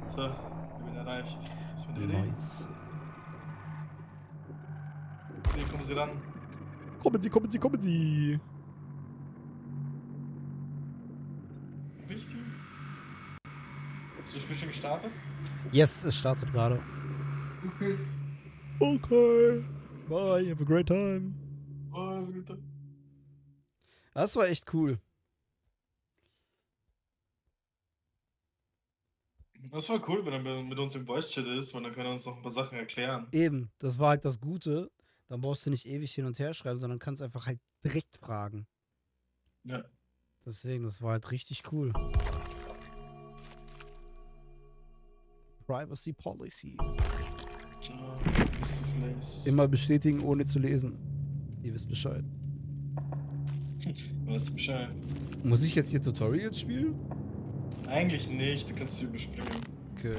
So, ich bin erreicht. Ist mit Idee? Nice. Nee, kommen Sie ran. Kommen Sie, kommen Sie, kommen Sie. Wichtig. Hast du das Spiel schon gestartet? Yes, es startet gerade. Okay. Okay. Bye, have a great time. Oh, bitte. Das war echt cool. Das war cool, wenn er mit uns im Voice-Chat ist, weil dann kann er uns noch ein paar Sachen erklären. Eben, das war halt das Gute. Dann brauchst du nicht ewig hin und her schreiben, sondern kannst einfach halt direkt fragen. Ja. Deswegen, das war halt richtig cool. Privacy Policy. Mr. Place. Immer bestätigen, ohne zu lesen. Ihr wisst Bescheid. Weißt du Bescheid? Muss ich jetzt hier Tutorials spielen? Eigentlich nicht, du kannst sie überspringen. Okay.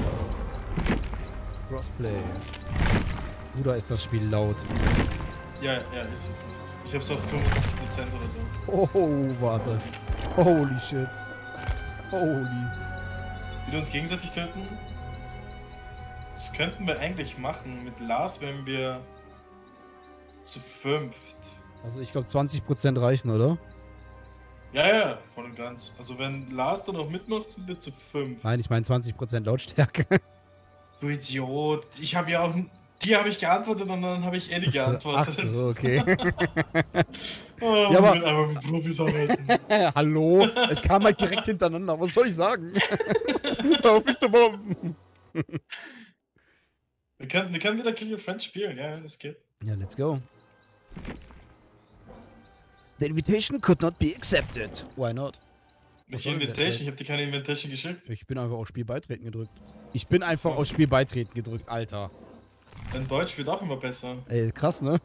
Crossplay. Bruder, ist das Spiel laut. Ja, ist es. Ich hab's auf 75% oder so. Oh, warte. Holy shit. Holy. Wie wir uns gegenseitig töten? Das könnten wir eigentlich machen mit Lars, wenn wir zu fünft. Also ich glaube 20% reichen, oder? Ja, voll und ganz. Also wenn Lars dann noch mitmacht, sind wir zu 5. Nein, ich meine 20% Lautstärke. Du Idiot. Ich habe ja auch... Dir habe ich geantwortet und dann habe ich Eddie geantwortet. Ach so, okay. Oh, Ja, aber- wir einfach mit Profis arbeiten. Hallo? Es kam halt direkt hintereinander. Was soll ich sagen? Hör auf mich zu bomben. Wir können wieder Kill Your Friends spielen, ja, das geht. Ja, let's go. The invitation could not be accepted. Why not? Was Welche soll denn der Invitation? Scheiß? Ich habe dir keine Invitation geschickt. Ich bin einfach auf Spiel beitreten gedrückt. Ich bin einfach auf Spiel beitreten gedrückt, Alter. Dein Deutsch wird auch immer besser. Ey, krass, ne?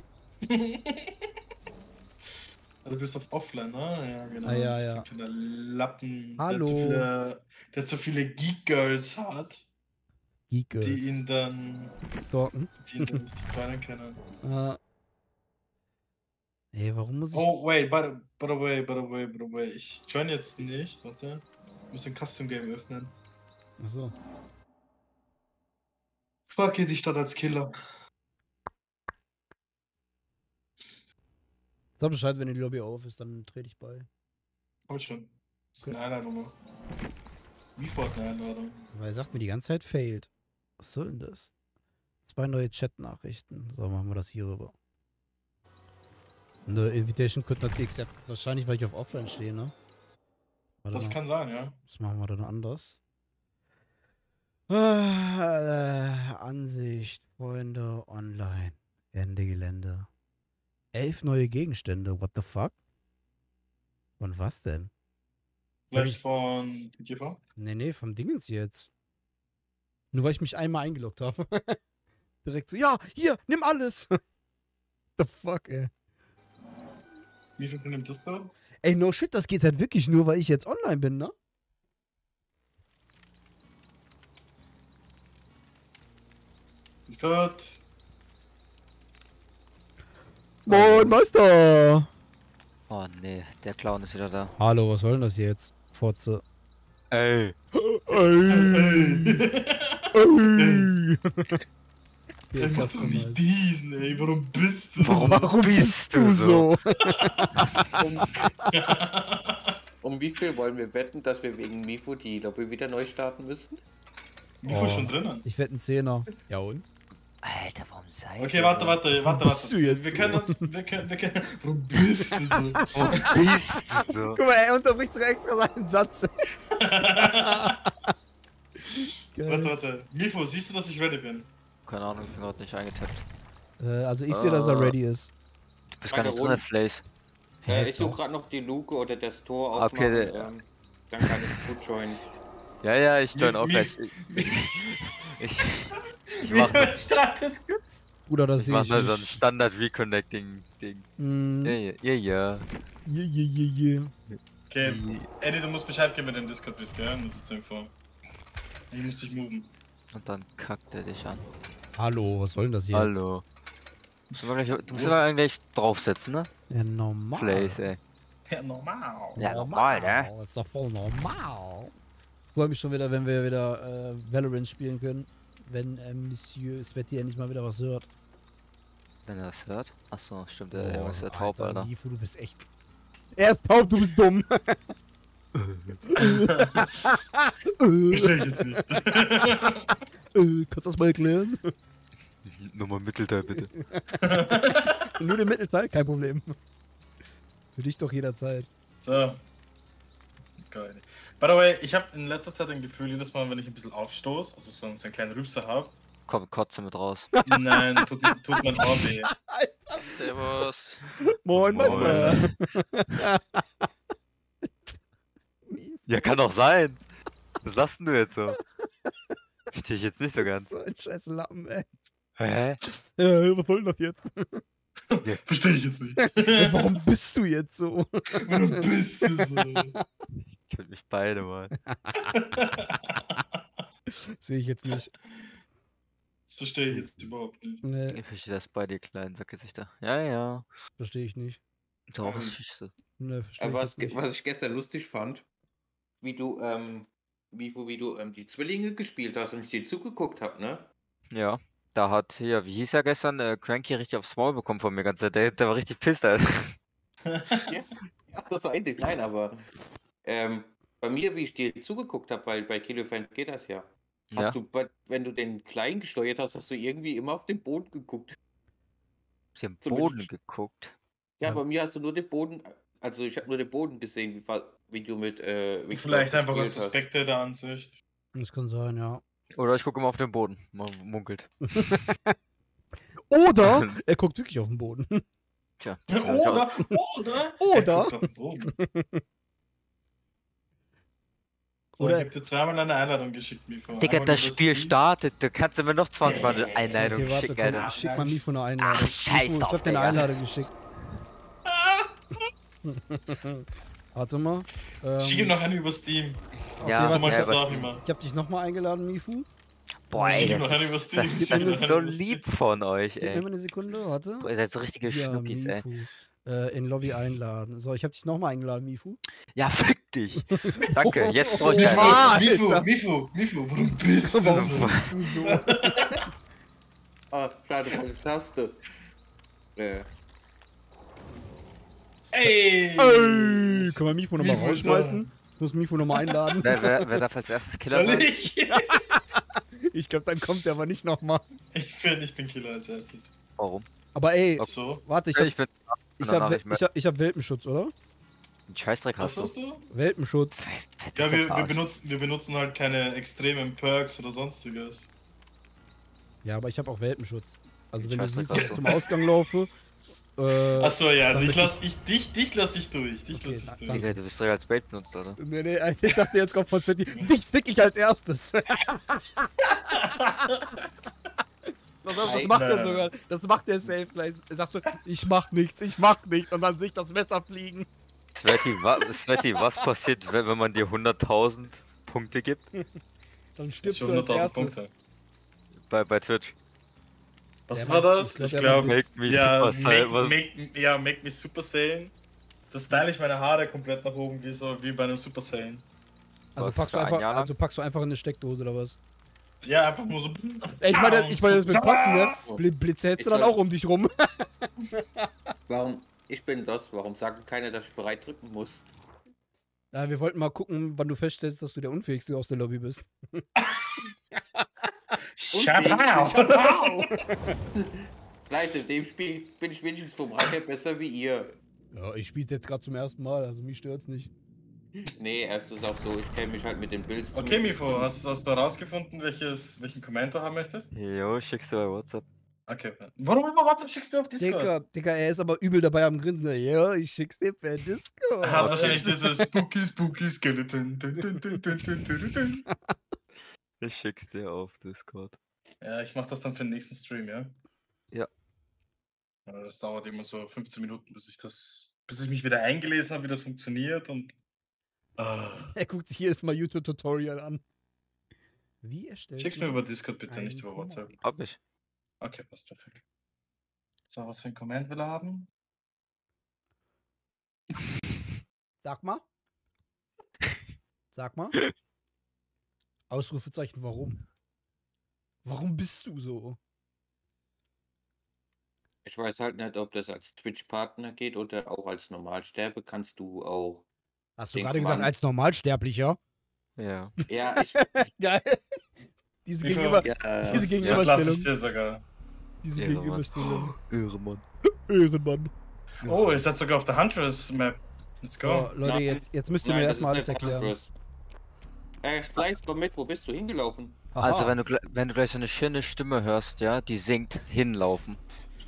Also du bist auf Offline, ne? Ja, genau. Ah, ja, Du bist ja. ein kleiner Lappen, Hallo. der zu viele Geek-Girls hat, Geek die Girls. ihn dann Stalken. steuern können. Ey, warum muss ich... Oh, wait, by the way. Ich join jetzt nicht, warte. Ich muss ein Custom-Game öffnen. Achso. Fuck it, ich starte als Killer. Sag Bescheid, wenn die Lobby auf ist, dann trete ich bei. Komm schon. Das ist eine Einladung. Wie vor eine Einladung? Weil er sagt mir die ganze Zeit failed. Was soll denn das? 2 neue Chat-Nachrichten. So, machen wir das hier rüber. The invitation could not be accepted. Wahrscheinlich, weil ich auf Offline stehe, ne? Warte Das mal. kann sein, ja. Was machen wir denn anders? Ansicht, Freunde, online. Ende Gelände. 11 neue Gegenstände. What the fuck? Und was denn? Vielleicht von TV? Nee, vom Dingens jetzt. Nur weil ich mich einmal eingeloggt habe. Direkt so, ja, hier, nimm alles. The fuck, ey. Wie viel von dem Discord? Ey, no shit, das geht halt wirklich nur, weil ich jetzt online bin, ne? Discord. Moin, Meister! Oh nee, der Clown ist wieder da. Hallo, was soll denn das jetzt? Fotze. Ey. Ey. Ey. Ey, mach doch nicht diesen, ey. Warum bist du so? Warum bist du so? Um wie viel wollen wir wetten, dass wir wegen Mifo die Lobby wieder neu starten müssen? Mifo schon drinnen. Ich wette einen Zehner. Ja und? Alter, warum seid Okay, warte. bist du jetzt Wir so? können uns. Warum bist du so? bist du so? Guck mal, er unterbricht sogar extra seinen Satz. Geil. Warte. Mifo, siehst du, dass ich ready bin? Keine Ahnung, ich bin gerade nicht eingetippt. Also ich sehe, dass er ready ist. Du bist gar nicht drin, Flays. Ich suche gerade noch die Luke oder das Tor ausmachen. Okay, dann kann ich gut joinen. Ja, ich join auch gleich. Ich mach startet kurz. Bruder, das ich sehe mach ich nur so ein nicht. Standard-Reconnecting-Ding. Mm. Ja. Yeah. Okay, Eddie, du musst Bescheid geben, wenn du im Discord bist, gell? Nur so zur Info. Ich muss dich moven. Und dann kackt er dich an. Hallo, was soll denn das jetzt? Hallo. Du musst aber gleich draufsetzen, ne? Ja, normal. Flays, ey. Ja, normal. Ja, normal, ne? Das ist doch voll normal. freue mich schon wieder, wenn wir wieder Valorant spielen können. Wenn Monsieur Sweaty endlich mal wieder was hört. Wenn er das hört. Achso, stimmt, der ist ja taub, Alter, Alter. Mifu, du bist echt... Er ist taub, du bist dumm. Verstehe ich jetzt nicht. Kannst du das mal erklären? Nochmal Mittelteil, bitte. Nur den Mittelteil? Kein Problem. Für dich doch jederzeit. So. Let's go. By the way, ich habe in letzter Zeit ein Gefühl, jedes Mal, wenn ich ein bisschen aufstoße, also so einen kleinen Rübser habe, Komm, Kotze mit raus. nein, tut mein Ohr weh. Servus. Moin, Moin. Master. Ja, kann doch sein. Was lachst denn du jetzt so? Verstehe ich jetzt nicht so ganz. So ein scheiß Lappen, ey. Hä? Ja, was soll denn das jetzt? Verstehe ich jetzt nicht. Warum bist du jetzt so? Warum bist du so? Ich will mich beide mal. Sehe ich jetzt nicht. Das verstehe ich jetzt überhaupt nicht. Nee, Ich verstehe das bei dir, kleinen Sackgesichter. Ja, ja. verstehe ich nicht. Doch, das ist so. Nee, verstehe ich Was, jetzt nicht. was ich gestern lustig fand, wie du, die Zwillinge gespielt hast und ich dir zugeguckt habe, ne? Ja. Da hat hier, wie hieß er gestern, Cranky richtig aufs Maul bekommen von mir ganz Zeit. Der war richtig pisst, Alter. Ja, das weiß ich, nein, aber bei mir, wie ich dir zugeguckt habe, weil bei Kilofans geht das ja. Ja. Hast du, wenn du den Kleinen gesteuert hast, hast du irgendwie immer auf den Boden geguckt. Ich hab So den mit Boden Sch- geguckt. Ja, Ja. bei mir hast du nur den Boden, also ich habe nur den Boden gesehen, wie du mit Victor Vielleicht einfach aus gespielt hast. Spectator Ansicht. Das kann sein, ja. Oder ich gucke immer auf den Boden. Man munkelt. Oder er guckt wirklich auf den Boden. Tja. das hab ich auch- Oder? Oder? Er guckt auf den Boden. So, Oder- ich hab dir zweimal eine Einladung geschickt, Mifa. Digga, Einmal das über Spiel Steam. startet. Du kannst mir noch 20 Mal eine Einleitung Okay, warte, schicken, komm, Alter. ich schick mal Mifu eine Einladung. Ach, scheiß Mifu, ich drauf, hab dir eine Digga. Einladung geschickt. Warte mal. Schick ihm noch eine über Steam. Ja, so mach ich ja, das was- auch immer. Ich hab dich nochmal eingeladen, Mifu. Boah, Schick ey, ihm noch eine über das Steam. ist, Schick das ihm noch ist eine so über Steam. lieb von euch, Gib mir ey. mal eine Sekunde, warte. Boah, ihr seid so richtige Ja, Schnuckis, ey. Mifu. In Lobby einladen. So, ich hab dich nochmal eingeladen, Mifu. Ja, fick dich. Danke, jetzt brauche ich Ja, keine. Alter. Mifu, warum bist du Warum so? bist du so? Ah, schade, falsche Taste. Ey! Ey, können wir Mifu nochmal Mifu ist rausschmeißen? Ich muss Mifu nochmal einladen. Wer darf als erstes Killer Soll sein? ich? Ich glaube, dann kommt der aber nicht nochmal. Ich bin Killer als erstes. Warum? Aber ey, So. warte, ich Ich bin hab Welpenschutz, oder? ein Scheißdreck Was hast du. hast du? Welpenschutz. Ja, wir benutzen halt keine extremen Perks oder sonstiges. Ja, aber ich habe auch Welpenschutz. Also wenn du Scheißdreck siehst, dass hast ich du. zum Ausgang laufe. Achso, ja, damit dich lass ich durch. Dich Okay, lass ich danke. durch. Digga, du bist doch als Bait benutzt, oder? Nee, ich dachte, jetzt kommt von Sweaty. Dich fick ich als erstes. Das macht er Nein. sogar. Das macht er safe gleich. Er sagt so, ich mach nichts. Und dann sehe ich das Messer fliegen. Sweaty, was passiert, wenn man dir 100.000 Punkte gibt? Dann Das stirbst für du als 100.000 erstes. Punkte. Bei Twitch. Was Der war macht- das? ich Ich glaub, glaube, der Make me ja, Super Saiyan. Was- Make me Super Saiyan. Da style ich meine Haare komplett nach oben, wie bei einem Super Saiyan. Also Was, packst, du für ein einfach, Jahr lang? also packst du einfach in eine Steckdose oder was? Ja, einfach nur so. Ey, ich meine das mit passen, ne? Blitze hättest du dann Ich soll- auch um dich rum. Ich bin lost, warum sagt keiner, dass ich bereit drücken muss? Ja, wir wollten mal gucken, wann du feststellst, dass du der Unfähigste aus der Lobby bist. Schabau! Leute, in dem Spiel bin ich wenigstens vom Rang her besser wie ihr. Ja, ich spiele jetzt gerade zum ersten Mal, also mich stört's nicht. Nee, es ist auch so, ich kenne mich halt mit den Builds. Okay, Mifo, hast du herausgefunden, welchen Kommentar haben möchtest? Jo, schickst du bei WhatsApp. Okay. Warum über WhatsApp schickst du mir auf Discord? Digga, er ist aber übel dabei am Grinsen. Ja, ich schick's dir per Discord. Er hat wahrscheinlich dieses Spooky Skeleton. Dun, dun, dun, dun, dun, dun, dun. Ich schick's dir auf Discord. Ja, ich mach das dann für den nächsten Stream, ja? Ja. Ja, das dauert immer so 15 Minuten, bis ich mich wieder eingelesen habe, wie das funktioniert und. Er guckt sich jedes Mal YouTube-Tutorial an. Wie erstellt Schick's mir über Discord bitte, nicht über WhatsApp. Hab ich. Okay, passt perfekt. So, was für ein Comment will er haben? Sag mal. Sag mal. Ausrufezeichen, warum? Warum bist du so? Ich weiß halt nicht, ob das als Twitch-Partner geht oder auch als Normalsterbe. Kannst du auch. Hast du Den gerade gesagt, Mann- als Normalsterblicher? Ja. Ja, ich. Geil. Diese Wie viel- Gegenüber, Ja, diese Das lasse ich Gegenüberstellung. dir sogar. Diese Ehrenmann. Gegenüberstellung. Ehrenmann. Ehrenmann. Oh, ihr seid sogar auf der Huntress Map. Let's go. Oh, Leute, Nein. jetzt müsst ihr Nein, mir das erstmal ist alles nicht erklären. Huntress. Fleiß, komm mit, wo bist du hingelaufen? Aha. Also wenn du gleich so eine schöne Stimme hörst, ja, die singt hinlaufen.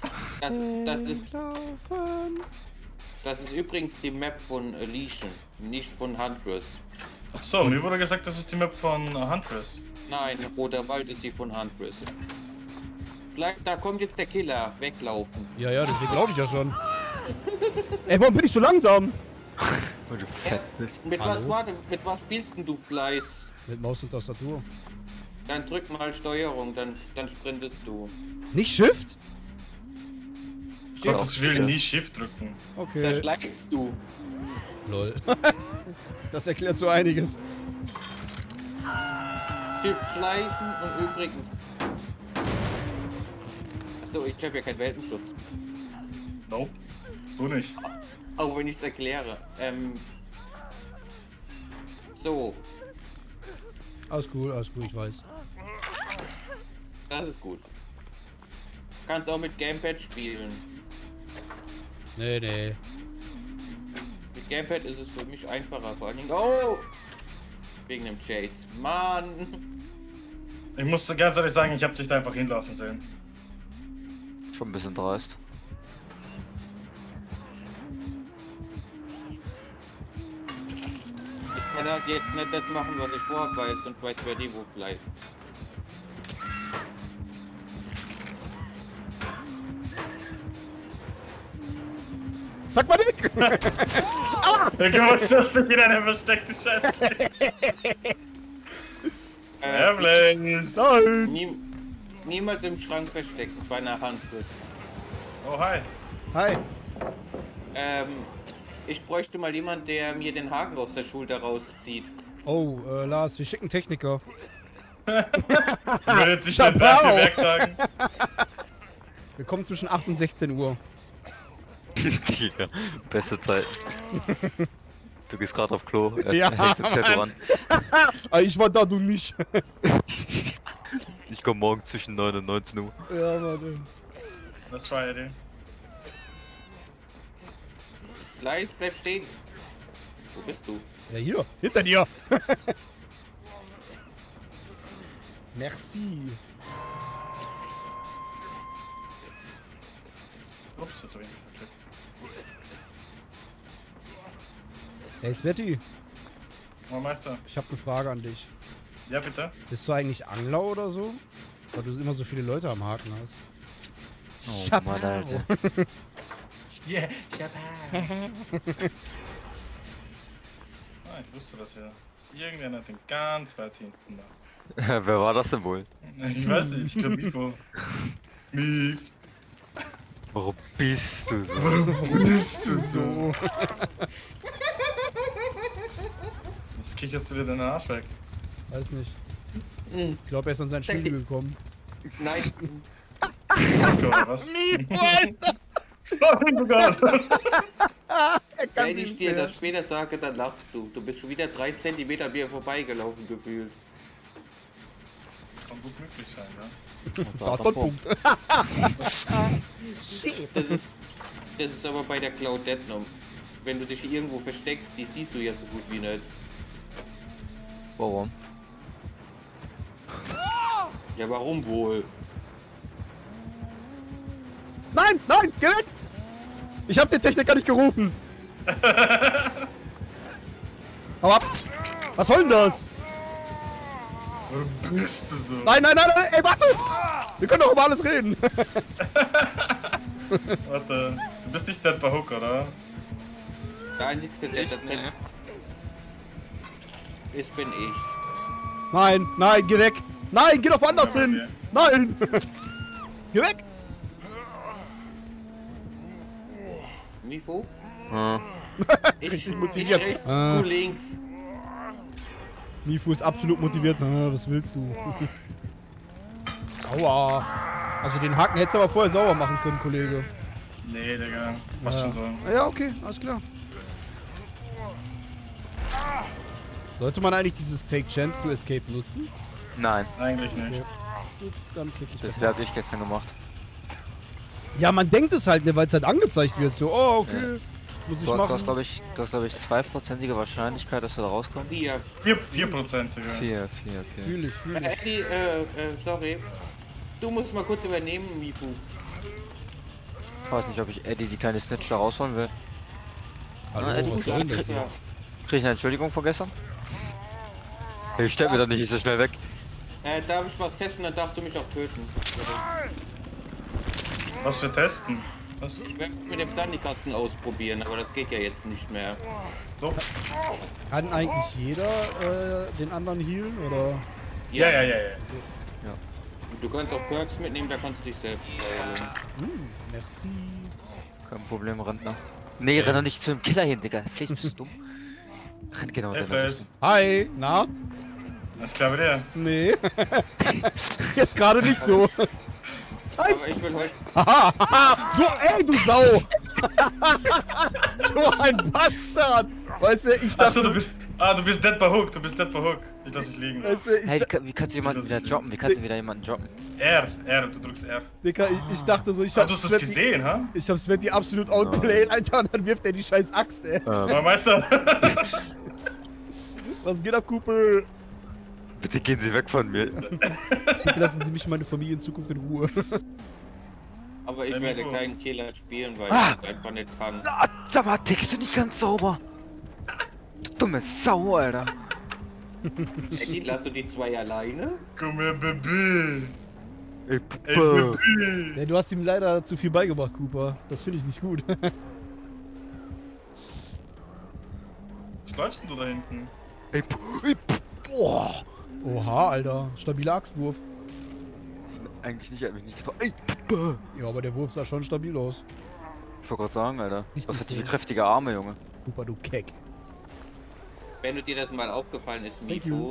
Das ist übrigens die Map von Legion, nicht von Huntress. Ach so, mir wurde gesagt, das ist die Map von Huntress. Nein, Roter Wald ist die von Huntress. Fleiß, da kommt jetzt der Killer. Weglaufen. Ja, deswegen glaube ich ja schon. Ey, warum bin ich so langsam? Weil du fett bist. Hallo? Mit was spielst denn du, Fleiß? Mit Maus und Tastatur. Dann drück mal Steuerung, dann sprintest du. Nicht Shift? Gottes Willen, nie Shift drücken. Da Okay. schleichst du. Lol. Das erklärt so einiges. Shift schleichen und übrigens. Achso, ich hab ja keinen Welpenschutz. Nope. Du nicht. Auch wenn ich es erkläre. So, Alles cool, ich weiß. das ist gut. Kannst auch mit Gamepad spielen. Nee. Mit Gamepad ist es für mich einfacher, vor allen Dingen. Oh! Wegen dem Chase. Mann! Ich muss ganz ehrlich sagen, ich habe dich da einfach hinlaufen sehen. Schon ein bisschen dreist. Ich kann halt jetzt nicht das machen, was ich vorhab, weil sonst weiß wer die wo vielleicht. Sag mal weg! Ich gewusst, dass du in einer versteckte Scheiße Airplanes. Nein! Niemals im Schrank verstecken bei einer Handfrist. Oh, hi. Hi. Ich bräuchte mal jemanden, der mir den Haken aus der Schulter rauszieht. Oh, Lars, wir schicken Techniker. Ich würde jetzt nicht dein Plan für Werktagen. Wir kommen zwischen 8 und 16 Uhr. Digga, beste Zeit. Du gehst gerade auf Klo. Ja, hält den Zettel ran. Ah, ich war da, du nicht. Ich komme morgen zwischen 9 und 19 Uhr. Ja, warte. Das war ja die. Gleich, bleib stehen. Wo bist du? Ja, hier, hinter dir. Merci. Ups, jetzt hab ich mich verklickt. Hey Sveti, Oh, Meister. ich habe eine Frage an dich. Ja, bitte. Bist du eigentlich Angler oder so? Weil du immer so viele Leute am Haken hast. Oh Mann, Alter. Yeah, Ah, ich wusste das ja. Dass irgendeiner den ganz weit hinten war. Wer war das denn wohl? Ich weiß nicht, ich glaube Ivo. Mief. Warum bist du so? Warum bist du so? Was kicherst du dir deinen Arsch weg? Weiß nicht. Hm. Ich glaube, er ist an seinen Spiegel gekommen. Nein, Oder was? Alter! Oh Gott! wenn ich dir das später sage, dann lachst du. Du bist schon wieder 3 Zentimeter an mir vorbeigelaufen gefühlt. Kann gut möglich sein, ja? Punkt. Shit. Das ist aber bei der Cloud Deadnom. Wenn du dich irgendwo versteckst, die siehst du ja so gut wie nicht. Warum? Ja, warum wohl? Nein, geh weg! Ich hab den Techniker nicht gerufen. Hau ab! Was soll denn das? Warum bist du so? Nein, ey, warte! Wir können doch über alles reden. Warte, du bist nicht Dead by Hook, oder? Der einzigste, der Ich, das ne. kennt, ist bin ich. Nein, geh weg! Nein, geh doch woanders Ja, hin! okay. Nein! Geh weg! Mifo? Hm. Ich Richtig motiviert. rechts, Ah. du links. Mifu ist absolut motiviert. Was willst du? Aua. Also den Haken hättest du aber vorher sauber machen können, Kollege. Nee, Digga. Passt schon so. Ja, okay, alles klar. Sollte man eigentlich dieses Take Chance to Escape nutzen? Nein, Eigentlich nicht. Okay. Gut, dann klicke ich das das. habe ich gestern gemacht. Ja, man denkt es halt, ne, weil es halt angezeigt wird. So, oh, okay. Muss ich Du machen. hast, glaube ich, 2%ige Wahrscheinlichkeit, dass du da rauskommst. 4. 4%, Digga. 4, okay. Fühl ich. Eddie, sorry. Du musst mal kurz übernehmen, Mifu. Ich weiß nicht, ob ich Eddie, die kleine Snitch, da rausholen will. Hallo, Eddie, was soll denn das Ja. jetzt? Krieg ich eine Entschuldigung von gestern? Ich stell mir doch nicht so schnell weg. Darf ich was testen, dann darfst du mich auch töten. Was für testen? Was? Ich werde mit dem Sandykasten ausprobieren, aber das geht ja jetzt nicht mehr. So? Kann eigentlich jeder den anderen healen, oder? Ja. Du kannst auch Perks mitnehmen, da kannst du dich selbst heilen. Merci. Kein Problem, Rentner. Nee, renn doch nicht zu dem Killer hin, Digga. Vielleicht bist du dumm. Renn genau Hey, da. Flash. Hi, na? Alles klar bei dir? Nee. Jetzt gerade nicht so. Aber ich will heute. Haha, haha. So, ey, du Sau. So ein Bastard. Weißt du, ich dachte... Achso, du bist dead by hook. Ich lass dich liegen. Weißt du, Hey, wie kannst du jemanden wieder droppen? Wie kannst du wieder jemanden droppen? R, du drückst R. Digga, ich dachte so, ich Ah, hab du hast das gesehen, ha? Ich hab Sveti absolut outplayed, Alter, und dann wirft er die scheiß Axt, ey. Aber Meister. Was geht ab, Cooper? Bitte gehen Sie weg von mir. Bitte lassen Sie mich und meine Familie in Zukunft in Ruhe. Aber ich Ja, werde Mifu. keinen Killer spielen, weil Ah! ich das einfach nicht kann. Ah, sag mal, tickst du nicht ganz sauber? Du dumme Sau, Alter. Eddie, lass du die 2 alleine? Komm her, Baby. Ey, Ey, Puppe. Baby. Ja, du hast ihm leider zu viel beigebracht, Cooper. Das finde ich nicht gut. Was läufst denn du da hinten? Ey, boah. Oha, Alter. Stabiler Axtwurf. Eigentlich nicht, er hat mich nicht getroffen. Ey, Puppe. Ja, aber der Wurf sah schon stabil aus. Ich wollte gerade sagen, Alter. Richtig Was hat die so. für kräftige Arme, Junge? Cooper, du Keck. Wenn du dir das mal aufgefallen ist, Thank Mifu.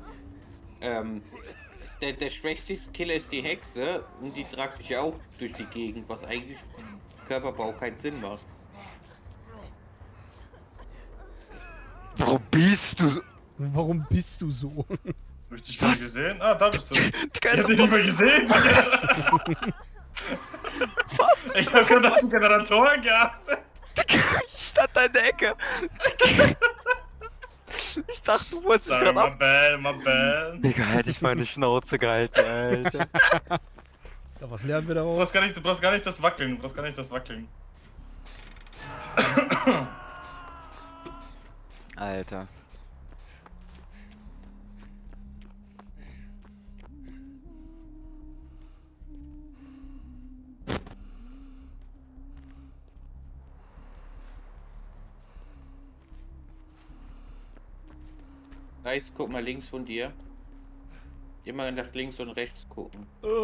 Der schwächste Killer ist die Hexe und die tragt dich ja auch durch die Gegend, was eigentlich Körperbau keinen Sinn macht. Warum bist du so? Warum bist du so? Hab ich dich gar nicht gesehen? Ah, da bist du. Die Ich ganze hab dich nicht mehr gesehen. Fast. Ich hab gerade auf den Generatoren geachtet. Ich stand da in der Ecke. Ich dachte, du wolltest dich Sorry, gerade ab. my bad. Digga, hätte ich meine Schnauze gehalten, Alter. Ja, was lernen wir Du daraus? brauchst gar nicht das Wackeln. Alter. Reis, guck mal links von dir. Immer nach links und rechts gucken.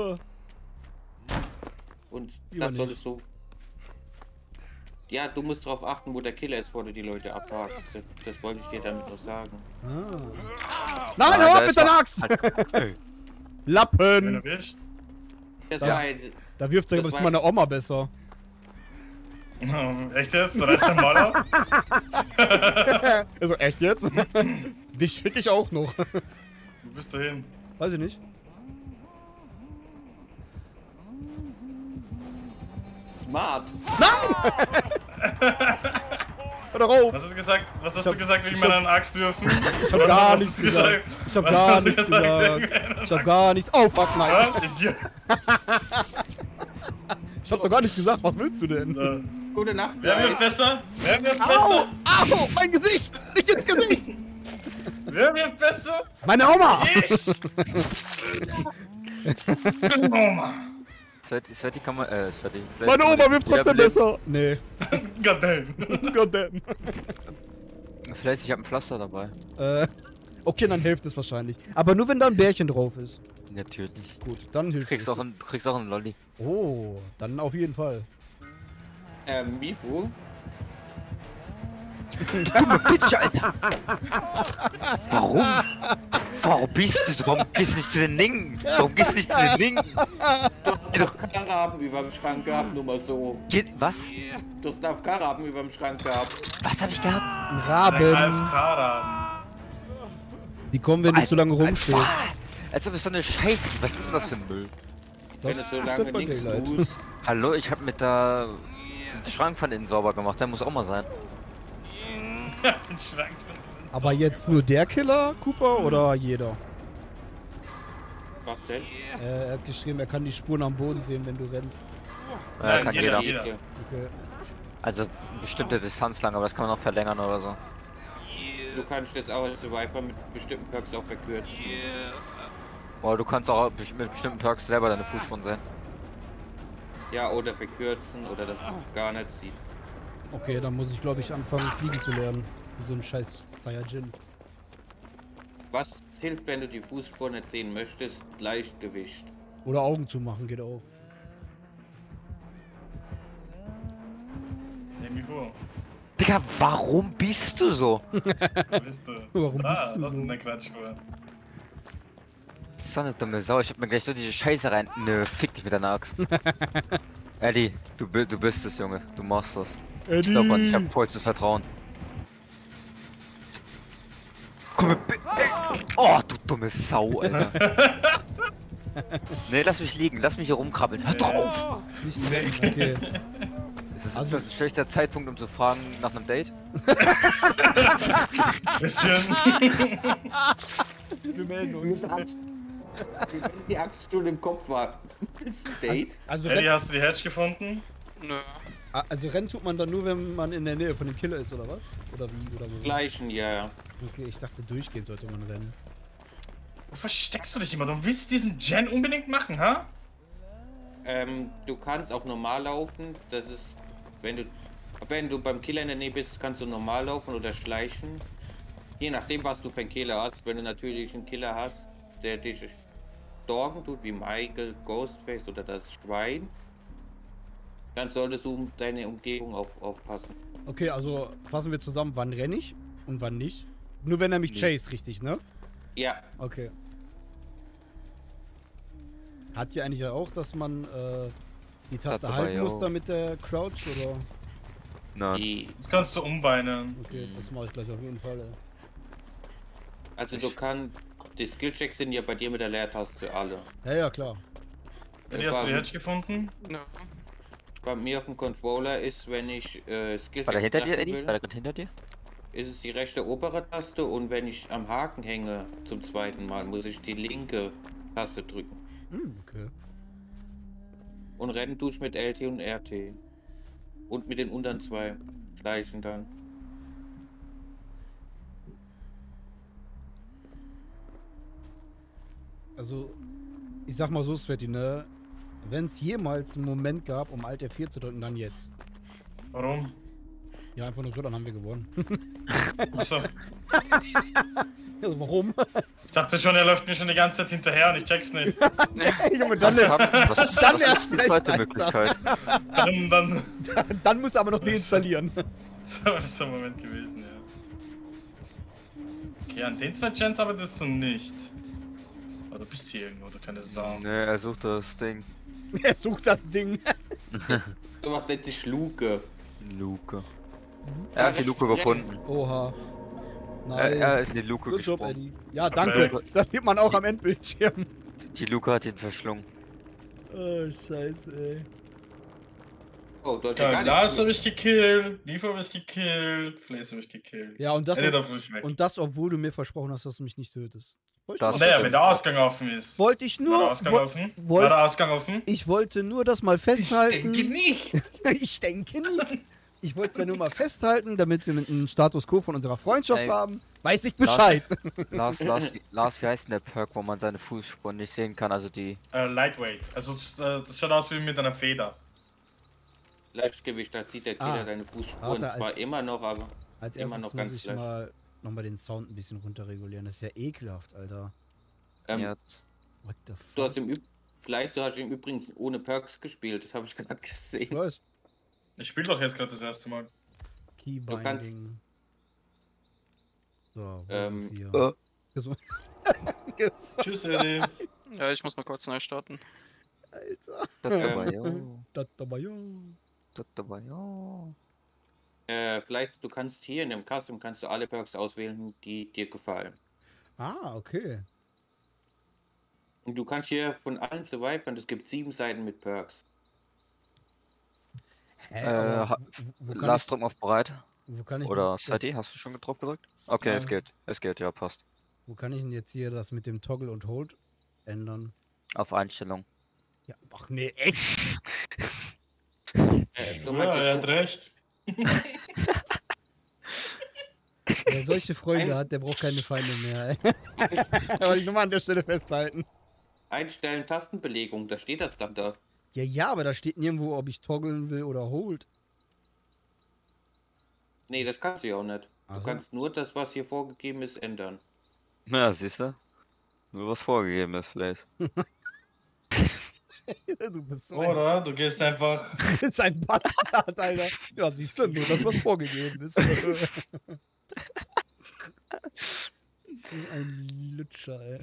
Und Lieber das nicht. solltest du. Ja, du musst darauf achten, wo der Killer ist, wo du die Leute abhakst. Das wollte ich dir damit noch sagen. Nein, Nein, hör da auf ist mit deiner doch- Axt! Ey, Wenn Lappen! erwischt. Das Ja. war ein, Da wirft er Das aber war- meine Oma besser. Echt jetzt? Du reißt den Maul auf? Also, echt jetzt? Dich fick ich auch noch. Wo bist du hin? Weiß ich nicht. smart. Hör doch auf! Was hast du gesagt? Was hast Ich du gesagt wegen ich hab- meiner Axt dürfen? Ich hab gar Was nichts hast du gesagt. Ich hab Was gar hast du nichts gesagt wegen gesagt. meiner Ich hab gar nichts. Oh, fuck, nein. Ah, Idiot. Ich hab doch gar nichts gesagt. Was willst du denn? So. Gute Nacht, Wer wird Fleisch. besser? Wer wird Au! besser? Au! Mein Gesicht! Nicht ins Gesicht! Wer wird besser? Meine Oma! Ich! Oma! Sveti kann man, Sveti. Meine Oma wirft trotzdem besser! Nee. Goddamn. Goddamn. Vielleicht, ich hab ein Pflaster dabei. Okay, dann hilft es wahrscheinlich. Aber nur wenn da ein Bärchen drauf ist. Natürlich. Gut, dann Du hilft kriegst es. auch einen Lolli. Oh, dann auf jeden Fall. Mifu, Dumme Bitch, Alter! Warum? Warum bist du so? Warum gehst du nicht zu den Linken? Warum gehst du nicht zu den Linken? Du hast einen AFK-Raben über dem Schrank gehabt, nur mal so. Was? Du hast einen AFK-Raben über dem Schrank gehabt. Was hab ich gehabt? Ein Ein Raben. AFK-Raben. Die kommen, wenn du zu lange rumstehst. Als ob es so eine Scheiße gibt. Was ist denn das für ein Müll? Wenn Das du so ist lange das bei nichts Daylight. tust. Hallo, ich hab mit der den Schrank von innen sauber gemacht. Der muss auch mal sein. Den Schrank von innen Aber sauber jetzt nur der Killer, Cooper, oder jeder? Was denn? Er hat geschrieben, er kann die Spuren am Boden sehen, wenn du rennst. Ja, kann jeder. jeder. Okay. Also eine bestimmte Distanz lang, aber das kann man noch verlängern oder so. Du kannst das auch als Survivor mit bestimmten Perks auch verkürzen. Oder du kannst auch mit bestimmten Perks selber deine Fußspuren sehen. Ja, oder verkürzen oder dass du gar nicht siehst. Okay, dann muss ich, glaube ich, anfangen, fliegen zu lernen. Wie so ein scheiß Saiyajin. Was hilft, wenn du die Fußspuren nicht sehen möchtest? Gleichgewicht. Oder Augen zumachen geht auch. Nehm mich vor. Digga, warum bist du so? Wo bist du? Warum Da, bist du das ist so? eine Quatschspur. So eine dumme Sau, ich hab mir gleich so diese Scheiße rein. Nö, fick dich mit deiner Axt. Eddie, du bist es, Junge. Du machst das. Ich glaub an, ich hab vollstes Vertrauen. Komm mit. Oh, du dumme Sau, Alter. Nee, lass mich liegen, lass mich hier rumkrabbeln. Hör doch auf! Nicht okay. Ist Also- das ein schlechter Zeitpunkt, um zu fragen nach einem Date? Bisschen. Wir melden Wenn die Axt schon im Kopf war. Date? Also, Eddie, rennen, hast du die Hedge gefunden? Nö. also rennen tut man dann nur, wenn man in der Nähe von dem Killer ist, oder was? Oder wie? Oder wo? Gleichen, ja. Okay, ich dachte, durchgehend sollte man rennen. Wo versteckst du dich immer? Du willst diesen Gen unbedingt machen, ha? Du kannst auch normal laufen. Das ist, wenn du beim Killer in der Nähe bist, kannst du normal laufen oder schleichen. Je nachdem, was du für einen Killer hast. Wenn du natürlich einen Killer hast, der dich stalken tut, wie Michael, Ghostface oder das Schwein, dann solltest du deine Umgebung auch aufpassen. Okay, also fassen wir zusammen, wann renne ich und wann nicht. Nur wenn er mich chased, richtig, ne? Ja, Okay. Hat ihr eigentlich auch, dass man die Taste dabei halten muss, auch. damit der Crouch, oder? Nein. die, Das kannst du umbeinen. Okay, das mache ich gleich auf jeden Fall. Ey. also du kannst, die Skillchecks sind ja bei dir mit der Leertaste alle. Ja, ja, klar. Eddie, hast du die Hedge gefunden? Nö. Bei mir auf dem Controller ist, wenn ich Skillchecks War der hinter dir, treffen Eddie? will, War der gerade hinter dir? ist es die rechte obere Taste und wenn ich am Haken hänge zum zweiten Mal, muss ich die linke Taste drücken. Hm, okay. Und rennen tue ich mit LT und RT. Und mit den unteren zwei schleichen dann. Also, ich sag mal so, Sveti, ne? Wenn es jemals einen Moment gab, um Alt F4 zu drücken, dann jetzt. Warum? Ja, einfach nur so, dann haben wir gewonnen. Achso. Also, warum? Ich dachte schon, er läuft mir schon die ganze Zeit hinterher und ich check's nicht. Junge, Das dann ist erst die recht, zweite Alter. Möglichkeit. Dann dann muss er aber noch deinstallieren. das ist so ein Moment gewesen, ja. Okay, an den zwei Gens arbeitest du nicht. Aber du bist hier irgendwo, du keine Sau. Nee, er sucht das Ding. Er sucht das Ding. Sowas nennt sich Luke. Luke. Er hat die Luke gefunden. Oha. Nice. Er ist in die Luke Good Job, gesprungen. Eddie. Ja, danke. Perfekt. Das sieht man auch am Endbildschirm. Die Luke hat ihn verschlungen. Oh, scheiße, ey. Oh, du hast Ja, ja gar Lars nichts. habe ich gekillt, Liefer habe ich gekillt, Flace habe ich gekillt. Ja, und das, Eddie darf ruhig weg. und das, obwohl du mir versprochen hast, dass du mich nicht tötest. Das- Naja, wenn der Ausgang offen ist. Wollte ich War der nur. Ausgang wo- offen? woll- War der Ausgang offen? Ich wollte nur das mal festhalten. nicht. Ich denke nicht. Ich wollte es ja nur mal festhalten, damit wir mit einem Status Quo von unserer Freundschaft Ey. haben. Weiß ich Bescheid. Lars, wie heißt denn der Perk, wo man seine Fußspuren nicht sehen kann? Also die. Lightweight. Also das schaut aus wie mit einer Feder. Leichtgewicht, da zieht der Killer Ah. deine Fußspuren Warte, zwar als- immer noch, aber Als immer erstes noch muss ganz ich leicht. nochmal den Sound ein bisschen runterregulieren. Das ist ja ekelhaft, Alter. Ja, What the du hast fuck? im du hast im Übrigen ohne Perks gespielt, das habe ich gerade Ich gesehen. weiß. Ich spiele doch jetzt gerade das erste Mal. Keybinding. So, was ist hier? Äh. Gesund. Tschüss, Eddie. Ja, ich muss mal kurz neu starten. Alter. Das dabei, jo. Das dabei, ja. Das dabei, jo. Vielleicht, du kannst hier in dem Custom kannst du alle Perks auswählen, die dir gefallen. Ah, okay. Und du kannst hier von allen Survivern, es gibt 7 Seiten mit Perks. Hä, aber Last drücken auf bereit. wo kann ich Oder das- Seti, hast du schon drauf gedrückt? Okay, Ja. es geht. Es geht, ja, passt. Wo kann ich denn jetzt hier das mit dem Toggle und Hold ändern? Auf Einstellung. Ja, ach nee, echt? So Ja, meinst du er so- hat recht. Wer solche Freunde hat, der braucht keine Feinde mehr. Ey. Aber ich nur mal an der Stelle festhalten. Einstellen Tastenbelegung, da steht das dann da. Ja, aber da steht nirgendwo, ob ich toggeln will oder hold. Nee, das kannst du ja auch nicht. Ach Du so. kannst nur das, was hier vorgegeben ist, ändern. Ja, siehst du? Nur was vorgegeben ist, Blaze. Du bist so ein, Oder du gehst einfach. du bist ein Bastard, Alter. Ja, siehst du, nur das, was vorgegeben ist. So ein Lutscher, ey.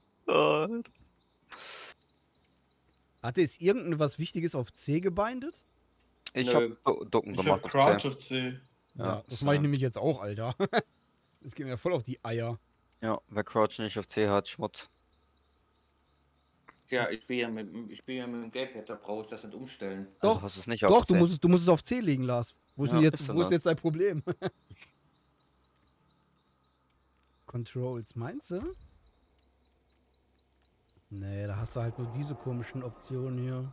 Hatte es irgendwas Wichtiges auf C gebindet? Ich Nö. hab Ducken Ich hab gemacht auf Crouch 10. auf C. Ja, das mache ich nämlich jetzt auch, Alter. Das geht mir voll auf die Eier. Ja, wer Crouch nicht auf C hat, Schmutz. Ja, ich spiele ja mit dem Gamepad, da brauche ich das nicht umstellen. Doch, Also hast du es nicht auf Doch, C. du musst es auf C legen, Lars. Wo ist, Ja, denn jetzt, ist so, wo ist Lars. jetzt dein Problem? Controls, meinst du? Nee, da hast du halt nur diese komischen Optionen hier.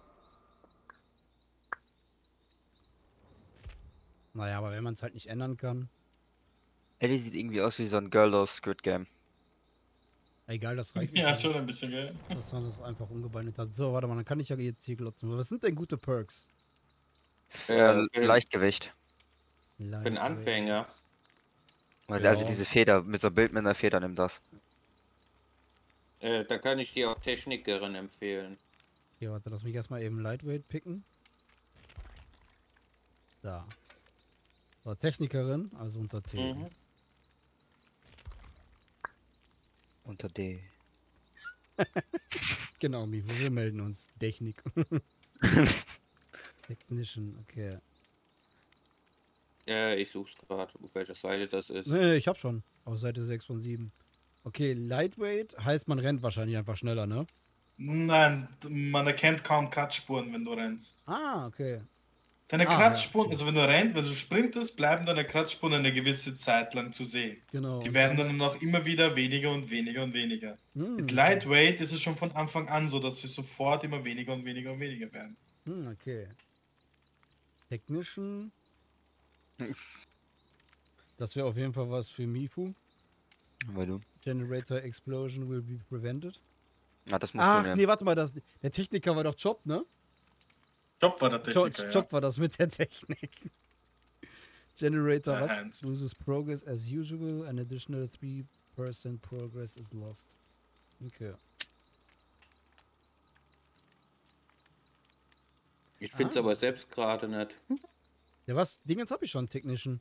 Naja, aber wenn man es halt nicht ändern kann. Eddie sieht irgendwie aus wie so ein Girl aus Squid Game. Egal, das reicht nicht. Ja, schon ein bisschen, gell? Dass man das einfach umgebindet hat. So, warte mal, dann kann ich ja jetzt hier glotzen. Was sind denn gute Perks? Für- Leichtgewicht. Für einen Anfänger. Weil Ja. Also diese Feder, mit so einem Bild mit einer Feder nimm das. Da kann ich dir auch Technikerin empfehlen. Hier, warte, lass mich erstmal eben Lightweight picken. Da. So, Technikerin, also unter T. Mhm. Unter D. Genau, Mivo, wir melden uns. Technik. Technician, okay. Ich such's gerade, auf welcher Seite das ist. Nee, ich hab schon. Auf Seite 6 von 7. Okay, Lightweight heißt, man rennt wahrscheinlich einfach schneller, ne? Nein, man erkennt kaum Kratzspuren, wenn du rennst. Ah, okay. Deine Ah, Kratzspuren, also wenn du rennst, wenn du sprintest, bleiben deine Kratzspuren eine gewisse Zeit lang zu sehen. Genau. Die werden dann auch immer wieder weniger und weniger und weniger. Hm, Mit Lightweight ist es schon von Anfang an so, dass sie sofort immer weniger und weniger und weniger werden. okay. Technician. Das wäre auf jeden Fall was für Mifu. Weil du. Generator Explosion will be prevented. Ja, das musst Ach, du nee, warte mal, der Techniker war doch Job, ne? Job war der Techniker, Job war das mit der Technik. Generator, was? Enhanced. Loses progress as usual. An additional 3% progress is lost. Okay. Ich find's Ah. aber selbst gerade nicht. Ja, was? Dingens habe ich schon, Technician.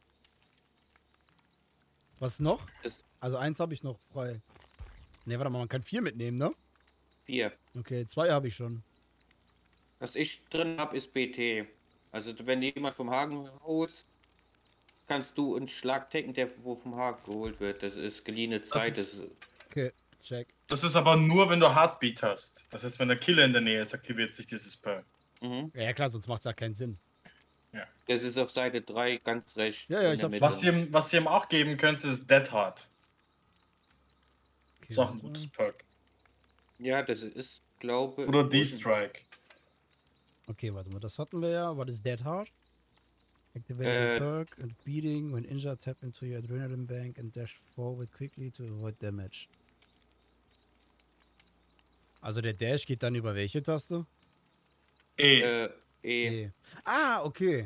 Was noch? Das- Also eins habe ich noch frei. Ne, warte mal, man kann 4 mitnehmen, ne? 4. Okay, 2 habe ich schon. Was ich drin habe, ist BT. Also wenn du jemand vom Haken holst, kannst du einen Schlag taken, der wo vom Haken geholt wird. Das ist geliehene Zeit. ist- Okay, check. Das ist aber nur, wenn du Heartbeat hast. Das heißt, wenn der Killer in der Nähe ist, aktiviert sich dieses Perk. Ja klar, sonst macht es ja keinen Sinn. Das ist auf Seite 3 ganz rechts. Ja, ja, in ich der hab's Mitte. Was ihr ihm auch geben könnt, ist Dead Heart. Okay, Ist auch ein warte. gutes Perk. Ja, das ist, glaube Oder D-Strike. Okay, warte mal, das hatten wir ja. Was ist Dead Hard? Activate Äh, a perk and beating. When injured, tap into your adrenaline bank and dash forward quickly to avoid damage. Also der Dash geht dann über welche Taste? E. E. Ah, okay.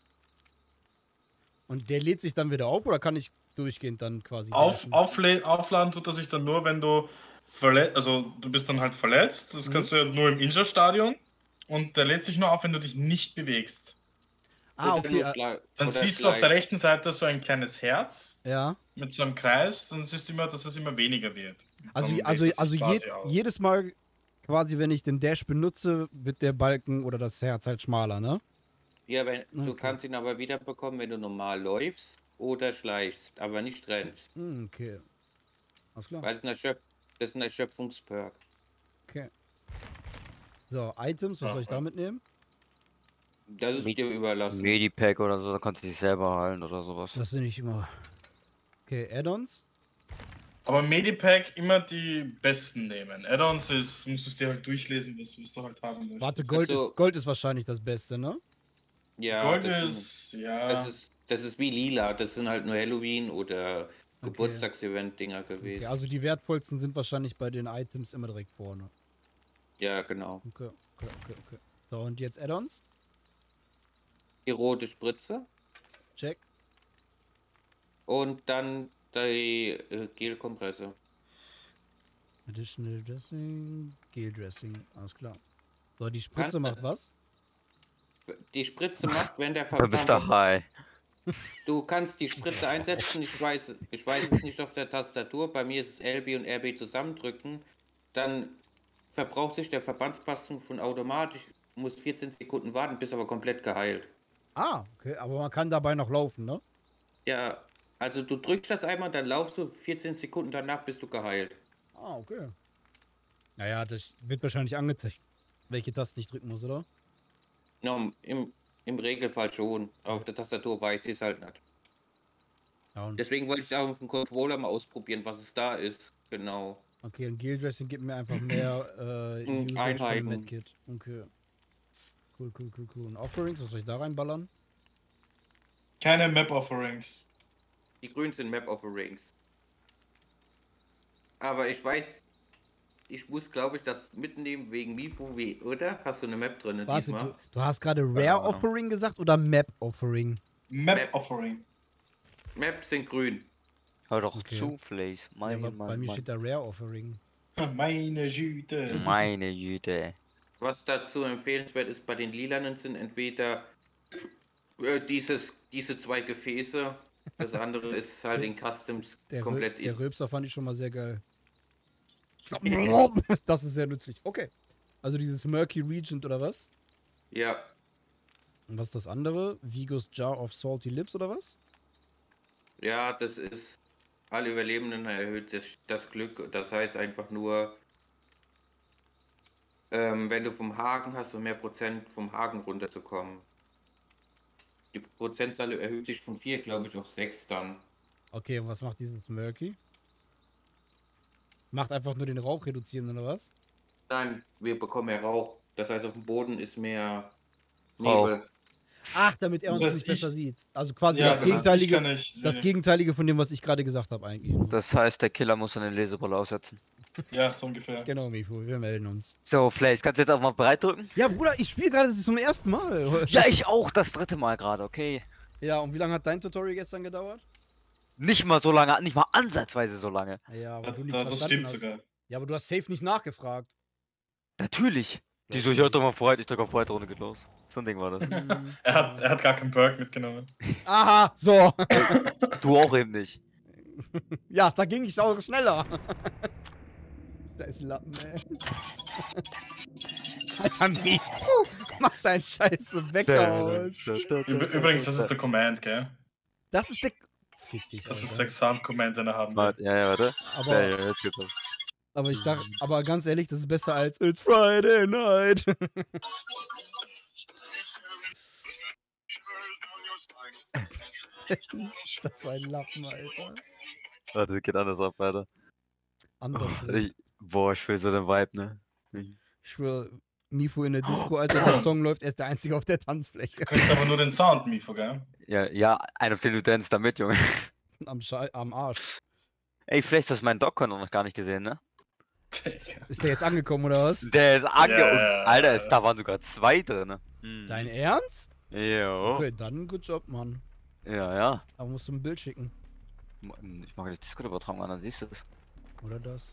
Und der lädt sich dann wieder auf oder kann ich durchgehend dann quasi dashen? Aufladen tut er sich dann nur, wenn du verletzt, also du bist dann halt verletzt. Das kannst du ja nur im Injure-Stadion. Und der lädt sich nur auf, wenn du dich nicht bewegst. Ah, Oder okay. nur Schle- Dann oder siehst du auf der Schleich. rechten Seite so ein kleines Herz Ja. mit so einem Kreis, dann siehst du immer, dass es immer weniger wird. Also, Dann also, lädt es also sich quasi auf. jedes Mal quasi, wenn ich den Dash benutze, wird der Balken oder das Herz halt schmaler, ne? Ja, du Okay. kannst ihn aber wieder bekommen, wenn du normal läufst oder schleichst, aber nicht rennst. Okay. Alles klar. Weil das ist ein Erschöpfungsperk. Okay. So, Items, was soll ich da mitnehmen? Das ist Med- dir überlassen. Medipack oder so, da kannst du dich selber heilen oder sowas. Das sind nicht immer. Okay, Add-ons. Aber Medipack immer die besten nehmen. Add-ons musst du es dir halt durchlesen, was du halt haben möchtest. Warte, Also- Gold ist wahrscheinlich das Beste, ne? Ja, Gold das ist, ja. das ist wie lila. Das sind halt nur Halloween oder Geburtstagsevent-Dinger gewesen. Okay, also die wertvollsten sind wahrscheinlich bei den Items immer direkt vorne. Ja, genau. Okay. So, und jetzt Add-ons. Die rote Spritze Check. und dann die Gelkompresse. Additional Dressing. Gel Dressing. Alles klar. So, die Spritze Kannst du- macht was? Die Spritze macht, wenn der Du bist da high. Du kannst die Spritze einsetzen, ich weiß es nicht auf der Tastatur, bei mir ist es LB und RB zusammendrücken, dann verbraucht sich der Verbandspassung von automatisch, muss 14 Sekunden warten, bist aber komplett geheilt. Ah, okay, aber man kann dabei noch laufen, ne? Ja, also du drückst das einmal, dann laufst du 14 Sekunden danach bist du geheilt. Ah, okay. Naja, das wird wahrscheinlich angezeigt, welche Taste ich drücken muss, oder? No, im Regelfall schon, auf der Tastatur weiß ich es halt nicht. Ja, und Deswegen wollte ich auch auf dem Controller mal ausprobieren, was es da ist, genau. okay, und Gel Dressing gibt mir einfach mehr Usage von dem Einheiten. Medkit. Okay. Cool. Und Offerings, was soll ich da reinballern? Keine Map-Offerings. Die grünen sind Map-Offerings. Aber ich weiß, ich muss, glaube ich, das mitnehmen wegen MiFu, oder? Hast du eine Map drin Warte, diesmal? du hast gerade Rare Keine Ahnung. Offering gesagt oder Map Offering? Map-Offering. Maps sind grün. Hör doch Okay. zu, Flays. Ja, Mein aber bei Mann, mir Mann. steht da Rare Offering. Meine Güte. Meine Güte. Was dazu empfehlenswert ist bei den Lilanen sind entweder diese zwei Gefäße, das andere ist halt in Customs komplett Der in. Rülpser fand ich schon mal sehr geil. Das ist sehr nützlich. Okay. Also dieses Murky Regent oder was? Ja, Und was ist das andere? Vigos Jar of Salty Lips oder was? ja, das ist. Alle Überlebenden erhöht das Glück. Das heißt einfach nur, wenn du vom Haken hast, um mehr Prozent vom Haken runterzukommen. Die Prozentzahl erhöht sich von 4, glaube ich, auf 6 dann. Okay, und was macht dieses Murky? Macht einfach nur den Rauch reduzieren oder was? Nein, wir bekommen mehr Rauch. Das heißt, auf dem Boden ist mehr Rauch. Nebel. Ach, damit er Das uns heißt, nicht besser ich- sieht. Also quasi Ja, das das heißt, ich Gegenteilige. kann nicht- Das Gegenteilige von dem, was ich gerade gesagt habe eigentlich. Das heißt, der Killer muss eine Lesebrille aussetzen. Ja, so ungefähr. Genau, Mifu, wir melden uns. So, Flays, kannst du jetzt auch mal bereit drücken? Ja, Bruder, ich spiele gerade zum ersten Mal. Ja, ich auch, das dritte Mal gerade, okay? Ja, und wie lange hat dein Tutorial gestern gedauert? Nicht mal so lange, nicht mal ansatzweise so lange. Ja, aber du nichts Das verstanden stimmt hast. sogar. Ja, aber du hast safe nicht nachgefragt. Natürlich. Die so, ich hör doch mal bereit, ich drück auf breite Runde, geht los. So ein Ding war das. Er hat gar keinen Perk mitgenommen. Aha, so. Du auch eben nicht. Ja, da ging ich auch schneller. Da ist ein Lappen, ey. Alter, Mifu, mach deinen Scheiße weg aus. Übrigens, das ist der Command, gell? Das ist der... Fick dich, Das ist Alter. der Sound-Command, den er haben will. Warte, ja, warte. Aber, Ja, jetzt geht's los. aber ich dachte, aber ganz ehrlich, das ist besser als It's Friday night. Das ist ein Lappen, Alter. Warte, geht anders ab, weiter. Anders. Boah, ich will so den Vibe, ne? Ich schwör, Mifu in der Disco, Alter, der Song läuft, er ist der Einzige auf der Tanzfläche. Du kriegst aber nur den Sound, Mifo, gell? Ja, ein auf den du dance damit, Junge. Am Arsch. Ey, vielleicht hast du meinen Doc-Conter noch gar nicht gesehen, ne? Ist der jetzt angekommen, oder was? Der ist ange... Ja. Alter, da waren sogar 2 drin, ne? Dein Ernst? Jo. Okay, dann good job, Mann. Ja, ja. Aber musst du ein Bild schicken. Ich mag die Discord-Übertragung an, dann siehst du es. Oder das?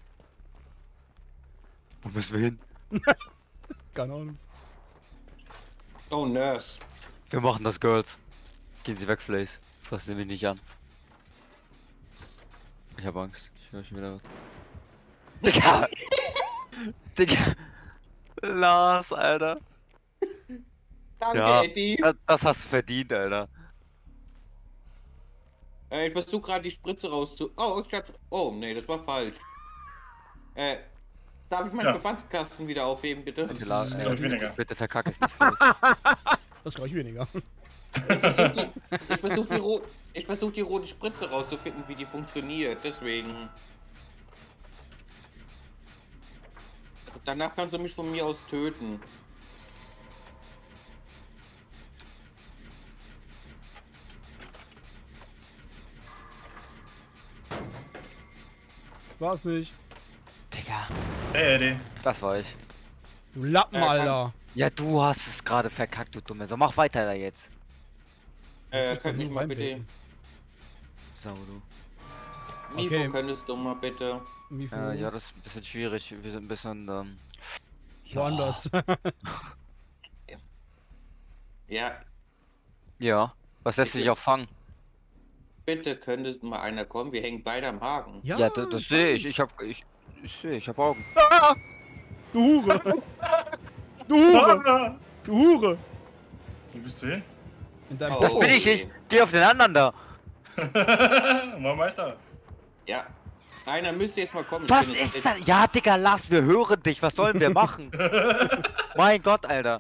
Wo müssen wir hin? Keine Ahnung. Oh, Nurse. Wir machen das, Girls. Gehen Sie weg, Flays. Fassen Sie mich nicht an. Ich hab Angst. Ich höre schon wieder was. Digga! Digga! Lars, Alter. Danke, Ja, Eddie. das hast du verdient, Alter. Ich versuche gerade die Spritze rauszu... Oh, ich hab... Oh, nee, das war falsch. Darf ich meinen Ja. Verbandskasten wieder aufheben, bitte? Das Bitte, ist, glaub ich, weniger. bitte verkack es nicht, Flays. Das glaube ich weniger. Ich versuch die rote Spritze rauszufinden, wie die funktioniert, deswegen. Also danach kannst du mich von mir aus töten. War's nicht. Digga, Hey, Eddie. das war ich. Du Lappen, Alter. Ja, du hast es gerade verkackt, du Dumme. So, mach weiter da jetzt. Könnt mich mal bitte... reinbeten. Sau, du. Nico, Okay. könntest du mal bitte... Ja, das ist ein bisschen schwierig. Wir sind ein bisschen, Woanders. Ja, Ja. Was lässt sich auch fangen? bitte könnte mal einer kommen, wir hängen beide am Haken. Ja, das sehe ich. Ich sehe, ich hab Augen. Du Hure. Du Hure. Du Hure. Wo bist du hin? In deinem Das bin ich. Geh auf den anderen da. Mein Meister. Ja. Einer müsste jetzt mal kommen. Was ist das? Ja, Digga, Lars, wir hören dich. Was sollen wir machen? Mein Gott, Alter.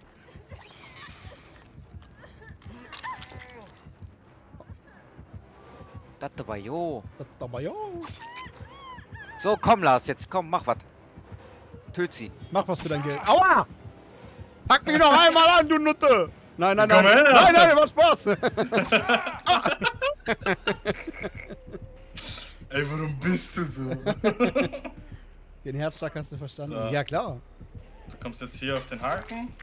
Das dabei, jo. Das dabei, ja. So, komm, Lars, jetzt komm, mach was. Töt sie. Mach was für dein Geld. Aua! Pack mich noch einmal an, du Nutte! Nein, nein, Komm nein. her. Nein, nein, war Spaß. Ey, warum bist du so? Den Herzschlag hast du verstanden? So. Ja, klar. Du kommst jetzt hier auf den Haken.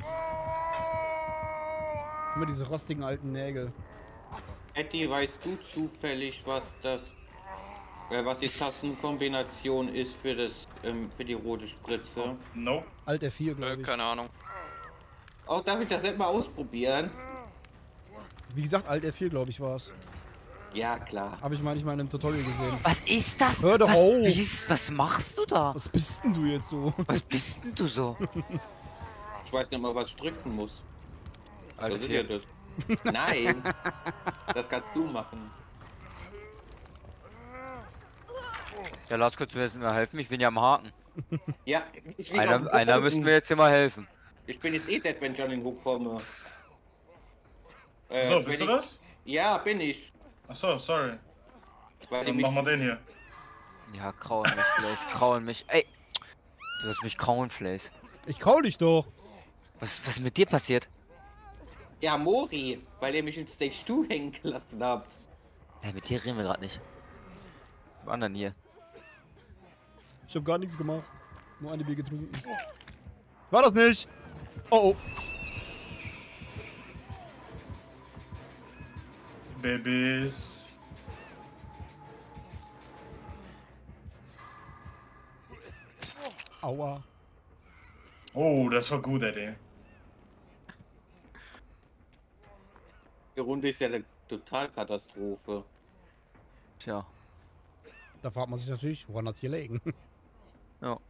Immer diese rostigen alten Nägel. Eddie, weißt du zufällig, was die Tastenkombination ist für für die rote Spritze? Nope. Alt F4, glaube ich. Keine Ahnung. Oh, darf ich das nicht mal ausprobieren? Wie gesagt, Alt F4, glaube ich, war es. Ja, klar. Habe ich manchmal in einem Tutorial gesehen. Was ist das? Hör doch was, auf. Was machst du da? Was bist denn du jetzt so? Was bist denn du so? Ich weiß nicht mal, was ich drücken muss. Alter, Das ist ja das. Nein! Das kannst du machen. Ja, Lars, könntest du mir jetzt mal helfen? Ich bin ja am Haken. Ja, ich lieg auf dem Einer Boden. müsste mir jetzt hier mal helfen. Ich bin jetzt eh dead, wenn ich an den Hook komme. So, bist du das? Ja, bin ich. Achso, sorry. Weil die Dann mich... machen wir den hier. Ja, krauen mich, Flays, krauen mich. Ey! Du hast mich krauen, Flays. Ich kraul dich doch. Was ist mit dir passiert? Ja, Mori, weil ihr mich in Stage 2 hängen gelassen habt. Hey, mit dir reden wir gerade nicht. Mit anderen hier. Ich hab gar nichts gemacht. Nur eine Bier getrunken. War das nicht? Oh, oh. Babys. Aua. Oh, das war gut, Eddie. Die Runde ist ja eine Totalkatastrophe. Tja. Da fragt man sich natürlich, woran hat's hier liegen? Ja.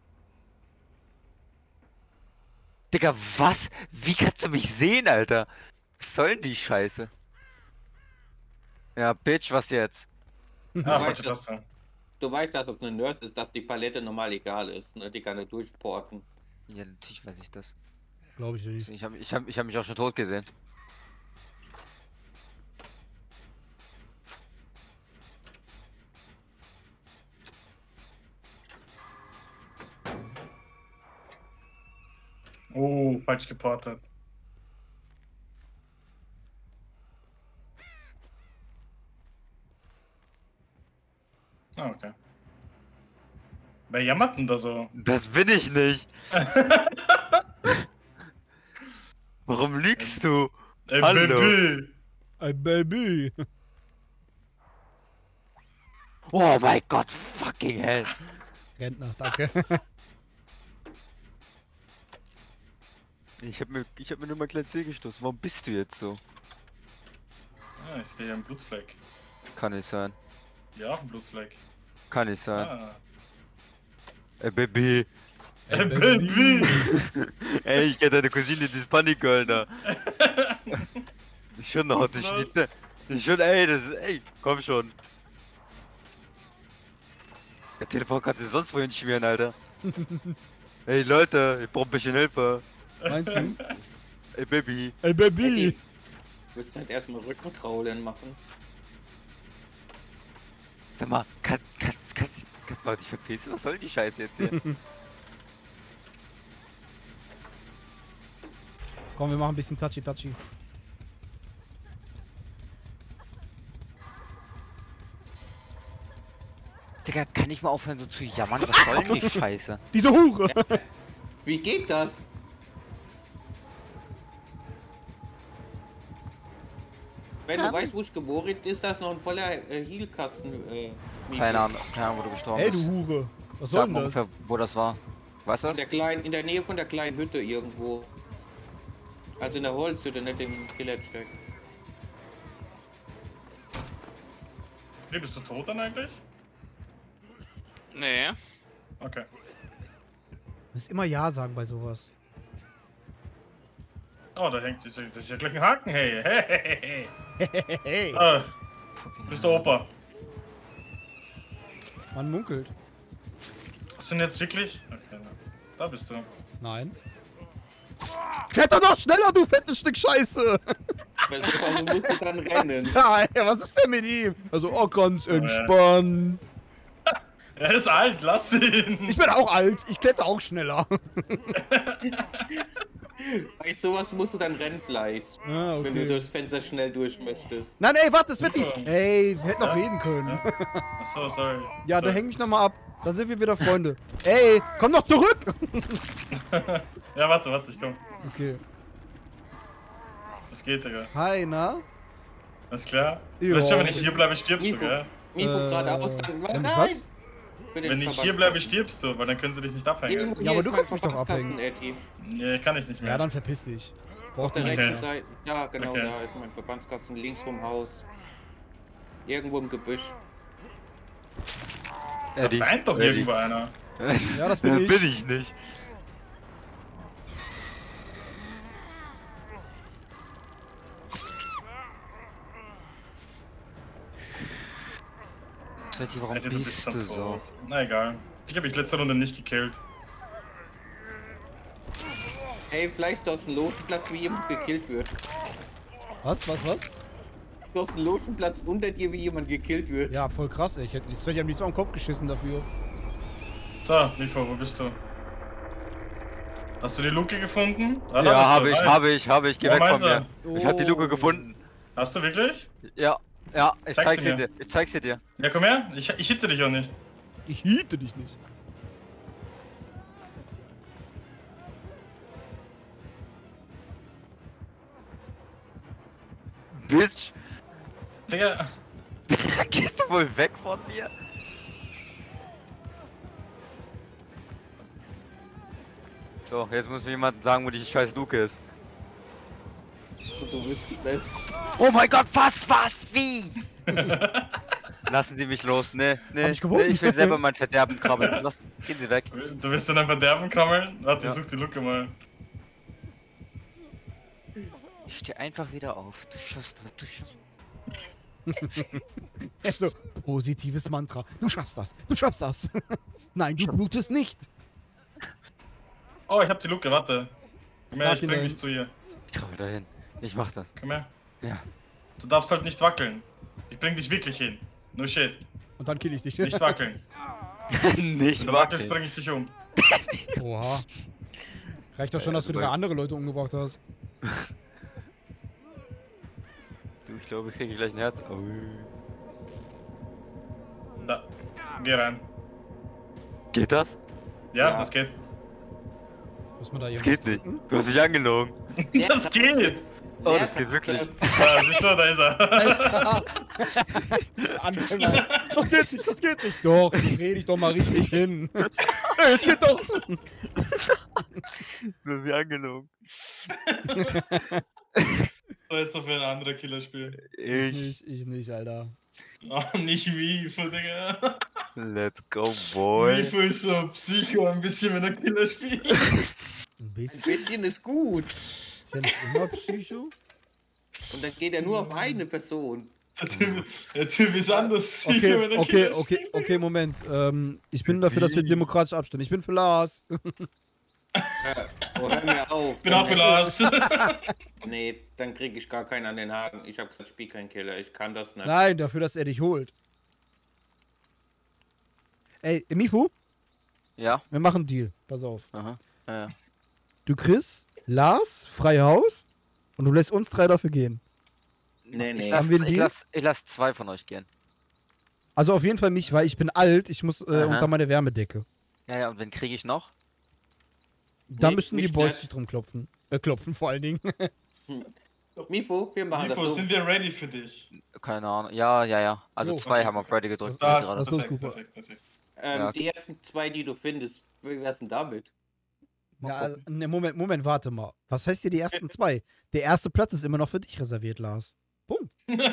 Digga, was? Wie kannst du mich sehen, Alter? Was soll denn die Scheiße? Ja, Bitch, was jetzt? Ah, weißt falsche das. Taste. Du weißt, dass es eine Nurse ist, dass die Palette normal egal ist, ne? Die kann nicht durchporten. Ja, natürlich weiß ich das. Glaube ich nicht. Ich hab mich auch schon tot gesehen. Oh, falsch geportet. Ah, okay. Wer jammert denn da so? Das bin ich nicht. Warum lügst du? Ey, Hallo. Baby! Ey, Baby. Oh mein Gott, fucking hell. Rentner, danke. Ich hab mir nur mal klein C gestoßen. Warum bist du jetzt so? Ah, ich sehe hier einen Blutfleck. Kann nicht sein. Ja, auch ein Blutfleck. Kann nicht sein. Ah. Baby. Baby! Ey, ich kenn deine Cousine, die ist Panik, Alter. Ich schon noch, Was ist ich nicht. Ich schon, ey, das ist, ey, komm schon. Der Telefon kannst du sonst wohin schmieren, Alter. Ey, Leute, ich brauch ein bisschen Hilfe. Meinst du? Ey, Baby. Ey, Baby! Du willst halt erstmal Rückkontrollen machen. Sag mal, kannst mal dich verpissen? Was soll die Scheiße jetzt hier? Komm, wir machen ein bisschen Touchy-Touchy. Digga, kann ich mal aufhören so zu jammern? Was soll denn die Scheiße? Diese Hure! Wie geht das? Wenn du weißt, wo ich geboren ist, das noch ein voller Heal-Kasten. Keine Ahnung, wo du gestorben Ey, bist. du Hure! Was soll Sag denn mal das? ungefähr, wo das war. Weißt du das? In der Nähe von der kleinen Hütte irgendwo. Also in der Holzhütte, nicht im Skelettsteck. Nee, bist du tot dann eigentlich? Nee. Okay. Du musst immer Ja sagen bei sowas. Oh, da hängt das ist ja gleich ein Haken, hey. Hey, hey, hey. Hey, Ah, bist du Opa? man munkelt. Was sind jetzt wirklich? Okay, da bist du. Nein. Kletter doch schneller, du fettes Stück Scheiße! Also musst du dann rennen. Nein, was ist denn mit ihm? Also, oh, ganz entspannt. Er ist alt, lass ihn. Ich bin auch alt, ich kletter auch schneller. Bei sowas musst du dann rennen, Fleiß. Ah, Wenn du okay. durchs Fenster schnell durch möchtest. Nein, ey, warte, Sveti! Ey, wir hätten noch reden können. Achso, sorry. Ja, sorry. dann häng mich nochmal ab. Dann sind wir wieder Freunde. Ey, komm doch zurück! Ja, warte, ich komm. Okay. Was geht, Digga? Hi, na? Alles klar? Jo. Vielleicht schon, wenn ich hier bleibe, stirbst du, Mifu, gell? Mifu geradeaus, dann... wenn ich Nein! was? Für den Wenn ich hier bleibe, stirbst du, weil dann können sie dich nicht abhängen. Irgendwo Ja, hier aber ist du mein kannst mich doch Verbandskasten, abhängen. Eddie. Nee, kann ich nicht mehr. Ja, dann verpiss dich. Auf Braucht der nicht. rechten Okay. Seite. Ja, genau, Okay. da ist mein Verbandskasten links vom Haus. Irgendwo im Gebüsch. Da weint doch irgendwo einer. Ja, das bin ich. Bin ich nicht. Sveti, warum Alter, bist du dann so? tot. Na egal. Ich habe mich letzte Runde nicht gekillt. Hey, vielleicht du hast einen Logenplatz, wie jemand gekillt wird. Was? Du hast einen Logenplatz unter dir, wie jemand gekillt wird. Ja, voll krass, ey. Ich hätte Sveti am liebsten am Kopf geschissen dafür. So, Mifo, wo bist du? Hast du die Luke gefunden? Ah, da Ja, bist du. habe ich. Geh Wo weg von meinst mir. Ich hab die Luke gefunden. Hast du wirklich? Ja, ich Zeig's zeig's mir. dir. Ich zeig's dir. Ja, komm her. Ich hitte dich auch nicht. Ich hiete dich nicht. Bitch, Digga, gehst du wohl weg von mir? So, jetzt muss mir jemand sagen, wo die scheiß Luke ist. Und du wüsstest es. Oh mein Gott, was, wie? Lassen Sie mich los, nee, Hab ich gewonnen? ich will selber mein Verderben krabbeln. Gehen Sie weg. du willst in ein Verderben krammeln? Warte, Ja. ich such die Luke mal. Ich steh einfach wieder auf. Du schaffst das. Also, positives Mantra. Du schaffst das. Nein, du blutest nicht. Oh, ich hab die Luke, warte. Komm her, Mach ich ihn bring dahin. dich zu ihr. Krabbel dahin. Ich mach das. Komm her. Ja. Du darfst halt nicht wackeln. Ich bring dich wirklich hin. No shit. Und dann kill ich dich. Nicht wackeln. Nicht Wenn du wackelst, wackeln. bring ich dich um. Oha. Reicht doch schon, dass du 3 andere Leute umgebracht hast. Du, ich glaube, ich kriege gleich ein Herz. Oh. Da. Geh rein. Geht das? Ja, Ja. das geht. Muss man da Das irgendwas geht nicht. drücken? Du hast mich angelogen. Das geht! Oh, das geht wirklich. Ja, siehst du, da ist er. Anfänger. Das geht nicht, das geht nicht. Doch, dreh dich doch mal richtig hin. Ey, es geht doch. Nur wie angelogen. So ist doch für ein anderer Killerspiel. Ich nicht, Alter. Oh, nicht Mifu, Digga. Let's go, boy. Mifu ist so Psycho ein bisschen, wenn er Killer spielt. Ein Ein bisschen. bisschen ist gut. Ist ja nicht immer Psycho? Und dann geht er nur auf eine Person. Der Typ ist anders Psycho, wenn er Killer spielt. Okay, Moment. Ich bin dafür, dass wir demokratisch abstimmen. Ich bin für Lars. Oh, hör mir auf. Ich bin auch für Lars. Nee, dann krieg ich gar keinen an den Haaren. Ich hab gesagt, ich spiel kein Killer. Ich kann das nicht. Nein, dafür, dass er dich holt. Ey, Mifu, Ja? wir machen einen Deal. Pass auf. Aha. Ja. Du kriegst Lars, freie Haus und du lässt uns 3 dafür gehen. Nee, nee. Haben wir einen Deal? Ich lass 2 von euch gehen. Also auf jeden Fall mich, weil ich bin alt, ich muss Aha. unter meine Wärmedecke. Ja, und wen kriege ich noch? Da Nee, müssen die mich Boys nicht. sich drum klopfen. Klopfen vor allen Dingen. Mifo, wir machen Mifu, das so. sind wir ready für dich? Keine Ahnung. Ja. Also Jo. 2 haben auf Ready gedrückt. Da gerade. Was los, perfekt, Cooper? perfekt. Ja. Die ersten 2, die du findest, wie wär's denn damit? Ja, also, ne, Moment, warte mal. Was heißt hier die ersten 2? Der erste Platz ist immer noch für dich reserviert, Lars. Punkt.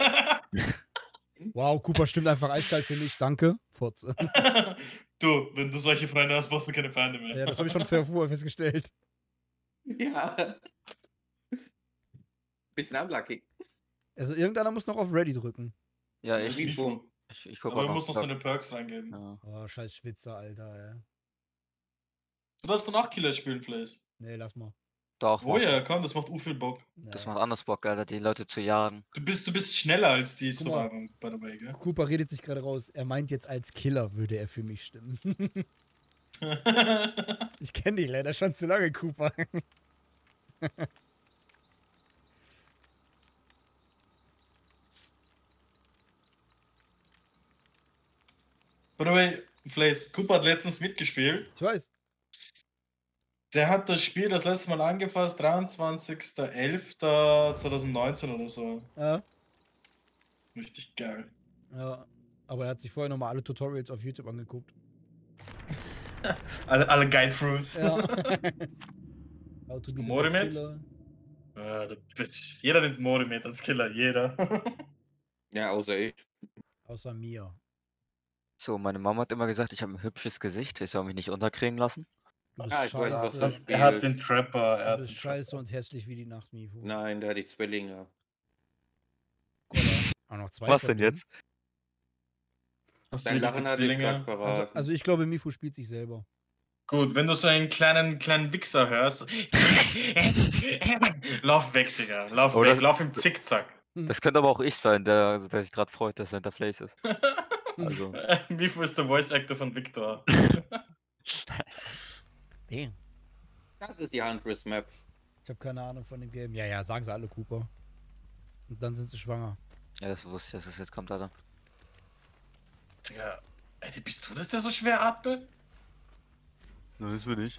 Wow, Cooper stimmt einfach eiskalt für mich. Danke. Furze. Du, wenn du solche Freunde hast, brauchst du keine Feinde mehr. Ja, das habe ich schon vorher festgestellt. Ja. Bisschen unlucky. Also irgendeiner muss noch auf Ready drücken. Ja, ich Mifo. guck Aber mal du musst noch so noch. eine Perks reingeben. Ja. Oh, scheiß Schwitzer, Alter, ey. Du darfst dann auch Killer spielen, Flays. Nee, lass mal. Doch, Oh ja, komm, das macht viel Bock. das Nee. macht anders Bock, Alter, die Leute zu jagen. Du bist schneller als die Guck mal. Survivor, by the way, gell? Cooper redet sich gerade raus. Er meint jetzt als Killer würde er für mich stimmen. Ich kenne dich leider schon zu lange, Cooper. By the way, Flays, Cooper hat letztens mitgespielt. Ich weiß. Der hat das Spiel das letzte Mal angefasst, 23.11.2019 oder so. Ja. Richtig geil. Ja. Aber er hat sich vorher nochmal alle Tutorials auf YouTube angeguckt. Alle Guide-Throughs. Ja. How to be the Mori best mit? killer. Jeder nimmt Mori mit als Killer, jeder. Ja, außer ich. Außer mir. So, meine Mama hat immer gesagt, ich habe ein hübsches Gesicht, ich soll mich nicht unterkriegen lassen. Du bist Ah, ich weiß, was scheiße. das Er hat Spiel den ist. Trapper. Du bist scheiße und hässlich wie die Nacht, Mifu. Nein, der hat die Zwillinge. Auch noch 2 Was von denn denen. jetzt? Hast du Dein wirklich die Lachen hat dich Zwillinge? gerade verraten. Also ich glaube, Mifu spielt sich selber. Gut, wenn du so einen kleinen Wichser hörst. Lauf weg, Digga. Lauf Oder- weg, lauf im Zickzack. Das könnte aber auch ich sein, der sich gerade freut, dass er hinter Flays ist. Also, Mifu ist der Voice Actor von Victor. Damn. Das ist die Huntress Map. Ich habe keine Ahnung von dem Game. Ja, sagen sie alle, Cooper. Und dann sind sie schwanger. ja, das wusste ich, dass es jetzt kommt, Alter. Digga, ey, bist du das, der so schwer atmet? Nein, das bin ich.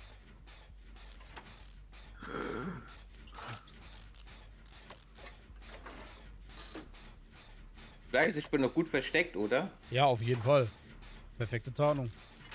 Gleich, ich bin noch gut versteckt, oder? Ja, auf jeden Fall. Perfekte Tarnung.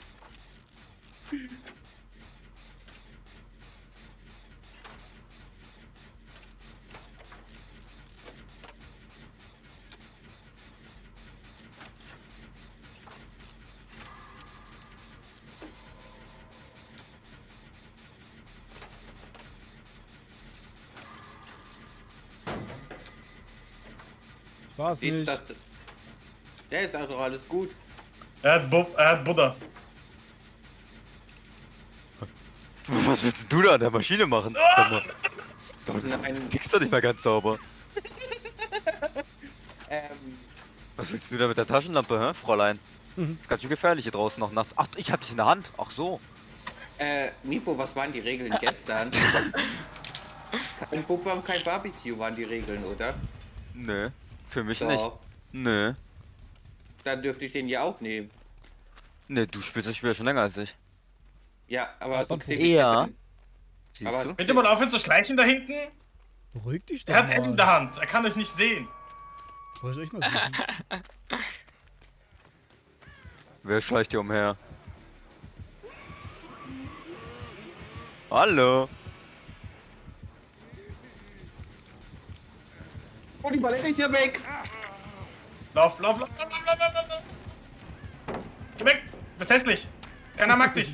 War's Siehst nicht. das? Der ist also alles gut. Er hat Buddha. Was willst du da an der Maschine machen? Sag mal, Nein, tickst doch nicht mehr ganz sauber. ähm, Was willst du da mit der Taschenlampe, hä, Fräulein? Mhm. Ist ganz schön gefährlich hier draußen noch nachts. Ach, ich hab dich in der Hand. Ach so. Mifo, was waren die Regeln gestern? Kein Puppe und kein Barbecue waren die Regeln, oder? Nö. Für mich nicht. Doch. Nö. Dann dürfte ich den ja auch nehmen. Nee, du spielst das Spiel ja schon länger als ich. Ja, aber so von gesehen Ja. besser. Siehst Aber- du? Könnt ihr mal aufhören zu schleichen da hinten? Beruhig dich doch Er hat Ed in der mal. Hand. Er kann euch nicht sehen. Woher soll ich das wissen? Wer schleicht hier umher? Hallo? Oh, die Palette ist ja weg! Lauf, lauf, lauf, lauf, lauf, lauf, lauf. Geh weg. Du bist hässlich. Keiner mag dich.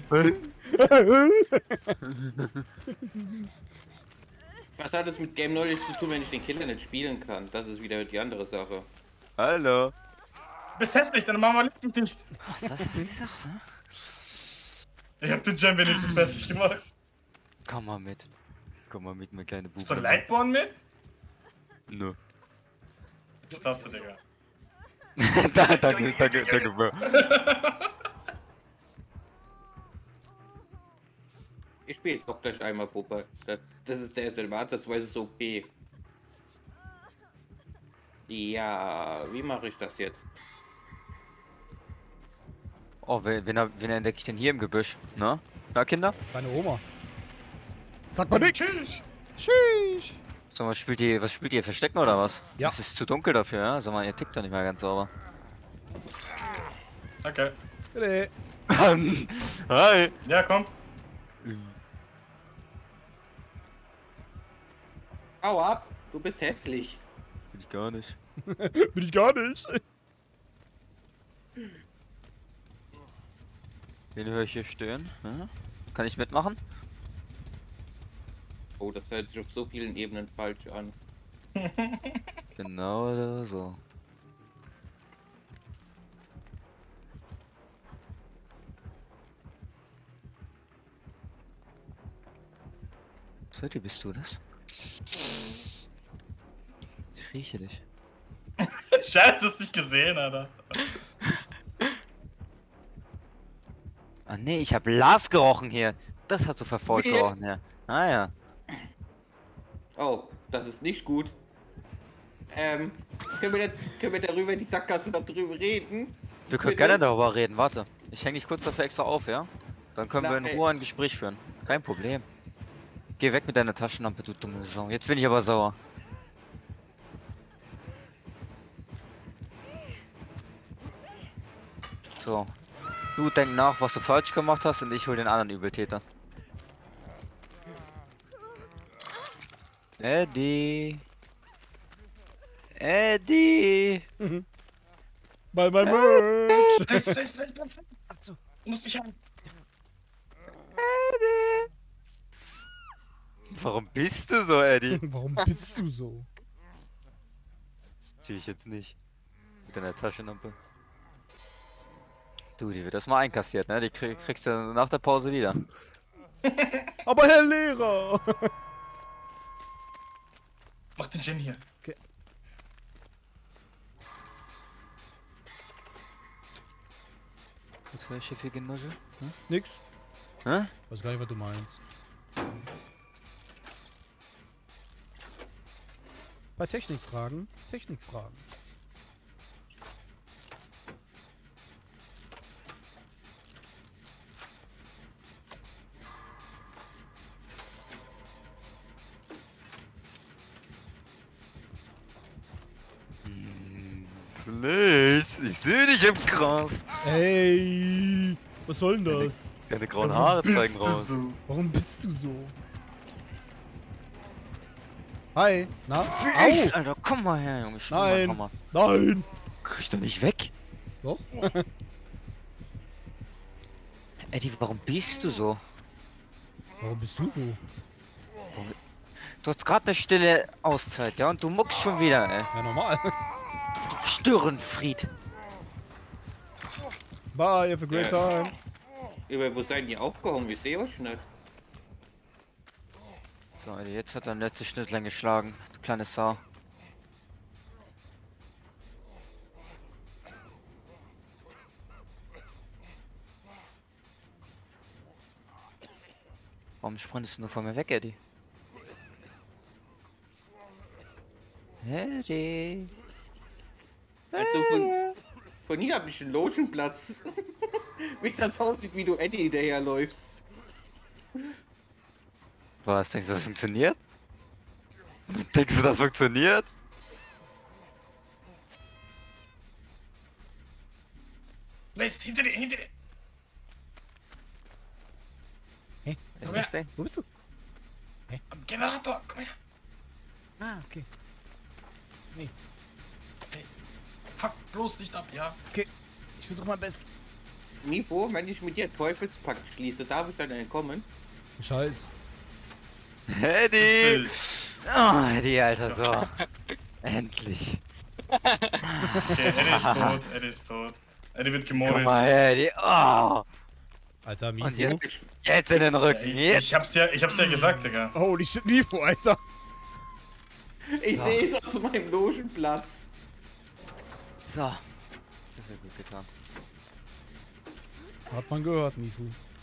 Was hat es mit Game Knowledge zu tun, wenn ich den Killer nicht spielen kann? Das ist wieder die andere Sache. Hallo? Du bist hässlich, deine Mama liebt dich nicht. Was hast du gesagt, ne? Ich hab den Gem wenigstens fertig gemacht. Komm mal mit. Komm mal mit, mein kleiner Bube. Ist von Lightborn mit? Nö. Die Taste, Digga. Danke, Bro. Ich spiele jetzt doch gleich einmal, Puppe. Der ist ansatzweise so OP. Ja, wie mache ich das jetzt? Oh, wen entdecke ich denn hier im Gebüsch? Na? Na, Kinder? Deine Oma. Sag mal nicht. Tschüss. Tschüss. Sag mal, was spielt ihr? Verstecken oder was? Ja. Es ist zu dunkel dafür, ja? Sag mal, ihr tickt doch nicht mehr ganz sauber. Danke. Bitte. Hi! Ja, komm. Hau ab, du bist hässlich. Bin ich gar nicht. Bin ich gar nicht. Wen höre ich hier stören? Ja? Kann ich mitmachen? Oh, das hört sich auf so vielen Ebenen falsch an. Genau so. Freddy, bist du das? Ich rieche dich. Scheiße, dass ich gesehen, Alter. Ah nee, ich habe Lars gerochen hier. Das hat so verfolgt Wie? gerochen hier. Ah ja. Oh, das ist nicht gut. Können wir darüber in die Sackgasse darüber reden? Wir können Bitte? gerne darüber reden, warte. Ich hänge dich kurz dafür extra auf, ja? Dann können wir in Nein. Ruhe ein Gespräch führen. Kein Problem. Geh weg mit deiner Taschenlampe, du dumme Sau. Jetzt bin ich aber sauer. So. Du denk nach, was du falsch gemacht hast und ich hol den anderen Übeltäter. Eddie. Eddie. Bei meinem Merch. Bleib. Achso. Du musst mich haben. Eddie. Warum bist du so, Eddie? Warum bist du so? Sehe ich jetzt nicht. Mit deiner Taschenlampe. Du, die wird das mal einkassiert, ne? Die kriegst du nach der Pause wieder. Aber Herr Lehrer. Mach den Gem hier. Was höre ich hier für Genuschel? Hm? Nix. Hä? Weiß gar nicht, was du meinst. Bei Technikfragen. Technikfragen. Please, ich sehe dich im Gras. Ey. Was soll denn das? Deine grauen Haare zeigen raus. So? Warum bist du so? Hi. Na? Ich, Au. Alter, komm mal her, Junge. Nein. Mal. Nein. Krieg ich doch nicht weg. Doch. Eddie, warum bist du so? Warum bist du so? Du hast gerade eine stille Auszeit, ja? Und du muckst schon wieder, ey. Ja, normal. Störenfried. Bye, have a great time. Wo seid ihr aufgehoben? Ich sehe euch nicht. So, Eddie, jetzt hat er letzte Schnittlein geschlagen. Du kleine Sau. Warum sprintest du nur von mir weg, Eddie? Eddie. Also von hier habe ich einen Logenplatz. Wie das aussieht, wie du Eddie hinterherläufst. Was, denkst du, das funktioniert? Denkst du, das funktioniert? Blaze, hinter dir, hinter dir! Hä? Ist her. nicht der? Wo bist du? Am Generator, komm her! Ah, okay. Hey, fuck, bloß nicht ab, ja? Okay. Ich versuche mein Bestes. Mifo, wenn ich mit dir Teufelspakt schließe, darf ich dann entkommen? Scheiß. Eddie! Still. Oh, Eddie, Alter, so. Endlich. Okay, Eddie ist tot, Eddie ist tot. Eddie wird Komm gemordet. mal her, Eddie. Oh. Alter, Mifo. Und jetzt in den Rücken. Jetzt. Ich hab's dir gesagt, Digga. Holy shit, Mifo, Alter. Ich sehe es aus meinem Logenplatz. So. Das hat gut getan. Hat man gehört, Mifo.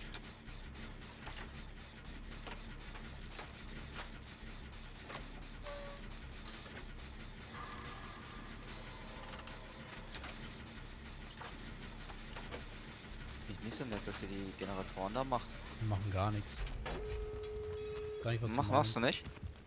Ich nicht so nett, dass ihr die Generatoren da macht. Die machen gar nichts. Ist gar nicht, was Machst du meinst. nicht?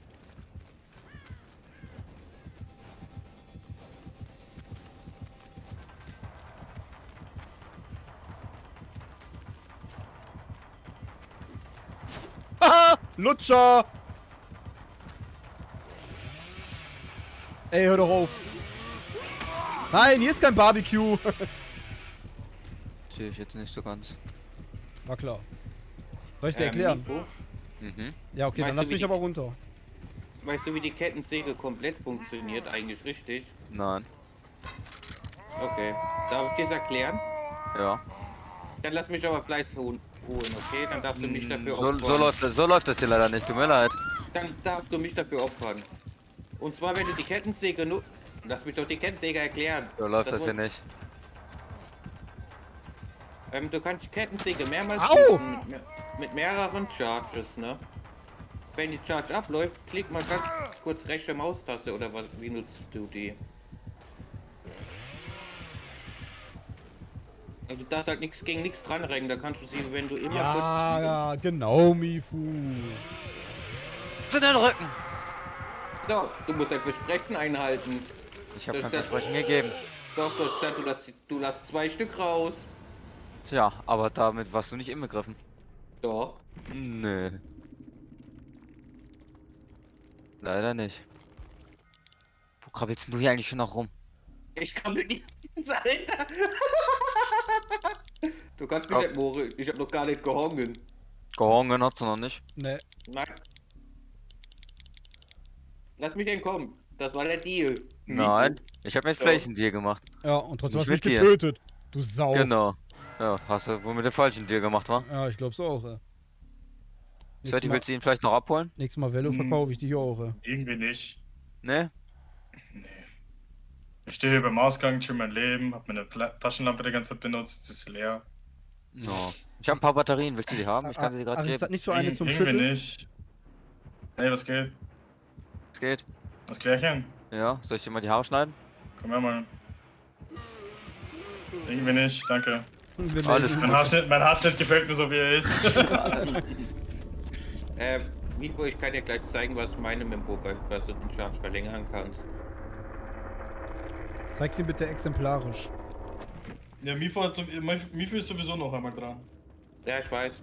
Haha! Lutscher! Ey, hör doch auf. Nein, hier ist kein Barbecue. Sehe ich jetzt nicht so ganz. War klar. Soll ich dir erklären? Mifo, Mhm. Ja, okay, dann Weißt lass du, wie mich die- aber runter. weißt du, wie die Kettensäge komplett funktioniert? Eigentlich richtig? Nein. Okay. Darf ich dir das erklären? Ja. Dann lass mich aber Fleiß holen, okay? Dann darfst du mich dafür So, opfern. so läuft das hier leider nicht, tut mir leid. Dann darfst du mich dafür opfern. Und zwar, wenn du die Kettensäge nutzt. Lass mich doch die Kettensäge erklären. So läuft das hier woll- nicht. Du kannst die Kettensäge mehrmals Au! nutzen mit mehreren Charges, ne? Wenn die Charge abläuft, klick mal ganz kurz rechte Maustaste oder was, wie nutzt du die? Also du darfst halt nichts gegen nichts dranrennen, da kannst du sie, wenn du immer Ja, ja, genau, Mifu. Zu den Rücken! kurz... So, du musst dein Versprechen einhalten. Ich habe kein Das- Versprechen gegeben. Doch, du hast gesagt, du lässt 2 Stück raus. Tja, aber damit warst du nicht inbegriffen. Doch. Nö. Leider nicht. Wo krabbelst du hier eigentlich schon noch rum? Ich kann mit nicht Alter. Du kannst mich Oh. nicht mohren. Ich hab noch gar nicht gehongen. Gehongen hat's noch nicht. Ne, Nein. Lass mich entkommen. Das war der Deal. Nein, ich habe mit Fleisch einen Deal gemacht. ja, und trotzdem hast Nicht du mich mit dir. getötet. Du Sau. Genau. Ja, hast du wohl mit dem falschen Deal gemacht, wa? Ja, ich glaub's auch, ey. Sveti, willst du ihn vielleicht noch abholen? Nächstes Mal Velo verkaufe ich dich auch, ey. Irgendwie nicht. Ne? Nee. Ich stehe hier beim Ausgang, chill mein Leben, hab meine Taschenlampe die ganze Zeit benutzt, jetzt ist sie leer. No. Ich habe ein paar Batterien, willst du die haben? Ich kann sie dir gerade Ach, ist das geben. nicht so eine zum Irgendwie Schütteln? nicht. Hey, was geht? Es geht. Was Klärchen? Ja, soll ich dir mal die Haare schneiden? Komm her mal. Irgendwie nicht, danke. Wir Alles melden Mein Haarschnitt gefällt mir so, wie er ist. Mifo, ich kann dir gleich zeigen, was ich meine mit dem Boba, was du den Charge verlängern kannst. uns. Zeig's ihm bitte exemplarisch. Ja, Mifo ist sowieso noch einmal dran. Ja, ich weiß.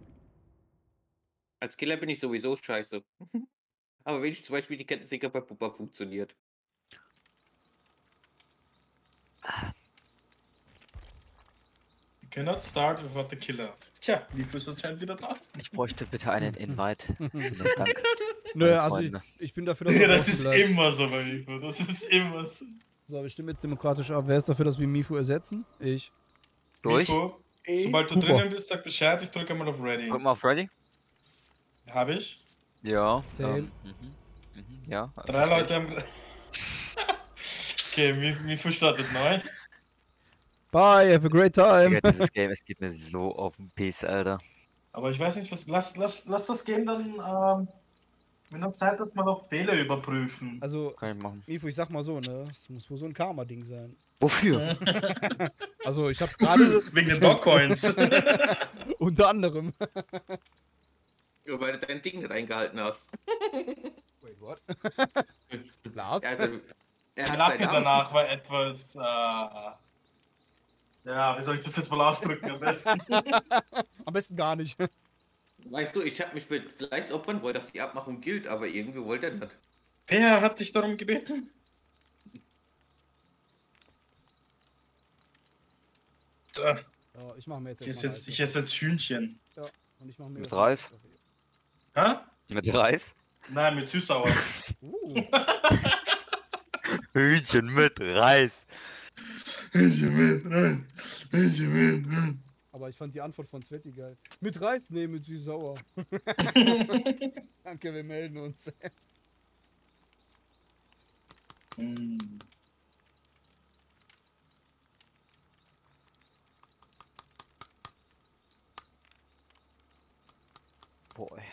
Als Killer bin ich sowieso scheiße. Aber wenn ich zum Beispiel die Kettensäge bei Pupa funktioniert. You cannot start without the killer. Tja, Mifo ist anscheinend wieder draußen. Ich bräuchte bitte einen Invite. Vielen Dank. Nö, meine also ich, Freunde. ich bin dafür, dass Ja, er das draußen ist bleibt. immer so bei Mifo. Das ist immer so. So, wir stimmen jetzt demokratisch ab. Wer ist dafür, dass wir Mifu ersetzen? Ich. Durch. Mifo, sobald du Super. drinnen bist, sag Bescheid, ich drücke mal auf Ready. Drück mal auf Ready. Hab ich? Ja. Same. Ja. 3 verstehe Leute am... Okay, Mifo startet neu. Bye, have a great ich. time. Digga, dieses Game, es geht mir so auf den Piss, Alter. Aber ich weiß nicht, was. Lass das Game dann. Wir haben Zeit, das mal auf Fehler überprüfen. Also, Kann ich machen. Mifu, ich sag mal so, ne? Es muss wohl so ein Karma-Ding sein. Wofür? Also, ich hab gerade Wegen den Dogcoins. unter anderem. Ja, weil du dein Ding nicht eingehalten hast. Wait, what? What? Lars? Ja, also, er Die hat Lacke seinen Arm. danach war etwas. Ja, wie soll ich das jetzt mal ausdrücken am besten? Am besten gar nicht. Weißt du, ich habe mich für Fleisch opfern wollen, dass die Abmachung gilt, aber irgendwie wollte er nicht. Wer hat dich darum gebeten? So, Ja, ich mache mir jetzt ich esse jetzt Hühnchen. Ja, und ich mache mir Mit jetzt Reis? Hä? Mit Reis? Nein, mit süß-sauer. Hühnchen mit Reis. Hühnchen mit rein. Hühnchen mit rein. Aber ich fand die Antwort von Sveti geil. Mit Reis? Nee, mit süß-sauer. Danke, wir melden uns. Boah.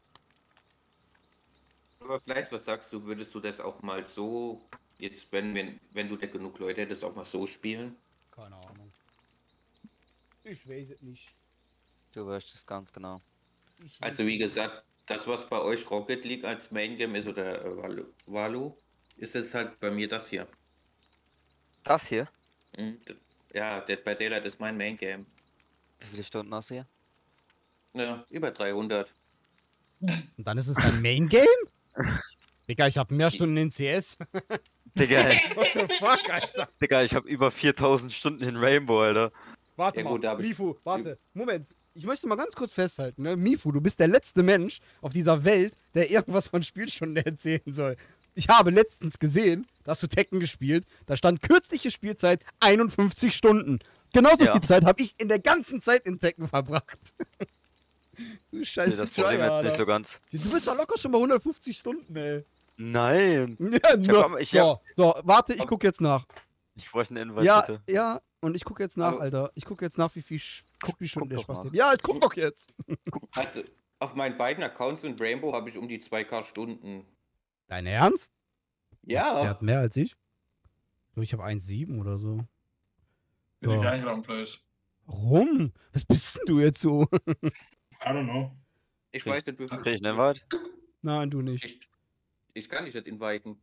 Aber vielleicht, was sagst du, würdest du das auch mal so, jetzt wenn du da genug Leute hättest, auch mal so spielen? Keine Ahnung. Ich weiß es nicht. Du weißt es ganz genau. Ich Also weiß wie es gesagt, das was bei euch Rocket League als Main Game ist oder Valo, ist es halt bei mir das hier. Das hier? Ja, Dead by Daylight ist mein Main Game. Wie viele Stunden hast du hier? Ja, über 300. Und dann ist es dein Main Game? Digga, ich hab mehr Stunden in CS. Digga, What the fuck, Alter? Digga, ich hab über 4000 Stunden in Rainbow, Alter. Warte Ja, gut, da mal, hab ich- Mifu, warte. Moment. Ich möchte mal ganz kurz festhalten, ne? Mifu, du bist der letzte Mensch auf dieser Welt, der irgendwas von Spielstunden erzählen soll. Ich habe letztens gesehen, da hast du Tekken gespielt, da stand kürzliche Spielzeit 51 Stunden. Genauso Ja. viel Zeit habe ich in der ganzen Zeit in Tekken verbracht. Du Ich sehe scheiß das Problem jetzt nicht so ganz. Du bist doch locker schon bei 150 Stunden, ey. Nein. Ja, nur. ich hab- So, warte, ich gucke jetzt nach. Ich bräuchte einen Invite, Ja, bitte. ja, und ich gucke jetzt nach, Aber- Alter. Ich gucke jetzt nach, wie viel Spielstunden der doch Spaß nach. hat. Ja, ich guck doch jetzt. Also auf meinen beiden Accounts in Rainbow habe ich um die 2K Stunden. Dein Ernst? Der Ja, hat mehr als ich. Ich glaube, ich habe 1,7 oder so. Bin ich So. eingeladen, Fleisch. Warum? Was bist denn du jetzt so? I don't know. ich weiß nicht, wie Krieg ich einen Invite? Nein, du nicht. Ich kann dich nicht inviten.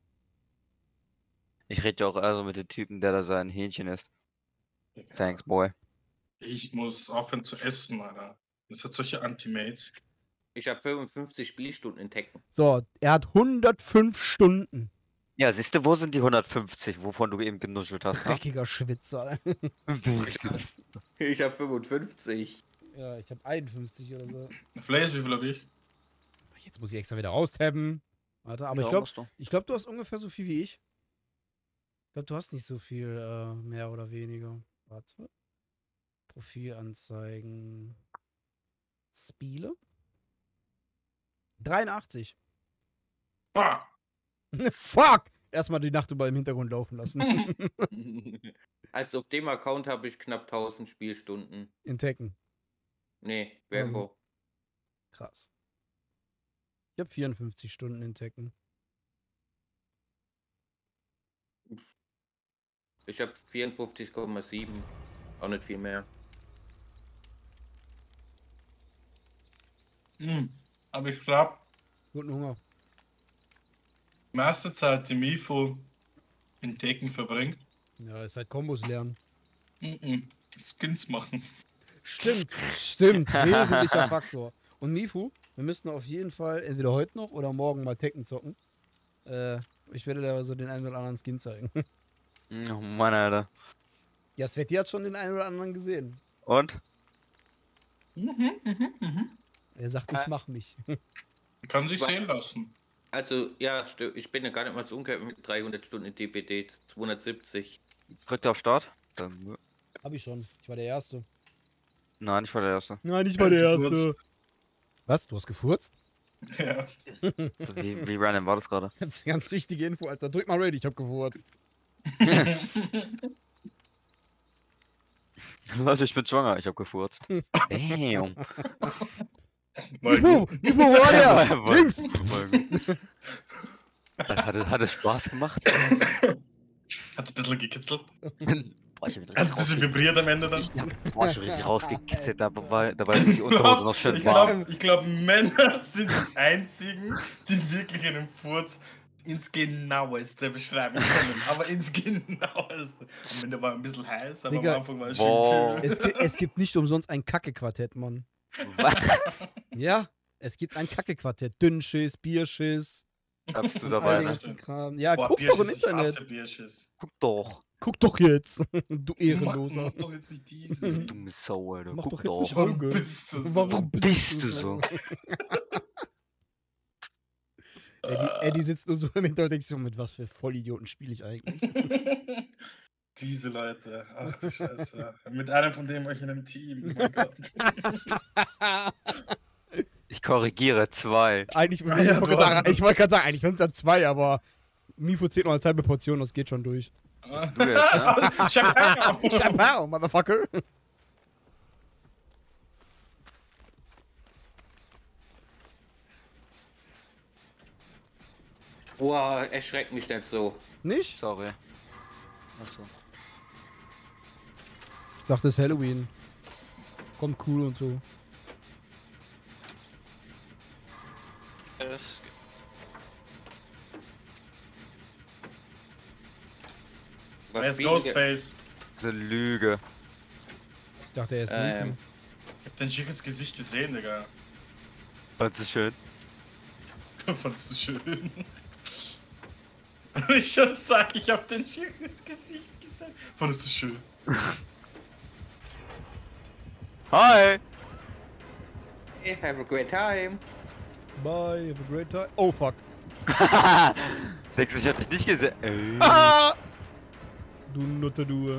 Ich rede ja auch also mit dem Typen, der da sein Hähnchen isst. Thanks, boy. Ich muss aufhören zu essen, Alter. Das hat solche Anti-Mates. Ich habe 55 Spielstunden in Tekken. So, er hat 105 Stunden. Ja, siehst du, wo sind die 150, wovon du eben genuschelt hast? Ne? Dreckiger Schwitzer. Ich habe 55. Ja, ich habe 51 oder so. Fleisch, wie viel hab ich? Jetzt muss ich extra wieder austappen. Warte, aber Ja, ich musst du. glaube, du hast ungefähr so viel wie ich. Ich glaube, du hast nicht so viel mehr oder weniger. Warte. Profilanzeigen. Spiele. 83. Ah, Fuck! Erstmal die Nacht über im Hintergrund laufen lassen. Also auf dem Account habe ich knapp 1000 Spielstunden. In Tekken. Nee, Rainbow. Krass. Ich habe 54 Stunden in Tekken. Ich habe 54,7. Auch nicht viel mehr. aber ich glaube, Guten Hunger. die meiste Zeit, die Mifu in Tekken verbringt, Ja, ist halt Kombos lernen. Skins machen. Stimmt, stimmt. Wesentlicher Faktor. Und Mifu, wir müssten auf jeden Fall entweder heute noch oder morgen mal Tekken zocken. Ich werde da so den einen oder anderen Skin zeigen. Oh Mann, Alter. Ja, Sveti hat schon den einen oder anderen gesehen. Und? Er sagt, ich mach mich. Kann sich sehen lassen. Also, ja, ich bin ja gar nicht mal so umgekehrt mit 300 Stunden in DPD, 270. Drückt ihr auf Start? Dann, Hab ich schon. Ich war der Erste. nein, ich war der Erste. Nein, ich war der Gefurzt. Erste. Was? Du hast gefurzt? Ja. So, wie random war das gerade? Das ist eine ganz wichtige Info, Alter. Drück mal ready, ich hab gefurzt. Leute, ich bin schwanger, ich hab gefurzt. Damn. Mal Mifu, gut. Mifu, wo war der? Voll- Links! voll gut. Hat es Spaß gemacht? Hat's ein bisschen gekitzelt. Boah, ich hab ihn Hat ein bisschen vibriert am Ende dann. Boah, schon richtig rausgekitzelt, dabei die Unterhose noch schön warm. Ich glaube, Männer sind die einzigen, die wirklich einen Furz ins Genaueste beschreiben können. Aber ins Genaueste. Am Ende war ein bisschen heiß, aber Digga, am Anfang war es boah. schön kühl. Es gibt nicht umsonst ein Kacke-Quartett, Mann. Was? Ja, es gibt ein Kacke-Quartett. Dünnschiss, Bierschiss, Habst du all dabei, den ne? ganzen Kram. Ja, Boah, guck doch im Bierschiss, ich Internet. hasse Bierschiss. Guck doch. Guck doch jetzt, du Mach Ehrenloser. doch jetzt nicht Du diesen. dumme Sau, Alter. Mach Guck doch jetzt doch. nicht Warum Auge. bist du so? Warum Bist du so? Eddie sitzt nur so im Hintergrund und denkt sich, mit was für Vollidioten spiele ich eigentlich? Diese Leute, ach du Scheiße. Mit einem von denen war ich in einem Team. Oh mein Gott. Ich korrigiere 2. Eigentlich, Ja, ja, ich wollte gerade sagen, eigentlich sind es ja 2, aber Mifu zählt noch als halbe Portion, das geht schon durch. Du jetzt, ne? Chapeau! Chapeau, Motherfucker. Boah, erschreckt mich nicht so. Nicht? Sorry. Achso. Ich dachte, es ist Halloween. Kommt cool und so. Es Wer Was ist spielen wir? Ghostface? Diese Lüge. Ich dachte, er ist Mifu. Ich hab dein schickes Gesicht gesehen, Digga. Fandst du schön? Fandest du schön? Wenn ich schon sag, ich hab dein schickes Gesicht gesehen. Fandest du schön? Hi! Hey, have a great time. Bye, have a great time. Oh, fuck. Denkst du, ich hätte dich nicht gesehen? Ah! Du Nutte, du.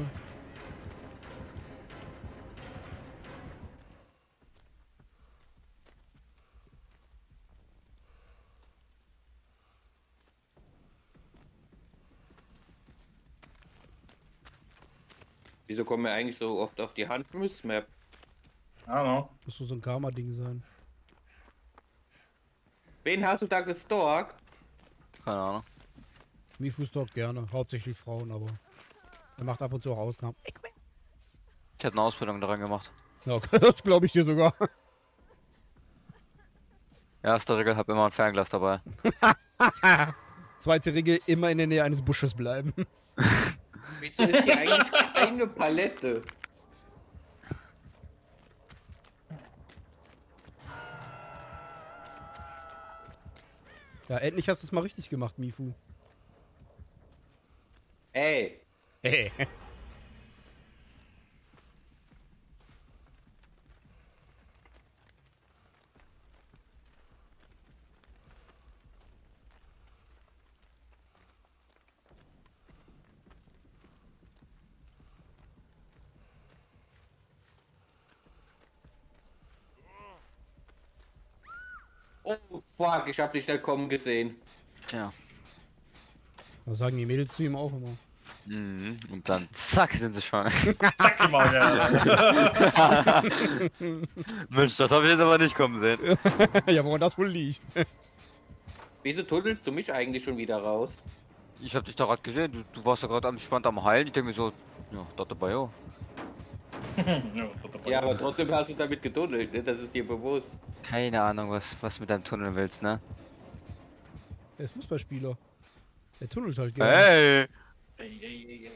Wieso kommen wir eigentlich so oft auf die Handmap? I don't know. Muss nur so ein Karma-Ding sein. Wen hast du da gestalkt? Keine Ahnung. Mifu stalkt gerne, hauptsächlich Frauen, aber er macht ab und zu auch Ausnahmen. Ich hab eine Ausbildung daran gemacht. Ja, okay, das glaube ich dir sogar. Erste Regel, hab immer ein Fernglas dabei. Zweite Regel, immer in der Nähe eines Busches bleiben. Wieso ist hier eigentlich keine Palette? Ja, endlich hast du es mal richtig gemacht, Mifu. Ey, Hey. oh fuck, ich hab dich nicht kommen gesehen. Tja. Das sagen die Mädels zu ihm auch immer. Mhm. Und dann zack, sind sie schwanger. Zack, die Maul, ja. Mensch, das habe ich jetzt aber nicht kommen sehen. Ja, woran das wohl liegt. Wieso tunnelst du mich eigentlich schon wieder raus? Ich hab dich da gerade gesehen, du warst da gerade entspannt am Heilen. Ich denke mir so, ja, das dabei, ja. Ja, aber trotzdem hast du damit getunnelt, ne? Das ist dir bewusst. Keine Ahnung, was mit deinem Tunnel willst, ne? Er ist Fußballspieler. Der tunnelt halt gerne. Hey! Ey.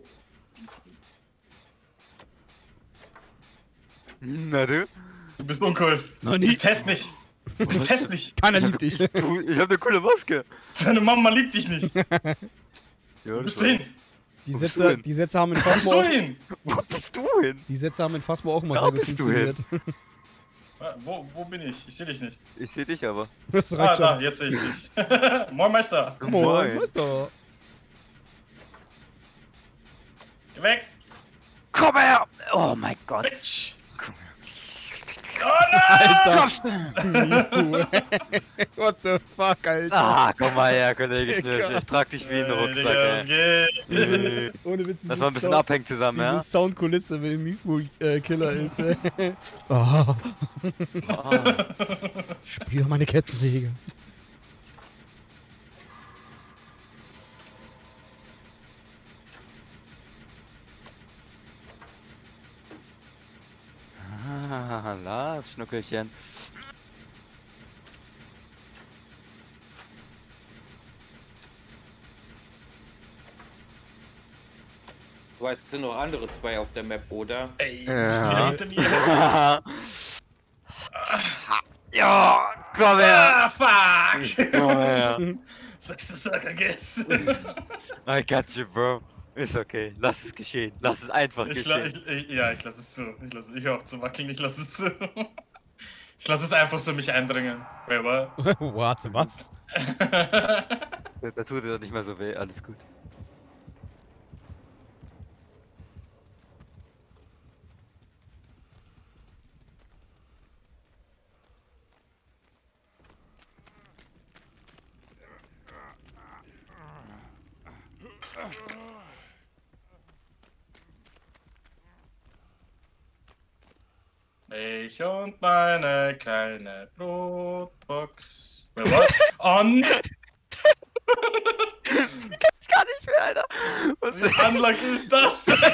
Na du? Du bist uncool. Noch Du nie. bist hässlich. Du bist hässlich. Keiner liebt dich. Ich hab eine coole Maske. Deine Mama liebt dich nicht. Ja, Wo das bist du war- hin? Die Wo bist du Sätze, hin? die Sätze haben in Wo bist Phasmo du auch, hin? Wo bist du hin? die Sätze haben in Phasmo auch immer Da sehr gut bist du hin. funktioniert. Wo bin ich? Ich sehe dich nicht. Ich sehe dich aber. Das Ah, reicht da, schon. jetzt sehe ich dich. Moin, Meister. Moin, Meister. Geh weg. Komm her! Oh mein Gott. Bitch. Komm her. Oh nein. Alter. Mifu. What the fuck, Alter. Ah, komm mal her, Kollege Digga. Schnürsch. Ich trag dich wie ein Digga, Rucksack, was ey. geht? Ohne Witz, Lass mal ein bisschen abhängen zusammen, Diese ja? Soundkulisse, wenn Mifu Killer ist. Oh, Ah. spür meine Kettensäge. Lars, Schnuckelchen. Du weißt, es sind noch andere zwei auf der Map, oder? Ey, Ja. bist du wieder hinter mir? Ja, komm her! Ah, fuck! Komm her! Suck, I guess. I got you, bro. Ist okay. Lass es geschehen. Lass es einfach geschehen. Ich lasse es zu. Ich höre auf zu wackeln, ich lasse es zu. Ich lasse es einfach so mich eindringen. Wait, what? Warte, was? Da tut er doch nicht mal so weh. Alles gut. Ich und meine kleine Brotbox. Wait, what? On. Ich kann nicht mehr, Alter. Was Wie unlucky ist das denn?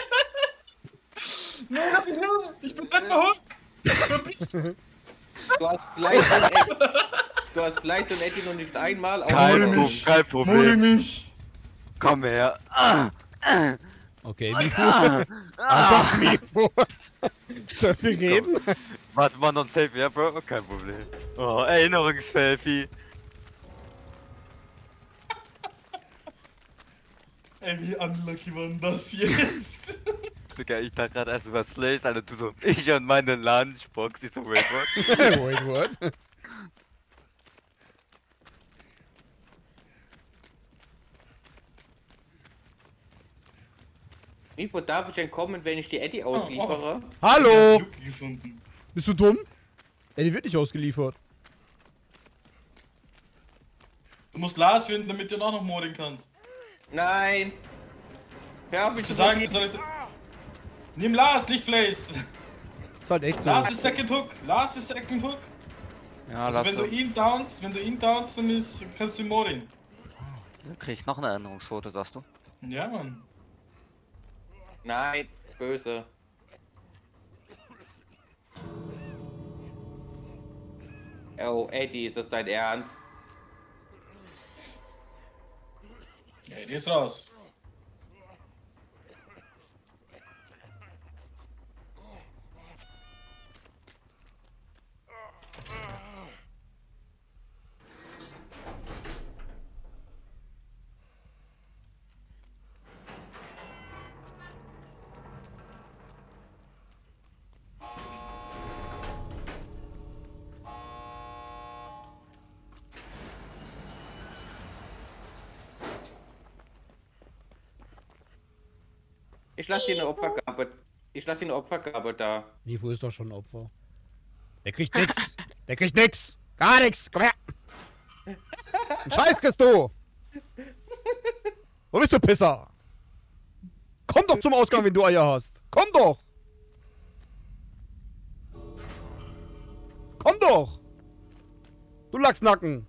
Nein, lass mich nur. Ich bin Dr. Hook. Wer bist du? Du hast Fleiß und Eddie. Du hast Fleiß und Eddie noch nicht einmal kein Mori Problem. mich. Komm her. Okay, Mifu. Also, Mifu. Soll wir reden? Warte mal, noch ein Selfie, ja, Bro? Kein Problem. Oh, Erinnerungsselfie. Ey, wie unlucky war denn das jetzt? Digga, ich dachte gerade erst, du was Flays, Alter, du so, ich und meine Lunchbox, ich so, wait, what? Wait, what? Wie darf ich entkommen, wenn ich die Eddie ausliefere? Hallo! Luke gefunden. Bist du dumm? Ey, die wird nicht ausgeliefert. Du musst Lars finden, damit du ihn auch noch modding kannst. Nein! Hör auf mich zu zu sagen, sagen. soll ich. Nimm Lars, nicht Flays. Ist halt echt so. Lars ist Second Hook. Lars ist Second Hook. Ja, Also lass wenn du ihn downst, dann kannst du ihn modding. Dann krieg ich noch ein Erinnerungsfoto, sagst du? Ja, Mann. Nein, böse. Oh, Eddie, ist das dein Ernst? Ja, die ist raus. Ich lasse dir eine Opfergabe. Ich lasse dir eine Opfergabe da. Mifu ist doch schon ein Opfer. Der kriegt nix. Der kriegt nix. Gar nix. Komm her. Ein Scheiß kriegst du. Wo bist du, Pisser? Komm doch zum Ausgang, wenn du Eier hast. Komm doch. Komm doch. Du Lachsnacken.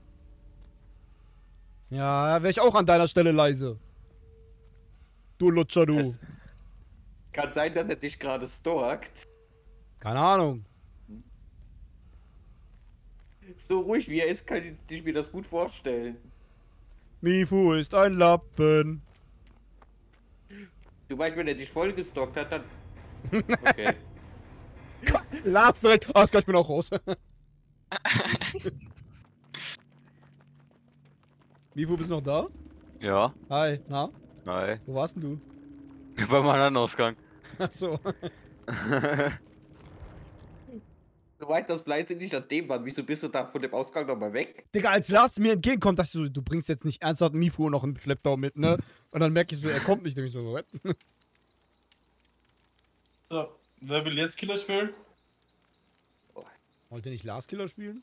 Ja, wäre ich auch an deiner Stelle leise. Du Lutscher, du. Es kann sein, dass er dich gerade stalkt. Keine Ahnung. So ruhig wie er ist, kann ich mir das gut vorstellen. Mifu ist ein Lappen. Du weißt, wenn er dich voll gestalkt hat, dann... Okay. Lars direkt. Ah, ich bin auch raus. Mifu, bist du noch da? Ja. Hi, na? Nein. Wo warst denn du? Bei meinem anderen Ausgang. Achso. Du weißt, das fleißig nicht nach dem war. Wieso bist du da von dem Ausgang nochmal weg? Digga, als Lars mir entgegenkommt, dachte ich so, du bringst jetzt nicht ernsthaft Mifu noch einen Schlepptau mit, ne? Und dann merke ich so, er kommt nicht. Denke ich so, what? So, wer will jetzt Killer spielen? Wollt ihr nicht Lars Killer spielen?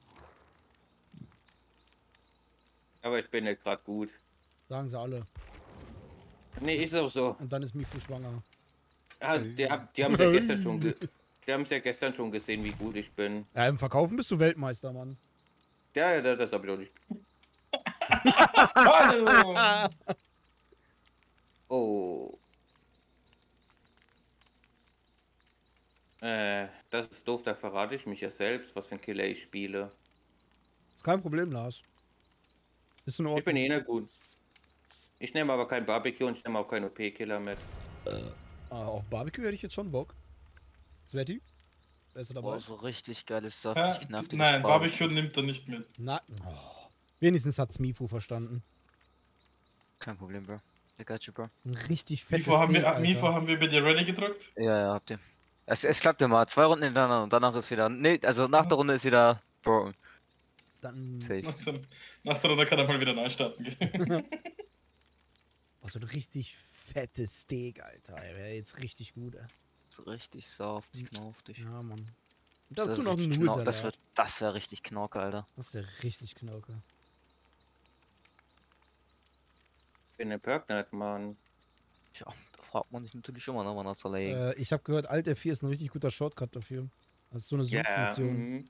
Aber ich bin nicht gerade gut. Sagen sie alle. Nee, ist auch so. Und dann ist Mifu schwanger. Ah, die haben es ja gestern schon die haben es ja gestern schon gesehen, wie gut ich bin. Ja, im Verkaufen bist du Weltmeister, Mann. Ja, das habe ich auch nicht. Hallo! Oh. Das ist doof, da verrate ich mich ja selbst, was für ein Killer ich spiele. Ist kein Problem, Lars. Ist in Ich bin Ordnung. eh nicht gut. Ich nehme aber kein Barbecue und ich nehme auch keinen OP-Killer mit. Auf Barbecue hätte ich jetzt schon Bock. Sveti? Wer ist da dabei? Boah, so richtig geiles, Ja, saftig, knaftiges nein, Barbecue nimmt er nicht mit. Na, wenigstens hat's Mifu verstanden. Kein Problem, Bro. I got you, Bro. Ein richtig fettes Mifu haben, Steak, Alter. Mifu haben wir bei dir ready gedrückt? Ja, habt ihr. Es klappt immer. 2 Runden hintereinander und danach ist wieder. Nee, also nach der Runde ist wieder broken. Dann Safe. Nach der Runde kann er mal wieder neu starten gehen. so ein richtig fettes Steak, Alter. Wäre jetzt richtig gut, ey. So richtig saftig, knaftig. Ja, Mann. Und Das dazu wird noch ein richtig Nudelsalat. Das wäre richtig Knorke, Alter. Das wäre richtig Knauke. Für eine Perk nicht, Mann. Tja, da fragt man sich natürlich immer noch mal nach zu legen. Ich habe gehört, Alt F4 ist ein richtig guter Shortcut dafür. Das ist so eine Ja. Suchfunktion.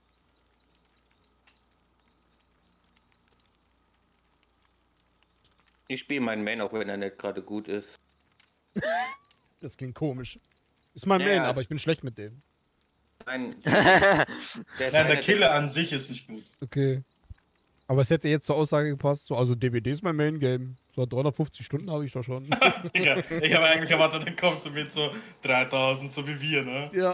Ich spiele meinen Man, auch wenn er nicht gerade gut ist. Das klingt komisch. Ist mein Ja, Main, ja. aber ich bin schlecht mit dem. Nein, Ja, der der Killer an sich ist nicht gut. Okay. Aber es hätte jetzt zur Aussage gepasst, so, also DBD ist mein Main-Game. So 350 Stunden habe ich da schon. Digga, ich habe eigentlich erwartet, der kommt so mit so 3000, so wie wir, ne? Ja.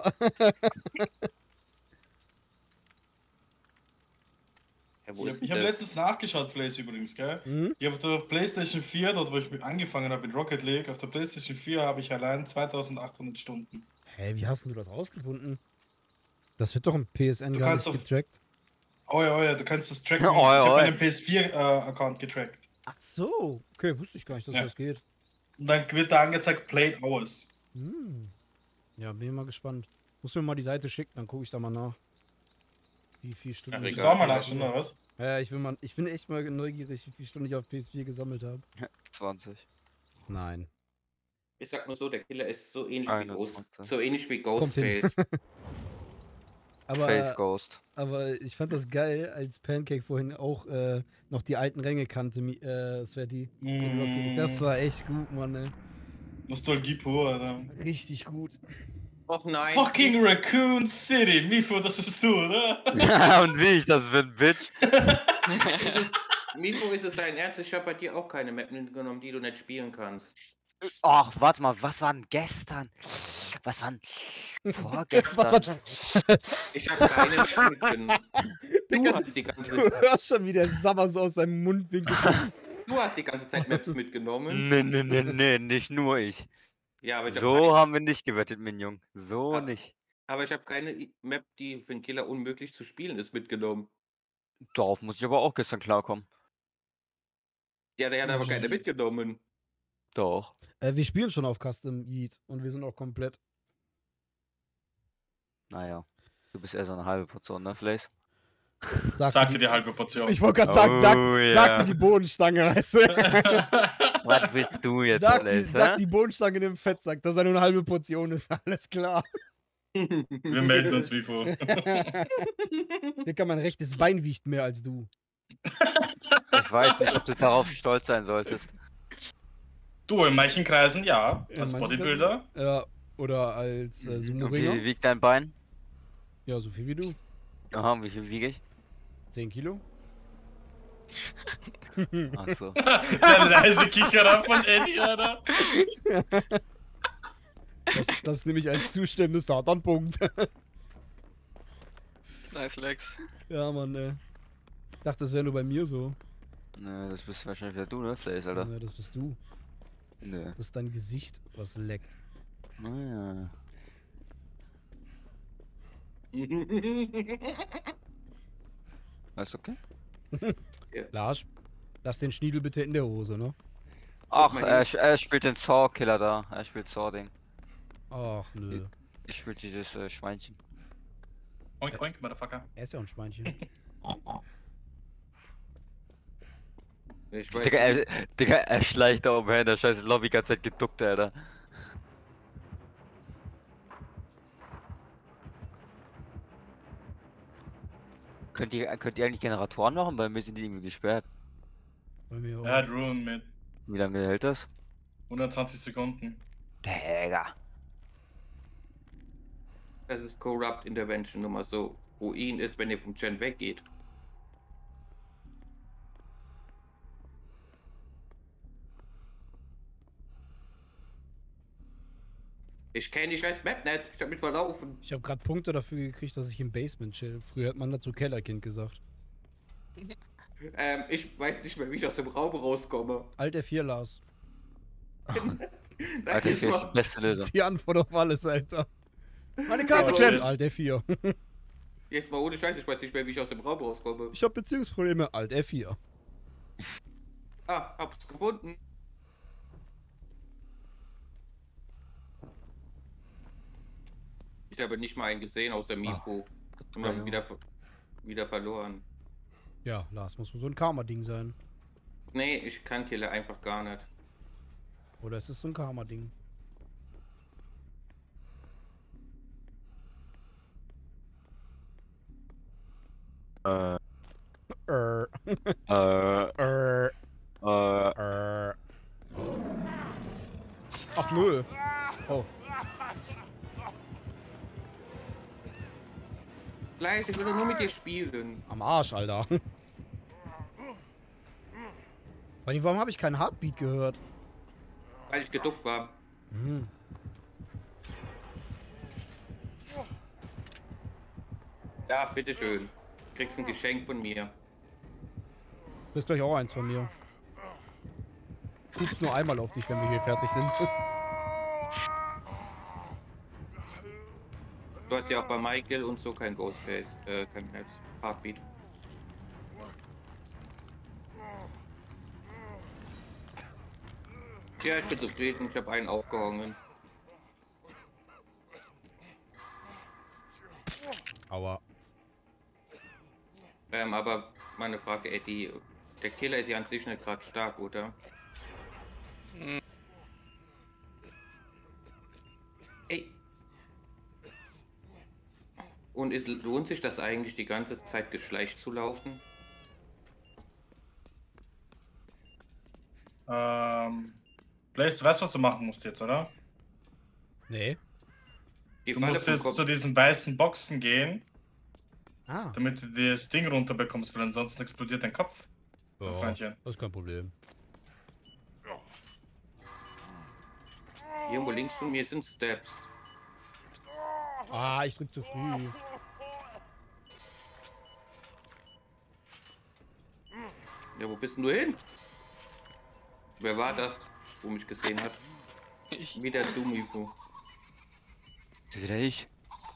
Ich habe letztens nachgeschaut, Blaze übrigens, gell? Mhm. Ich habe auf der PlayStation 4, dort wo ich angefangen habe mit Rocket League, auf der PlayStation 4 habe ich allein 2800 Stunden. Hä, wie hast denn du das rausgefunden? Das wird doch im PSN Du gar kannst nicht auf- getrackt. Oh ja, du kannst das tracken. Oi, Ich habe oi. meinen PS4-Account getrackt. Ach so. Okay, wusste ich gar nicht, dass Ja. das geht. Und dann wird da angezeigt, Played Hours. Hm. Ja, bin ich mal gespannt. Muss mir mal die Seite schicken, dann gucke ich da mal nach. Wie viele Stunden Ach, ich Du egal. sag mal nachschauen, oder was? Ja, ich bin echt mal neugierig, wie viele Stunden ich auf PS4 gesammelt habe. 20. Nein. Ich sag nur so, der Killer ist so ähnlich wie 21. so ähnlich wie Kommt hin. Ghostface. Face Aber, Ghost. aber ich fand das geil, als Pancake vorhin auch noch die alten Ränge kannte, Sveti. in Rocket League. Das war echt gut, Mann, ey. Nostalgie pur, Alter. Richtig gut. Och nein. Fucking Raccoon City, Mifo, das bist du, oder? Ja, und wie ich das bin, Bitch. Mifo, ist es dein Ernst? Ich habe bei dir auch keine Map mitgenommen, die du nicht spielen kannst. Ach, warte mal, was war denn gestern? Was war denn vorgestern? Was war Ich habe keine Map mitgenommen. Du hast die ganze Du hörst schon, wie der Sabber so aus seinem Mundwinkel kommt. Du hast die ganze Zeit Maps mitgenommen. Nee, nicht nur ich. Ja, aber ich So haben wir nicht gewettet, Minion. So Ah. nicht. aber ich habe keine Map, die für einen Killer unmöglich zu spielen ist, mitgenommen. Darauf muss ich aber auch gestern klarkommen. Ja, der hat aber keine mitgenommen. Doch. Wir spielen schon auf Custom Yeet und wir sind auch komplett. Naja. Du bist eher so eine halbe Portion, ne, Flace? Sagte die halbe Portion. Ich wollte gerade sagen, Oh, ja. sag dir die Bodenstange, weißt du? Was willst du jetzt, Flace, Sag die Bodenstange in dem Fettsack, dass er nur eine halbe Portion ist, alles klar. Wir melden uns, Mifo. Dicker, mein rechtes Bein wiegt mehr als du. Ich weiß nicht, ob du darauf stolz sein solltest. Du, in manchen Kreisen ja, In als manchen Bodybuilder. Ja, oder als Und Sumo-Ringer. wie wiegt dein Bein? Ja, so viel wie du. Aha, und wie viel wiege ich? 10 Kilo. Achso. Der leise Kicherer von Eddie, oder? Das nehme ich als Zuständnis da, dann Punkt. Nice Legs. Ja, Mann, ey. Ich dachte, das wäre nur bei mir so. Nö, das bist wahrscheinlich wieder du, ne, Flace, Alter? Ja, das bist du. Nö. Das ist dein Gesicht, was leckt. Naja. Alles okay? Lars, lass den Schniedel bitte in der Hose, ne? Ach, mal er spielt den Saw-Killer da. Er spielt Saw-Ding. Ach, nö. Ich spiele dieses Schweinchen. Oink, oink, Motherfucker. Er ist ja ein Schweinchen. Ich weiß Digga, nicht. er schleicht da oben her in der scheiß Lobby, ganze Zeit geduckt, Alter. Könnt ihr eigentlich Generatoren machen? Bei mir sind die irgendwie gesperrt. Bei mir auch. Er hat Rune mit Wie lange hält das? 120 Sekunden. Digga. Das ist Corrupt Intervention, nur mal so. Ruin ist, wenn ihr vom Gen weggeht. Ich kenne die scheiß Map nicht. Ich hab mich verlaufen. Ich habe gerade Punkte dafür gekriegt, dass ich im Basement chill. Früher hat man dazu Kellerkind gesagt. Ich weiß nicht mehr, wie ich aus dem Raum rauskomme. Alt F4, Lars. Alter, Jetzt das ist mal- die beste Lösung. Die Antwort auf alles, Alter. Meine Karte Ja, klemmt. aber- Alt F4. Jetzt mal ohne Scheiß, ich weiß nicht mehr, wie ich aus dem Raum rauskomme. Ich habe Beziehungsprobleme. Alt F4. Ah, hab's gefunden. Ich habe nicht mal einen gesehen aus der Mifu. Und wir haben wieder verloren. Ja, Lars, muss so ein Karma-Ding sein. Nee, ich kann Killer einfach gar nicht. Oder ist es so ein Karma-Ding? Äh, Äh, äh, äh, Ach nö. Oh. Leise, ich will doch nur mit dir spielen. Am Arsch, Alter. Warum habe ich keinen Heartbeat gehört? Weil ich geduckt war. Hm. Ja, bitteschön. Kriegst ein Geschenk von mir. Du kriegst gleich auch eins von mir. Du guckst nur einmal auf dich, wenn wir hier fertig sind. Du hast ja auch bei Michael und so kein Ghostface, kein Heartbeat. Ja, ich bin zufrieden, ich habe einen aufgehangen. Aua. Aber meine Frage, Eddie, der Killer ist ja an sich nicht gerade stark, oder? Ey. Und lohnt sich das eigentlich die ganze Zeit geschleicht zu laufen? Blaze, du weißt, was du machen musst jetzt, oder? Nee. Die Du Falle musst vom jetzt Kopf- zu diesen weißen Boxen gehen, Ah. damit du das Ding runterbekommst, weil ansonsten explodiert dein Kopf. Ja, Freundchen. das ist kein Problem. Irgendwo links von mir sind Steps. Ah, ich drück zu früh. Ja, wo bist denn du hin? Wer war das, wo mich gesehen hat? Ich, Wieder du, Mifu. ist wieder ich.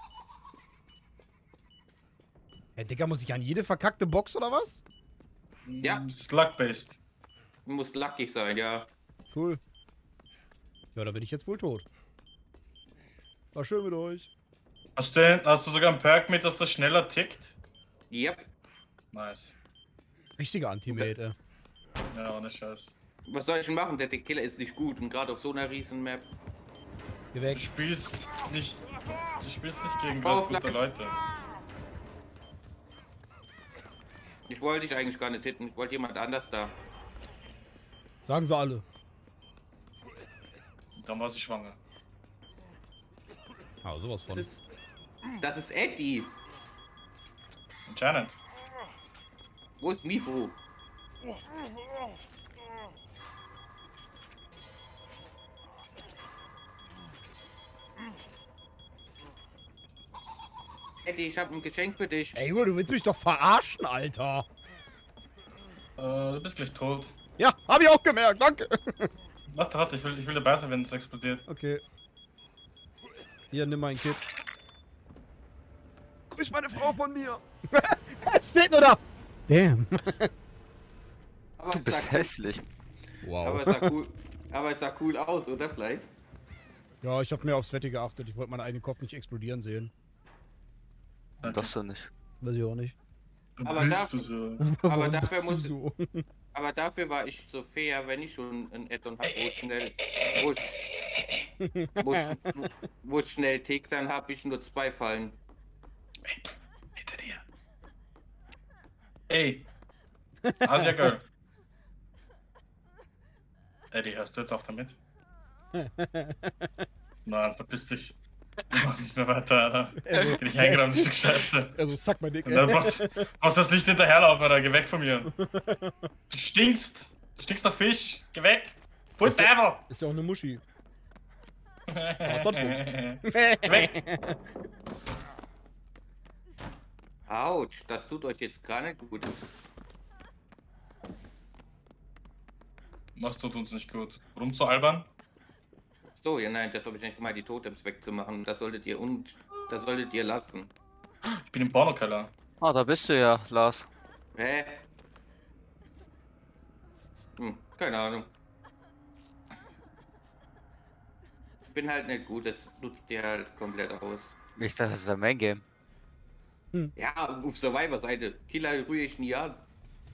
Hey, Digga, muss ich an jede verkackte Box oder was? Ja. Slug-based. Du musst lucky sein, ja. Cool. Ja, da bin ich jetzt wohl tot. War schön mit euch. Hast du sogar einen Perk mit, dass das schneller tickt? Yep. Nice. Richtiger Anti-Mate, Ja, ohne Scheiß. Was soll ich denn machen? Der Killer ist nicht gut und gerade auf so einer riesen Map. Geh Du weg. spielst nicht gegen Oh, gute Fleisch. Leute. Ich wollte dich eigentlich gar nicht hitten. Ich wollte jemand anders da. Sagen sie alle. Dann war sie schwanger. Ah, sowas von. Das ist Eddie. Anscheinend. Wo ist Mifu? Eddie, ich habe ein Geschenk für dich. Ey, Junge, du willst mich doch verarschen, Alter. Du bist gleich tot. Ja, hab ich auch gemerkt, danke. Warte, ich will dabei sein, wenn es explodiert. Okay. Hier, nimm mein Kit. Grüß meine Frau von mir. Steht nur da. Damn. Aber Du es sah bist cool, hässlich. Wow. aber es sah cool aus, oder Fleiß? Ja, ich hab mehr aufs Wetter geachtet. Ich wollte meinen eigenen Kopf nicht explodieren sehen. Das doch nicht. Weiß ich auch nicht. Du Aber bist dafür- du so. Aber Warum dafür bist du muss so? Aber dafür war ich so fair, wenn ich schon ein Addon hab, wo es schnell tickt, dann habe ich nur 2 Fallen. Ey, pst, hinter dir. Ey. Asia Girl. Eddie, hörst du jetzt auf damit? Nein, verpiss dich. Mach nicht mehr weiter, Alter. Geh dich eingraben, du Stück Scheiße. Also, sag mal, Dick. Und dann brauchst das nicht hinterherlaufen, Alter. Geh weg von mir. Du stinkst. Du stinkst nach Fisch. Geh weg. Full Server. Ist ja auch eine Muschi. Geh weg. Autsch, das tut euch jetzt gar nicht gut. Was tut uns nicht gut? Rumzualbern? So, ja nein, das habe ich nicht gemeint, die Totems wegzumachen. Das solltet ihr lassen. Ich bin im Pornokeller. Ah, da bist du ja, Lars. Hä? Keine Ahnung. Ich bin halt nicht gut, das nutzt ihr halt komplett aus. Ich dachte, das ist ein Main Game. Ja, auf Survivor-Seite. Killer rühre ich nie an.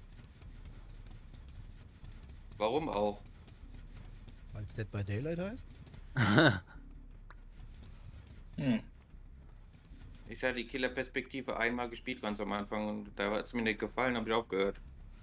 Warum auch? Weil es Dead by Daylight heißt? Ich hatte die Killer-Perspektive einmal gespielt ganz am Anfang und da hat es mir nicht gefallen, habe ich aufgehört.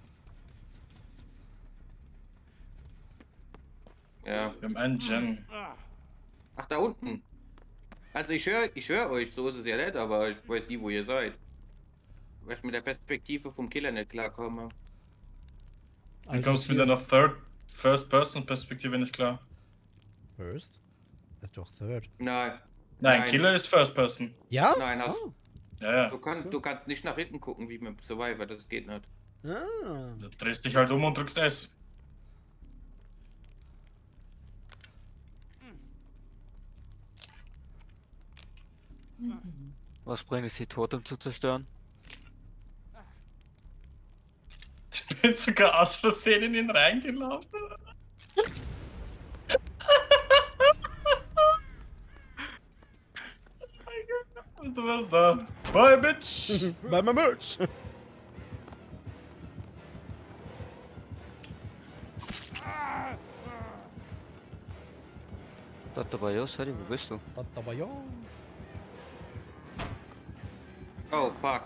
Ja. Wir haben einen Gen. Ach, da unten. Also ich höre euch, so ist es ja nicht, aber ich weiß nie, wo ihr seid. Weil ich mit der Perspektive vom Killer nicht klarkomme. Du kommst mit einer First-Person-Perspektive nicht klar. First? Das ist doch Third. Nein. Nein, Killer ist First-Person. Ja? Nein, hast Oh. Ja, ja. du kannst nicht nach hinten gucken wie mit Survivor, das geht nicht. Ah. Du drehst dich halt um und drückst S. Was bringt es, die Totem zu zerstören? Ich bin sogar aus Versehen in ihn reingelaufen. Was da? Bye, Bitch! Bei meinem Merch! Dr. Bayo, sorry, wo bist du? Das aber ja. Oh, fuck.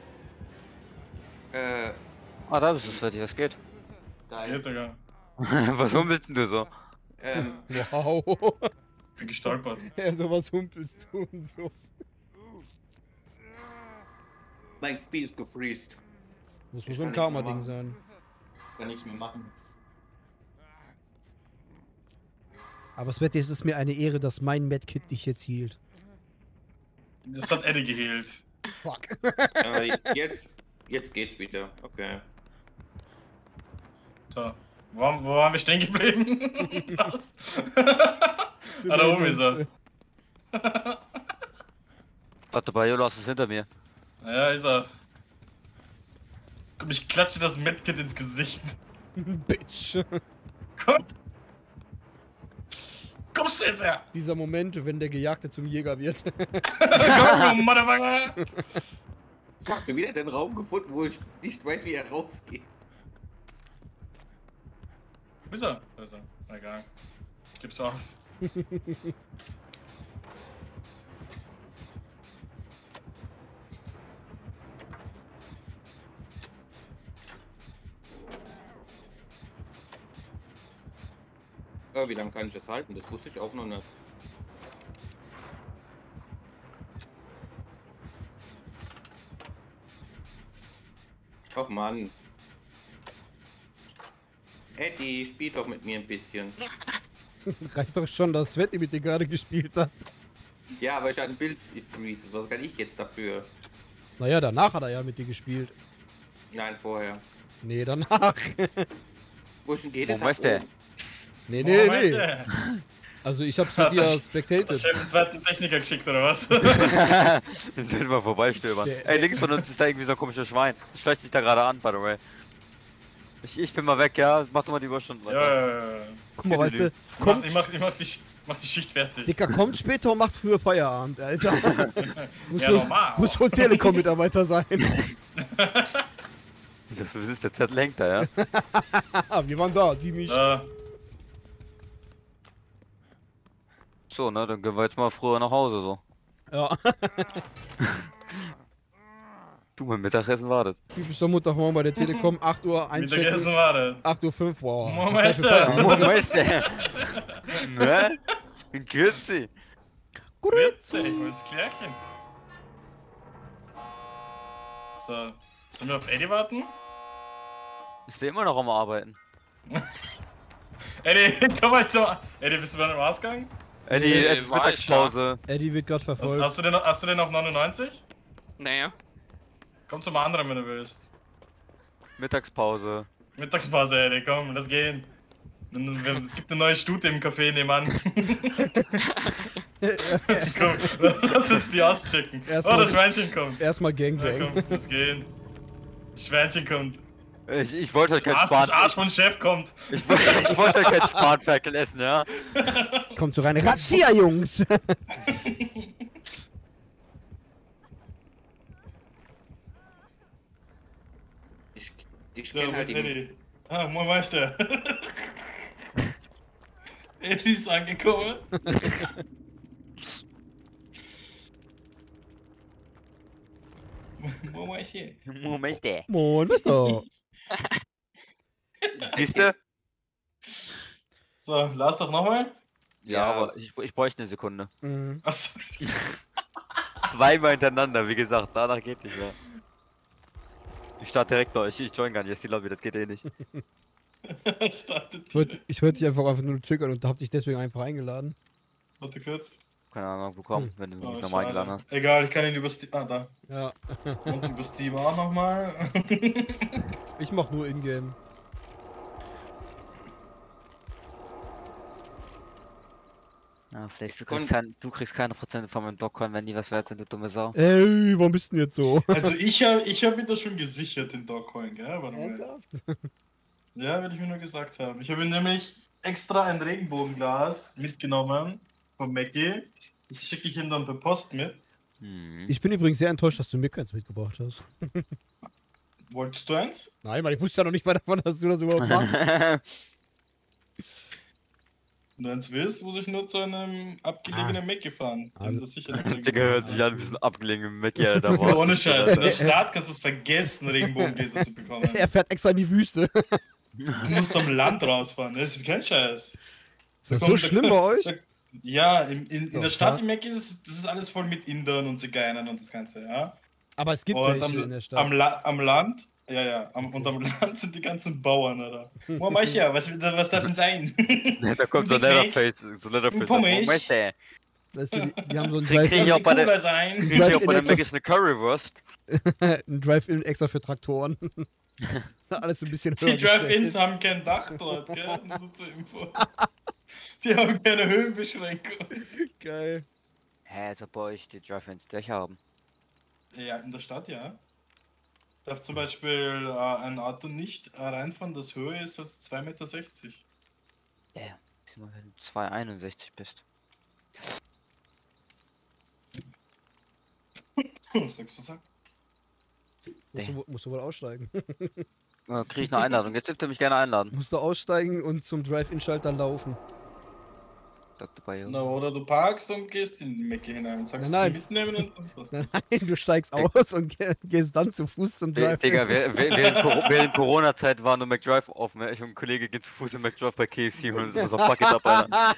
Ah, da bist du, Sweaty, was geht? Geil. Geht, Digga. Was humpelst denn du so? Wow. Bin gestolpert. Ja, sowas humpelst du und so. Mein Spiel ist gefreezed. Das muss Ich so ein kann nichts mehr Karma-Ding machen. sein. Kann nichts mehr machen. Aber Sweaty, es ist mir eine Ehre, dass mein Medkit dich jetzt hielt. Das hat Eddie geheilt. Fuck. Aber jetzt geht's wieder. Okay. So. Wo waren wir stehen geblieben? Was? Ah, da oben ist er. Dr. Bayo, lass es hinter mir. Ja, ist er. Komm, ich klatsche das Medkit ins Gesicht. Bitch. Komm! Kommst du jetzt her? Dieser Moment, wenn der Gejagte zum Jäger wird. Komm, du Motherfucker! Ich hab wieder den Raum gefunden, wo ich nicht weiß, wie er rausgeht. Wo ist er? Da ist er. Na, egal. Ich geb's auf. Wie lange kann ich das halten? Das wusste ich auch noch nicht. Och Mann. Eddie, spiel doch mit mir ein bisschen. Reicht doch schon, dass Sweaty mit dir gerade gespielt hat. Ja, aber ich hatte ein Bild freeze. Was kann ich jetzt dafür? Naja, danach hat er ja mit dir gespielt. Nein, vorher. Nee, danach. Wo schon geht Wo der? ist der? Nee, Wo nee, weißt nee. du? Also ich hab's mit dir Hast spectated. du den zweiten Techniker geschickt, oder was? Wir sind mal vorbeistöbern. Der- Ey, links von uns ist da irgendwie so ein komisches Schwein. Das schleicht sich da gerade an, by the way. Ich bin mal weg, ja? Mach doch mal die Überstunden weiter. Ja. Guck mal, weißt du, Ich kommt, mach die Schicht fertig. Dicker, kommt später und macht früher Feierabend, Alter. Ja, normal. Muss wohl Telekom-Mitarbeiter sein. Das ist der Z lenkt da, ja? Wir waren da, sie nicht. So, ne, dann gehen wir jetzt mal früher nach Hause, so. Ja. Du, mein Mittagessen wartet. Typischer Montagmorgen bei der Telekom, 8 Uhr Mittagessen einchecken, war das. 8 Uhr 5, wow. Moment, Zeit für Feierabend. Wo ist der? Ne? In Kürze. Grüezi, alles klärchen. So, sollen wir auf Eddie warten? Ist der immer noch am Arbeiten? Eddie, komm mal zu. Eddie, bist du bei dem Ausgang? Eddie, Nee, es ist war ich, Mittagspause. Eddie wird gerade verfolgt. Hast du den auf 99? Naja. Komm zum anderen, wenn du willst. Mittagspause. Mittagspause, Eddie, komm, lass gehen. Es gibt eine neue Stute im Café nebenan. Komm, lass uns die auschecken. Oh, das Schweinchen kommt. Erstmal Ja, Gangbang. komm, lass gehen. Das Schweinchen kommt. Ich wollte halt kein Das Span. Arsch von Chef kommt. Ich wollte halt kein Spanferkel essen, ja. Kommt so rein. Razzia, Jungs! Ich So, kenne wo halt ist die. Eddie? Ah, moin Meister. Eddie ist angekommen. Moin Meister. Moment, der. Moin, Mister. Siehst du? So, lass doch nochmal. Ja, aber ich bräuchte eine Sekunde. Mhm. Achso. Zweimal hintereinander, wie gesagt, danach geht nicht mehr. Ich starte direkt durch, ich join gar nicht, jetzt die Lobby, das geht eh nicht. Startet Ich wollte dich einfach nur triggern und hab dich deswegen einfach eingeladen. Warte kurz. Keine Ahnung, bekommen, wenn du mich Oh, nochmal schade. eingeladen hast. Egal, ich kann ihn über Steam. Ah, da. Ja. Und über Steam auch nochmal. Ich mach nur Ingame. Ja, vielleicht du kriegst keine Prozente von meinem Dogcoin, wenn die was wert sind, du dumme Sau. Ey, warum bist du denn jetzt so? Also ich hab mir das schon gesichert, den Dogcoin, gell? Warte mal. Ernsthaft? Ja, will ich mir nur gesagt haben. Ich habe mir nämlich extra ein Regenbogenglas mitgenommen von Mackie. Das schicke ich ihm dann per Post mit. Hm. Ich bin übrigens sehr enttäuscht, dass du mir keins mitgebracht hast. Wolltest du eins? Nein, weil ich wusste ja noch nicht mal davon, dass du das überhaupt machst. Wenn du eins willst, muss ich nur zu einem abgelegenen Mackie fahren. Dem das sicher nicht Digga, hört sich an wie so ein abgelegener Mackie, Alter. Boah. Ohne Scheiß. In der Stadt kannst du es vergessen, Regenbogengläser zu bekommen. Er fährt extra in die Wüste. Du musst am Land rausfahren. Das ist kein Scheiß. Ist das so schlimm bei euch? Ja, in Doch, der Stadt ja. im Mackie ist das ist alles voll mit Indern und Zigeunern und das Ganze, ja. Aber es gibt Und welche in der Stadt. am Land, und am Land sind die ganzen Bauern, oder? Oh, Meicher, was darf denn sein? Da kommt so Big Mac. Leatherface, Pommes. Weißt du, Weißt du, die haben so einen Krieg ich auch bei der- Cola sein. krieg ich auch bei der Extra- Mac eine Currywurst? ein Drive-In extra für Traktoren. Das ist alles so ein bisschen höher Die Drive-Ins gestellt. haben kein Dach dort, gell? Nur so zur Info. Die haben keine Höhenbeschränkung. Geil. Hä, als ob bei euch die Drive-Ins Dächer haben. Ja, in der Stadt, ja. Darf zum Beispiel ein Auto nicht reinfahren, das höher ist als 2,60 Meter. Ja, wenn du 2,61 bist. Sagst du so? Musst du wohl aussteigen. Krieg ich eine Einladung, jetzt dürft ihr mich gerne einladen. Musst du aussteigen und zum Drive-In-Schalter laufen. Dr. Bayo. Na, oder du parkst und gehst in den Mackie hinein und sagst, Nein, sie mitnehmen und dann passt das. Nein, du steigst aus und gehst dann zu Fuß zum Drive-In. Digga, während Corona-Zeit war nur McDrive offen. Ich und ein Kollege gehen zu Fuß in McDrive bei KFC und so ein Paket ab, Alter.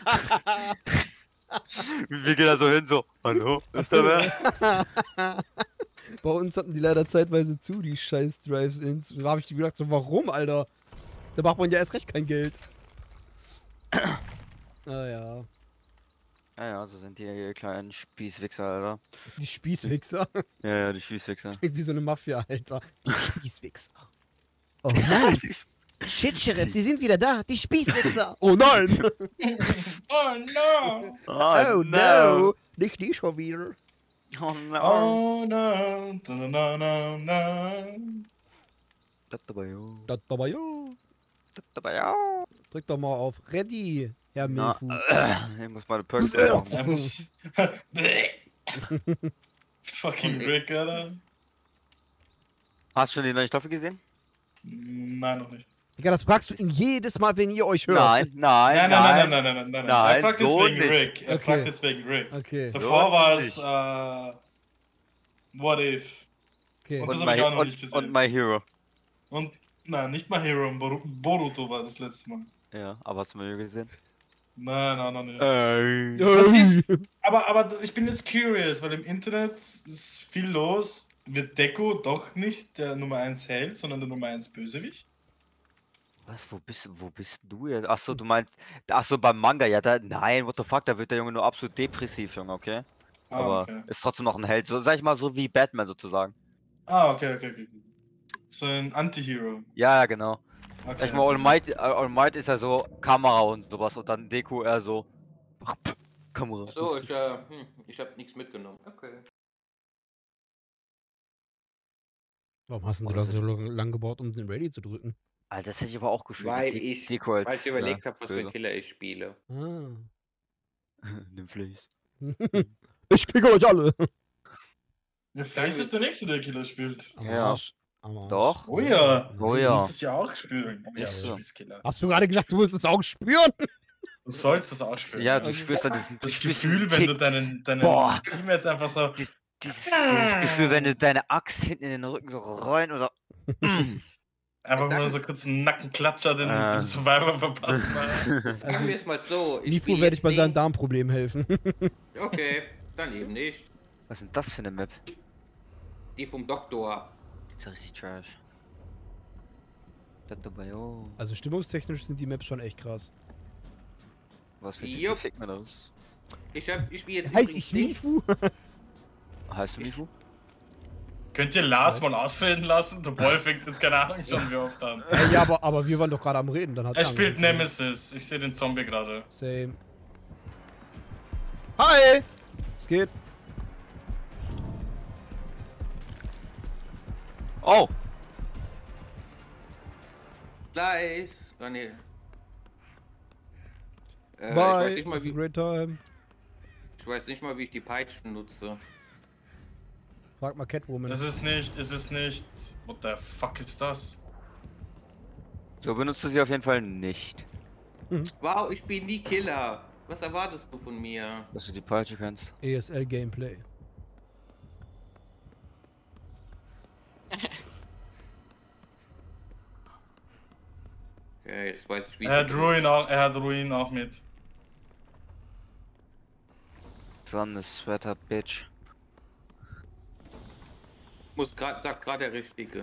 Wir gehen da so hin, so, hallo, ist da wer? Bei uns hatten die leider zeitweise zu, die scheiß Drive-Ins. Da hab ich gedacht, so, warum, Alter? Da macht man ja erst recht kein Geld. Naja. Ja, so sind die kleinen Spießwichser, Alter. Die Spießwichser. Ja, die Spießwichser. Wie so eine Mafia, Alter. Die Spießwichser. Oh nein. Shit, Sheriff, Sie sind wieder da. Die Spießwichser. Oh nein. Oh no! Oh no. Nicht die schon wieder. Oh no. Oh no! No, no, no. Dr. Bayo. Das aber ja. Dr. Bayo. Drück doch mal auf Ready, Herr Na, Milfu. ich muss meine Perks machen. Er muss. Fucking Rick, Alter. Hast du schon die neue Staffel gesehen? Nein, noch nicht. Digga, das fragst du ihn jedes Mal, wenn ihr euch hört. Nein. Nein. Er Nein, fragt jetzt so wegen nicht. Rick. Er Okay. fragt jetzt wegen Rick. Okay, Davor war es nicht. What If. okay. Und das hab ich auch noch nicht gesehen. und My Hero. Und nein, nicht mal Hero, Boruto war das letzte Mal. Ja, aber hast du My Hero gesehen? Nein, noch nicht. Ey. Das ist, aber ich bin jetzt curious, weil im Internet ist viel los. Wird Deko doch nicht der Nummer 1 Held, sondern der Nummer 1 Bösewicht? Was, wo bist du jetzt? Achso, du meinst, achso, beim Manga, ja, nein, what the fuck, da wird der Junge nur absolut depressiv, Junge, okay? Ah, Aber okay. ist trotzdem noch ein Held, so, sag ich mal, so wie Batman sozusagen. Ah, okay. So ein Anti-Hero. Ja, genau. Okay, Sag ich mal, All Might ist ja so Kamera und sowas und dann Deko eher so, ach, Kamera. So, lustig. ich habe nichts mitgenommen. Okay. Warum hast du da so lang gebraucht, um den Ready zu drücken? Alter, das hätte ich aber auch gefühlt. Weil Die ich, Deko als, weil ich überlegt habe, was für böse. ein Killer ich spiele. Ah. Nimm Fleece. Ich kriege euch alle. Ja, vielleicht ist der nächste, der Killer spielt. Am Ja. Arsch. Am Arsch. Doch? Oh ja. Oh Du ja. musst es ja auch spüren. Oh ja, Ist du so. spielst Killer. Hast du gerade gesagt, du willst es auch spüren? Du sollst das auch spüren. Ja, du spürst dann diesen Das spürst Gefühl, diesen wenn du Kick. deinen Boah. Teammates einfach so. Dieses Gefühl, wenn du deine Axt hinten in den Rücken so rein oder. Einfach Ich sag- nur so kurz einen Nackenklatscher dem Ähm. Survivor verpassen. Sagen wir es mal so. Mifu spiel werde ich jetzt bei seinem nicht- Darmproblem helfen. Okay, dann eben nicht. Was ist denn das für eine Map? Die vom Doktor. Das ist ja richtig trash. Das dabei, oh. Also stimmungstechnisch sind die Maps schon echt krass. Was für Jupp. ein Fick mir das? Ich spiele jetzt Heißt übrigens ich nicht- Mifu? Heißt du Mifu? Könnt ihr Lars mal ausreden lassen? Der Boy fängt jetzt keine Ahnung schon wie oft an. Ja, aber wir waren doch gerade am Reden. Dann hat Er er spielt angefangen. Nemesis. Ich sehe den Zombie gerade. Same. Hi! Es geht. Oh! Nice. Oh, nee. Ich Bye. weiß nicht mal, Have a wie, great time. ich weiß nicht mal, wie ich die Peitschen nutze. Frag mal Catwoman. Es ist nicht. What the fuck ist das? So benutzt du sie auf jeden Fall nicht. Wow, ich bin nie Killer. Was erwartest du von mir? Dass du die Peitsche kannst. ESL Gameplay. Okay, jetzt weiß ich, wie Er hat Ruin auch mit. Sonne, Sweater, Bitch. Sagt gerade der Richtige.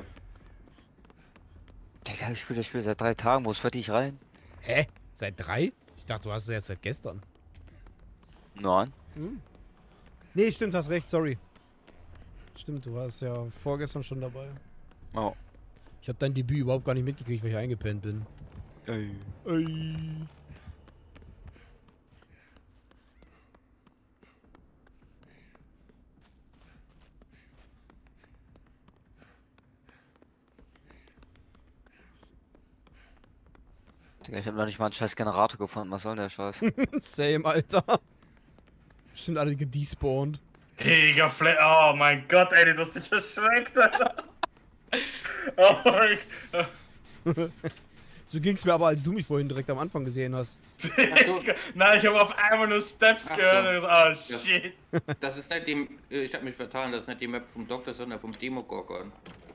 Digga, ich spiele das Spiel seit 3 Tagen. Wo sweat ich rein? Hä? Seit 3? Ich dachte, du hast es erst seit gestern. Nein. Nee, stimmt, hast recht, sorry. Stimmt, du warst ja vorgestern schon dabei. Oh. Ich habe dein Debüt überhaupt gar nicht mitgekriegt, weil ich eingepennt bin. Ey. Ey. Digga, ich hab noch nicht mal einen scheiß Generator gefunden. Was soll der Scheiß? Same, Alter. Bestimmt alle gedespawnt. Mega Oh mein Gott, ey, du hast dich erschreckt, Alter. Oh mein Gott. So ging's mir aber, als du mich vorhin direkt am Anfang gesehen hast. so. Nein, ich habe auf einmal nur Steps Ach gehört so. und gesagt, oh shit. Das ist nicht die. Ich habe mich vertan, das ist nicht die Map vom Doktor, sondern vom Demogorgon.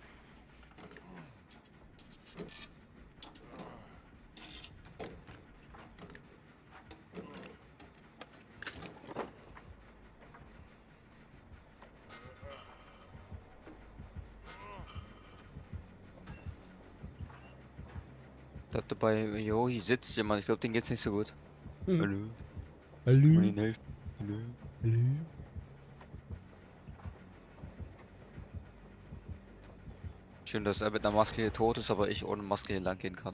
Da dabei, jo, hier sitzt jemand. Ich glaube, den geht's nicht so gut. Hm. Hallo. Hallo? Kann ich Ihnen helfen? Hallo. Hallo? Schön, dass er mit einer Maske hier tot ist, aber ich ohne Maske hier lang gehen kann.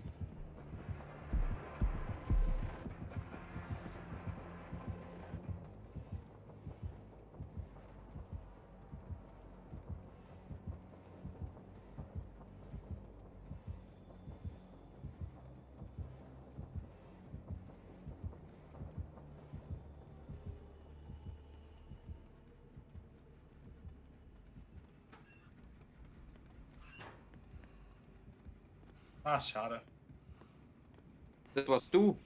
Ah, schade. Das warst du.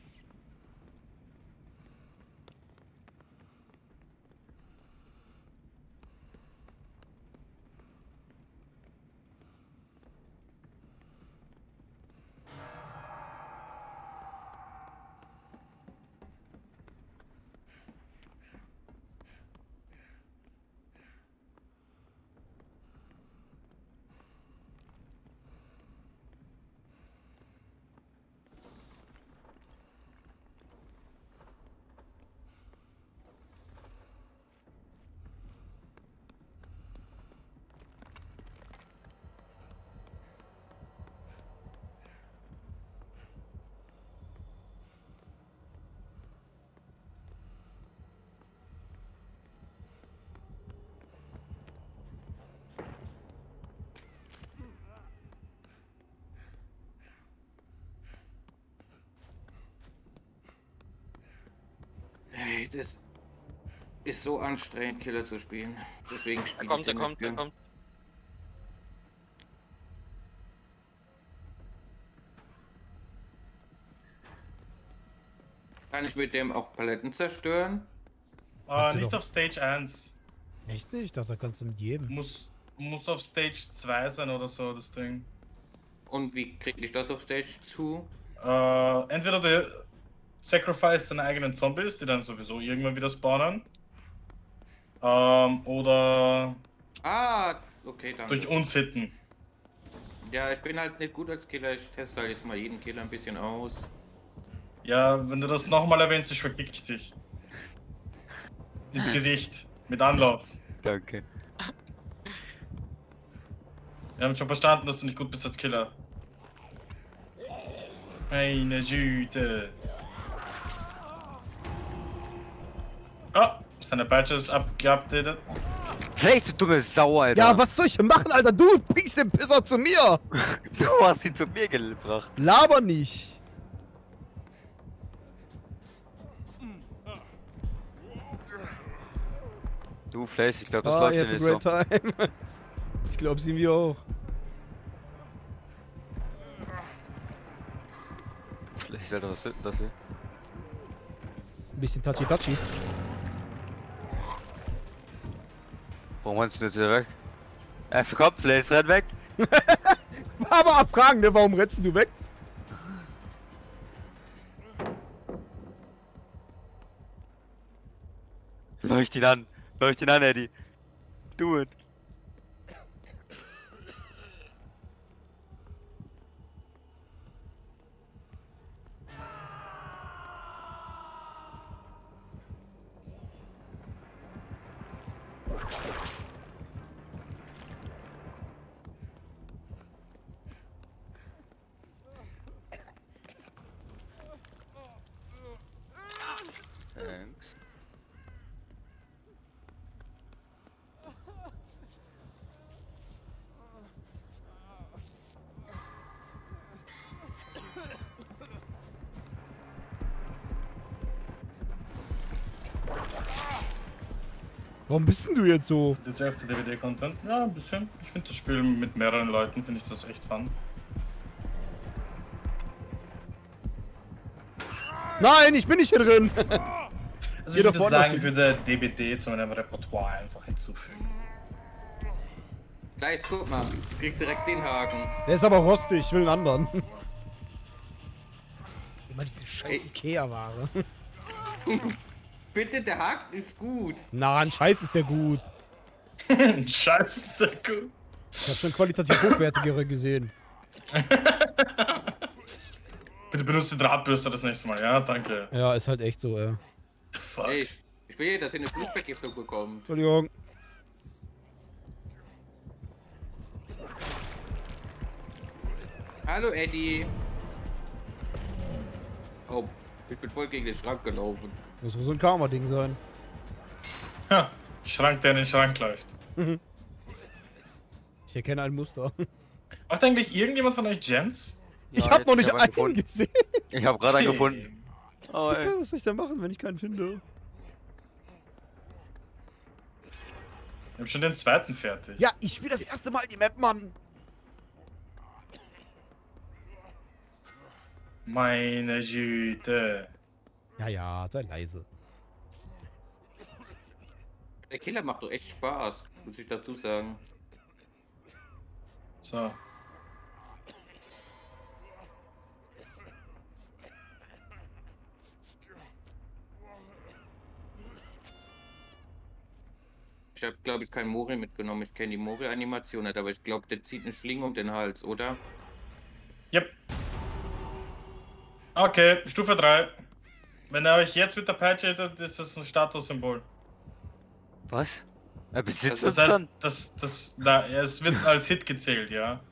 Es ist so anstrengend, Killer zu spielen. Deswegen Er spiele kommt, ich er kommt, er gern. kommt. Kann ich mit dem auch Paletten zerstören? Kannst du Nicht doch. auf Stage 1. Echt nicht? Ich dachte, da kannst du mit jedem. Muss auf Stage 2 sein oder so, das Ding. Und wie kriege ich das auf Stage zu? Entweder du sacrifice deine eigenen Zombies, die dann sowieso irgendwann wieder spawnen. Oder Ah, okay, danke. durch uns hitten. Ja, ich bin halt nicht gut als Killer. Ich teste halt jetzt mal jeden Killer ein bisschen aus. Ja, wenn du das nochmal erwähnst, ich verkick ich dich. Ins Gesicht. Mit Anlauf. Danke. Wir haben schon verstanden, dass du nicht gut bist als Killer. Meine Güte. Ah, seine Badge ist abgeupdatet. Vielleicht du dumme Sau, Alter. Ja, was soll ich denn machen, Alter? Du bringst den Pisser zu mir! Du hast ihn zu mir gebracht. Laber nicht! Du, Flash, ich glaube, das Ah, läuft you ja have a nicht so. great time. Ich glaube, sie mir auch. Flash, Alter, was ist denn das hier? Ein bisschen touchy-touchy. Warum meinst du jetzt wieder weg? Komm, Flash, renn weg! Aber abfragen, ne? Warum rennst du weg? Leucht ihn an, Eddie. Do it. Thanks. Warum bist denn du jetzt so? Jetzt öfter DVD-Content. Ja, ein bisschen. Ich finde das Spiel mit mehreren Leuten, finde ich das echt fun. Nein, ich bin nicht hier drin! Also Geh ich doch würde woanders sagen, ich hin. würde DBD zu meinem Repertoire einfach hinzufügen. Gleich, guck mal. Du kriegst direkt den Haken. Der ist aber rostig, ich will einen anderen. Immer diese scheiß Ey. Ikea-Ware. Bitte, der Haken ist gut. Na, ein Scheiß ist der gut. Scheiße, ist der gut. Ich hab schon qualitativ hochwertigere gesehen. Bitte benutze die Drahtbürste das nächste Mal, ja? Danke. Ja, ist halt echt so, ey. Fuck. Ey, ich will, dass ihr eine Blutvergiftung bekommt. Entschuldigung. Hallo, Eddie. Oh, ich bin voll gegen den Schrank gelaufen. Muss wohl so ein Karma-Ding sein. Ha, Schrank, der in den Schrank läuft. Ich erkenne ein Muster. Macht eigentlich irgendjemand von euch Gens? Ich Ja, hab jetzt noch nicht hab einen gefunden. gesehen. Ich hab gerade einen gefunden. Oh, Ja, ey. was soll ich denn machen, wenn ich keinen finde? Ich hab schon den zweiten fertig. Ja, ich spiele das erste Mal die Map, Mann. Meine Güte. Ja, ja, sei leise. Der Killer macht doch echt Spaß, muss ich dazu sagen. So. Ich habe, glaube ich, kein Mori mitgenommen. Ich kenne die Mori-Animation nicht, aber ich glaube, der zieht eine Schlinge um den Hals, oder? Yep. Okay, Stufe 3. Wenn er euch jetzt mit der Peitsche hittet, ist das ein Statussymbol. Was? Er besitzt Das uns heißt, dann? es wird als Hit gezählt, ja.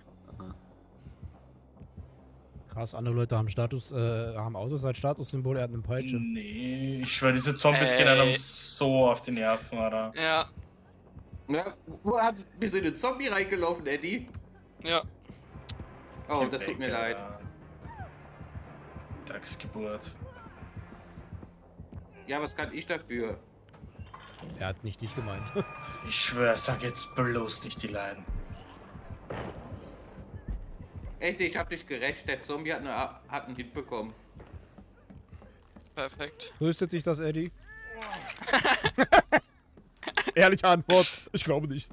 Krass, andere Leute haben haben Autos als Statussymbol, er hat eine Peitsche. Nee, ich schwör, diese Zombies gehen einem so auf die Nerven, oder? Ja, Ja, wo hat bist du in den Zombie reingelaufen, Eddie? ja. Oh, das tut mir leid. Drecksgeburt. Ja, was kann ich dafür? Er hat nicht dich gemeint. Ich schwör, sag jetzt bloß nicht die Leiden. Endlich, ich hab dich gerecht. Der Zombie hat einen Hit bekommen. Perfekt. Tröstet dich das, Eddie? Ehrliche Antwort, ich glaube nicht.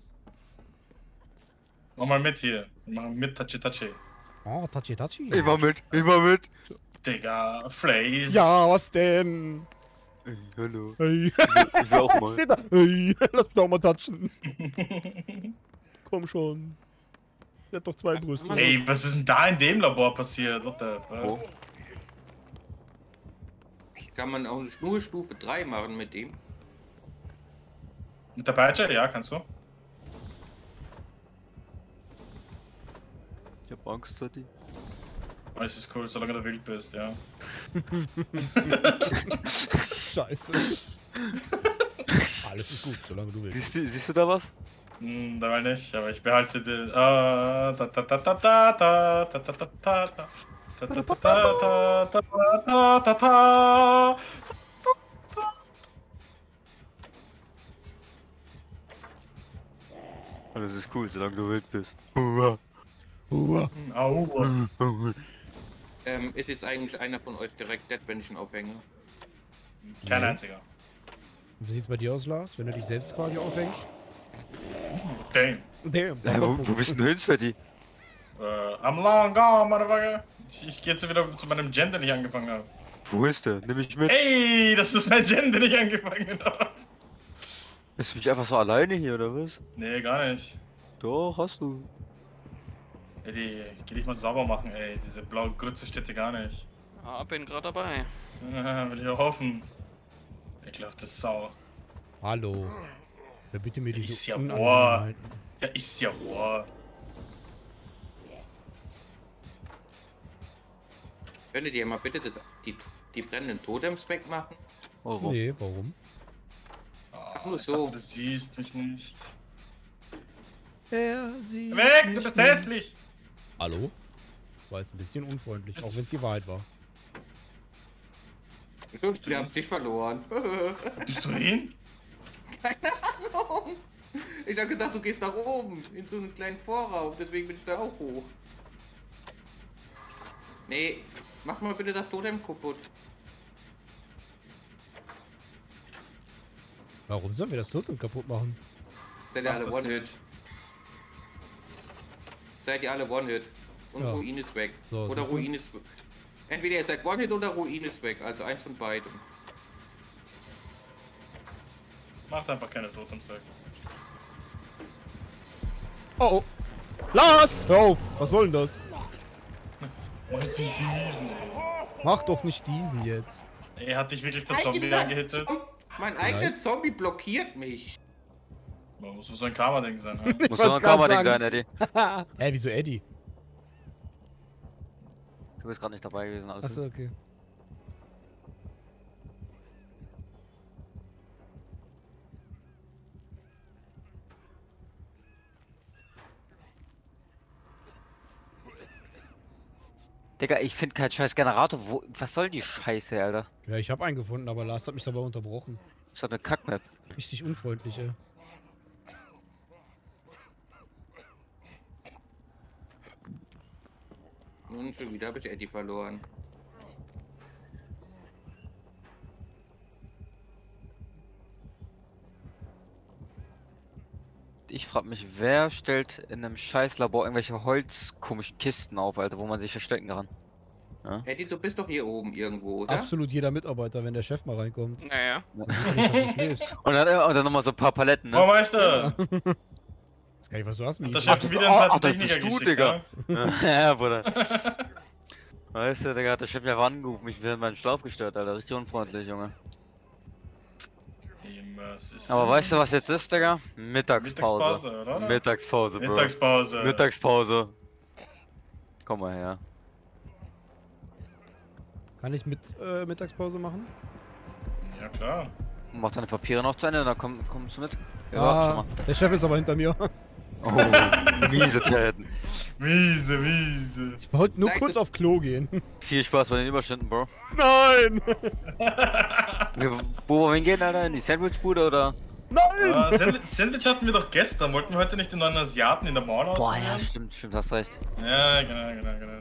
Mach mal mit hier. Mach mit Tachi. Oh, Tachi. Immer mit. Digga, Phrase. Ja, was denn? Ey, hallo. Hey. Ich will auch Was mal. steht da? Hey, lass mich doch mal touchen. Komm schon. Der hat doch 2 Brüste. Ey, was ist denn da in dem Labor passiert? What the fuck? Oh. Kann man auch nur Stufe 3 machen mit dem? Mit der Peitsche? Ja, kannst du. Ich hab Angst, Sadi. Alles ist cool, solange du wild bist, ja. Scheiße. Alles ist gut, solange du willst. Siehst du da was? Da mal nicht, aber ich behalte den. Alles ist cool, solange du wild bist. Aua. Ist jetzt eigentlich einer von euch direkt dead, wenn ich ihn aufhänge? Kein einziger. Wie sieht's bei dir aus, Lars, wenn du dich selbst quasi aufhängst? Damn. Damn. Wo bist du denn hin, Sadi? I'm long gone, motherfucker. Ich geh jetzt wieder zu meinem Gen, den ich angefangen habe. Wo ist der? Nimm mich mit. Ey, das ist mein Gen, den ich angefangen habe. Bist du mich einfach so alleine hier, oder was? Nee, gar nicht. Doch, hast du. Ey, geh dich mal sauber machen, ey. Diese blaue Grütze steht hier gar nicht. Ah, bin gerade dabei. Will ich hoffen. Ekelhafte Sau. Hallo. Wer bitte mir Ist diese ja Unangenehmheiten? Ja, ist ja wahr. Könntet ihr mal bitte die brennenden Totems wegmachen? Warum? Nee, warum? Ach, nur ich so. dachte, du siehst mich nicht. Er sieht Weg, mich du bist nicht. hässlich. Hallo? War jetzt ein bisschen unfreundlich, auch wenn es die Wahrheit war. Wir haben dich verloren. Bist du hin? Keine Ahnung. Ich hab gedacht, du gehst nach oben, in so einen kleinen Vorraum, deswegen bin ich da auch hoch. Nee, mach mal bitte das Totem kaputt. Warum sollen wir das Totem kaputt machen? Seid ihr Mach alle das One-Hit? nicht. Seid ihr alle One-Hit? Und Ja. Ruin ist weg. So, Oder siehst du? Ruin ist... Entweder ihr seid One-Hit oder Ruin ist weg, also eins von beiden. Macht einfach keine Totems weg. Oh, oh. Lars! Hör auf! Was soll denn das? Was ist diesen? Mach doch nicht diesen jetzt. Ey, hat dich wirklich der Zombie angehittet? Mein eigener Zombie blockiert mich. Muss so ein Karma-Ding sein, halt. Muss wollt's doch ein grad Karma-Ding sagen. sein, Eddie. Hä, wieso Eddie? Du bist gerade nicht dabei gewesen, alles Achso, okay. Digga, ich finde keinen scheiß Generator. Was soll die Scheiße, Alter? Ja, ich habe einen gefunden, aber Lars hat mich dabei unterbrochen. Das ist doch eine Kackmap. Richtig unfreundlich, ey. Und schon wieder habe ich Eddie verloren. Ich frag mich, wer stellt in einem scheiß Labor irgendwelche holzkomischen Kisten auf, Alter, wo man sich verstecken kann? Ja? Eddie, du bist doch hier oben irgendwo, oder? Absolut jeder Mitarbeiter, wenn der Chef mal reinkommt. Naja. Sieht nicht, dass du schläfst. Und dann nochmal so ein paar Paletten, Oh, ne? Meister! Ist gar nicht, was du hast, Der Mie. Chef wieder einen ach, zweiten das bist Techniker du, geschickt, Digga. ja? Ja, Bruder. Weißt du, Digga, hat der Chef mir angerufen, mich während meinem Schlaf gestört, Alter. Richtig unfreundlich, Junge. Aber weißt du, was jetzt ist, Digga? Mittagspause. Mittagspause, oder? Mittagspause, Bro. Mittagspause. Mittagspause. Komm mal her. Kann ich mit Mittagspause machen? Ja, klar. Mach deine Papiere noch zu Ende, dann kommst du mit. Ja, warte schon Ah, der Chef ist aber hinter mir. Oh, miese Zeiten. Miese. Ich wollte nur Nein, kurz das- auf Klo gehen. Viel Spaß bei den Überstunden, Bro. Nein! Wo wollen wir hingehen, Alter? In die Sandwich-Bude oder? Nein! Sandwich hatten wir doch gestern. Wollten wir heute nicht den neuen Asiaten in der Mall Boah, ausprobieren? ja, stimmt, hast recht. Ja, genau.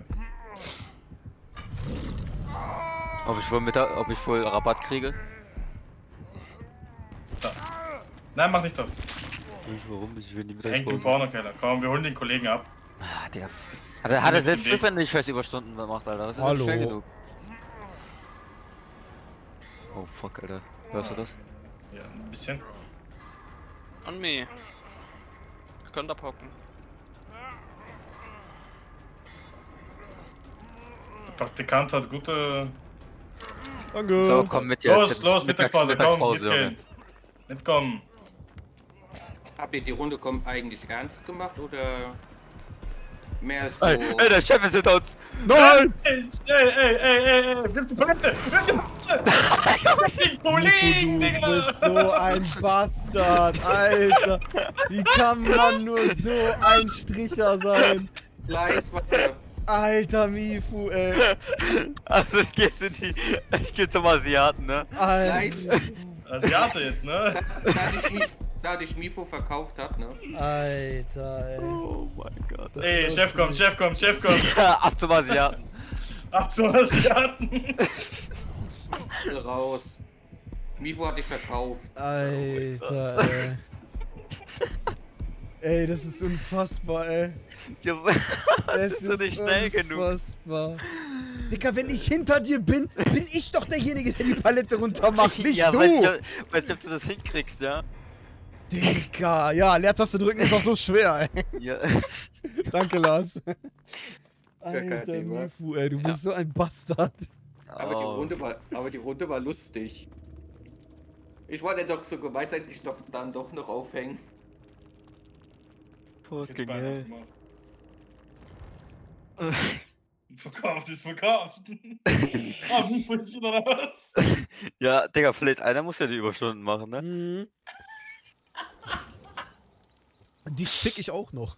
Ob ich wohl Rabatt kriege? Nein, mach nicht auf. Warum nicht? Ich will die Hängt im Mittagspause. Pornokeller. Komm, wir holen den Kollegen ab. Ah, Digga. Hat er selbst Schiff, wenn er die scheiß Überstunden macht, Alter? Das ist Hallo. nicht schnell genug. Oh fuck, Alter. Hörst du das? Ja, ein bisschen. An me. Ihr könnt abhocken. Der Praktikant hat gute... Danke! So, komm mit jetzt. Los, Jetzt los, ist Mittagspause, komm, Junge. mitgehen. Mitkommen. Habt ihr die Runde eigentlich ernst gemacht oder mehr so? Ey, der Chef ist hinter uns! Nein! Ey, wirf die Palette! Wirf die Palette! Den Kollegen, Du Digga! bist so ein Bastard, Alter! Wie kann man nur so ein Stricher sein? Gleis, warte. Alter Mifu, ey! Also ich geh zum Asiaten, ne? Gleis. Alter, Asiate jetzt, ne? Da dich Mifo verkauft hat, ne? Alter, ey. Oh mein Gott. Ey, Chef kommt. Ja, ab zum Asiaten. Ab zum Asiaten! Raus. Mifo hat dich verkauft. Alter, ey. Ey, das ist unfassbar, ey. Ja, Es ist doch nicht schnell genug. unfassbar. Digga, wenn ich hinter dir bin ich doch derjenige, der die Palette runter macht, nicht ja, du! weißt du, ob du das hinkriegst, ja? Digga, ja, Leertaste drücken ist doch so schwer, ey. Ja. Danke, Lars. kein Alter Thema. Mifu, ey, du bist so ein Bastard. Aber Oh. die Runde war lustig. Ich wollte doch so gemeinschaftlich dann doch noch aufhängen. Fucking hell. Verkauft ist verkauft. Ah, wie funktioniert oder was? Ja, Digga, vielleicht einer muss ja die Überstunden machen, ne? Mhm. Die fick ich auch noch.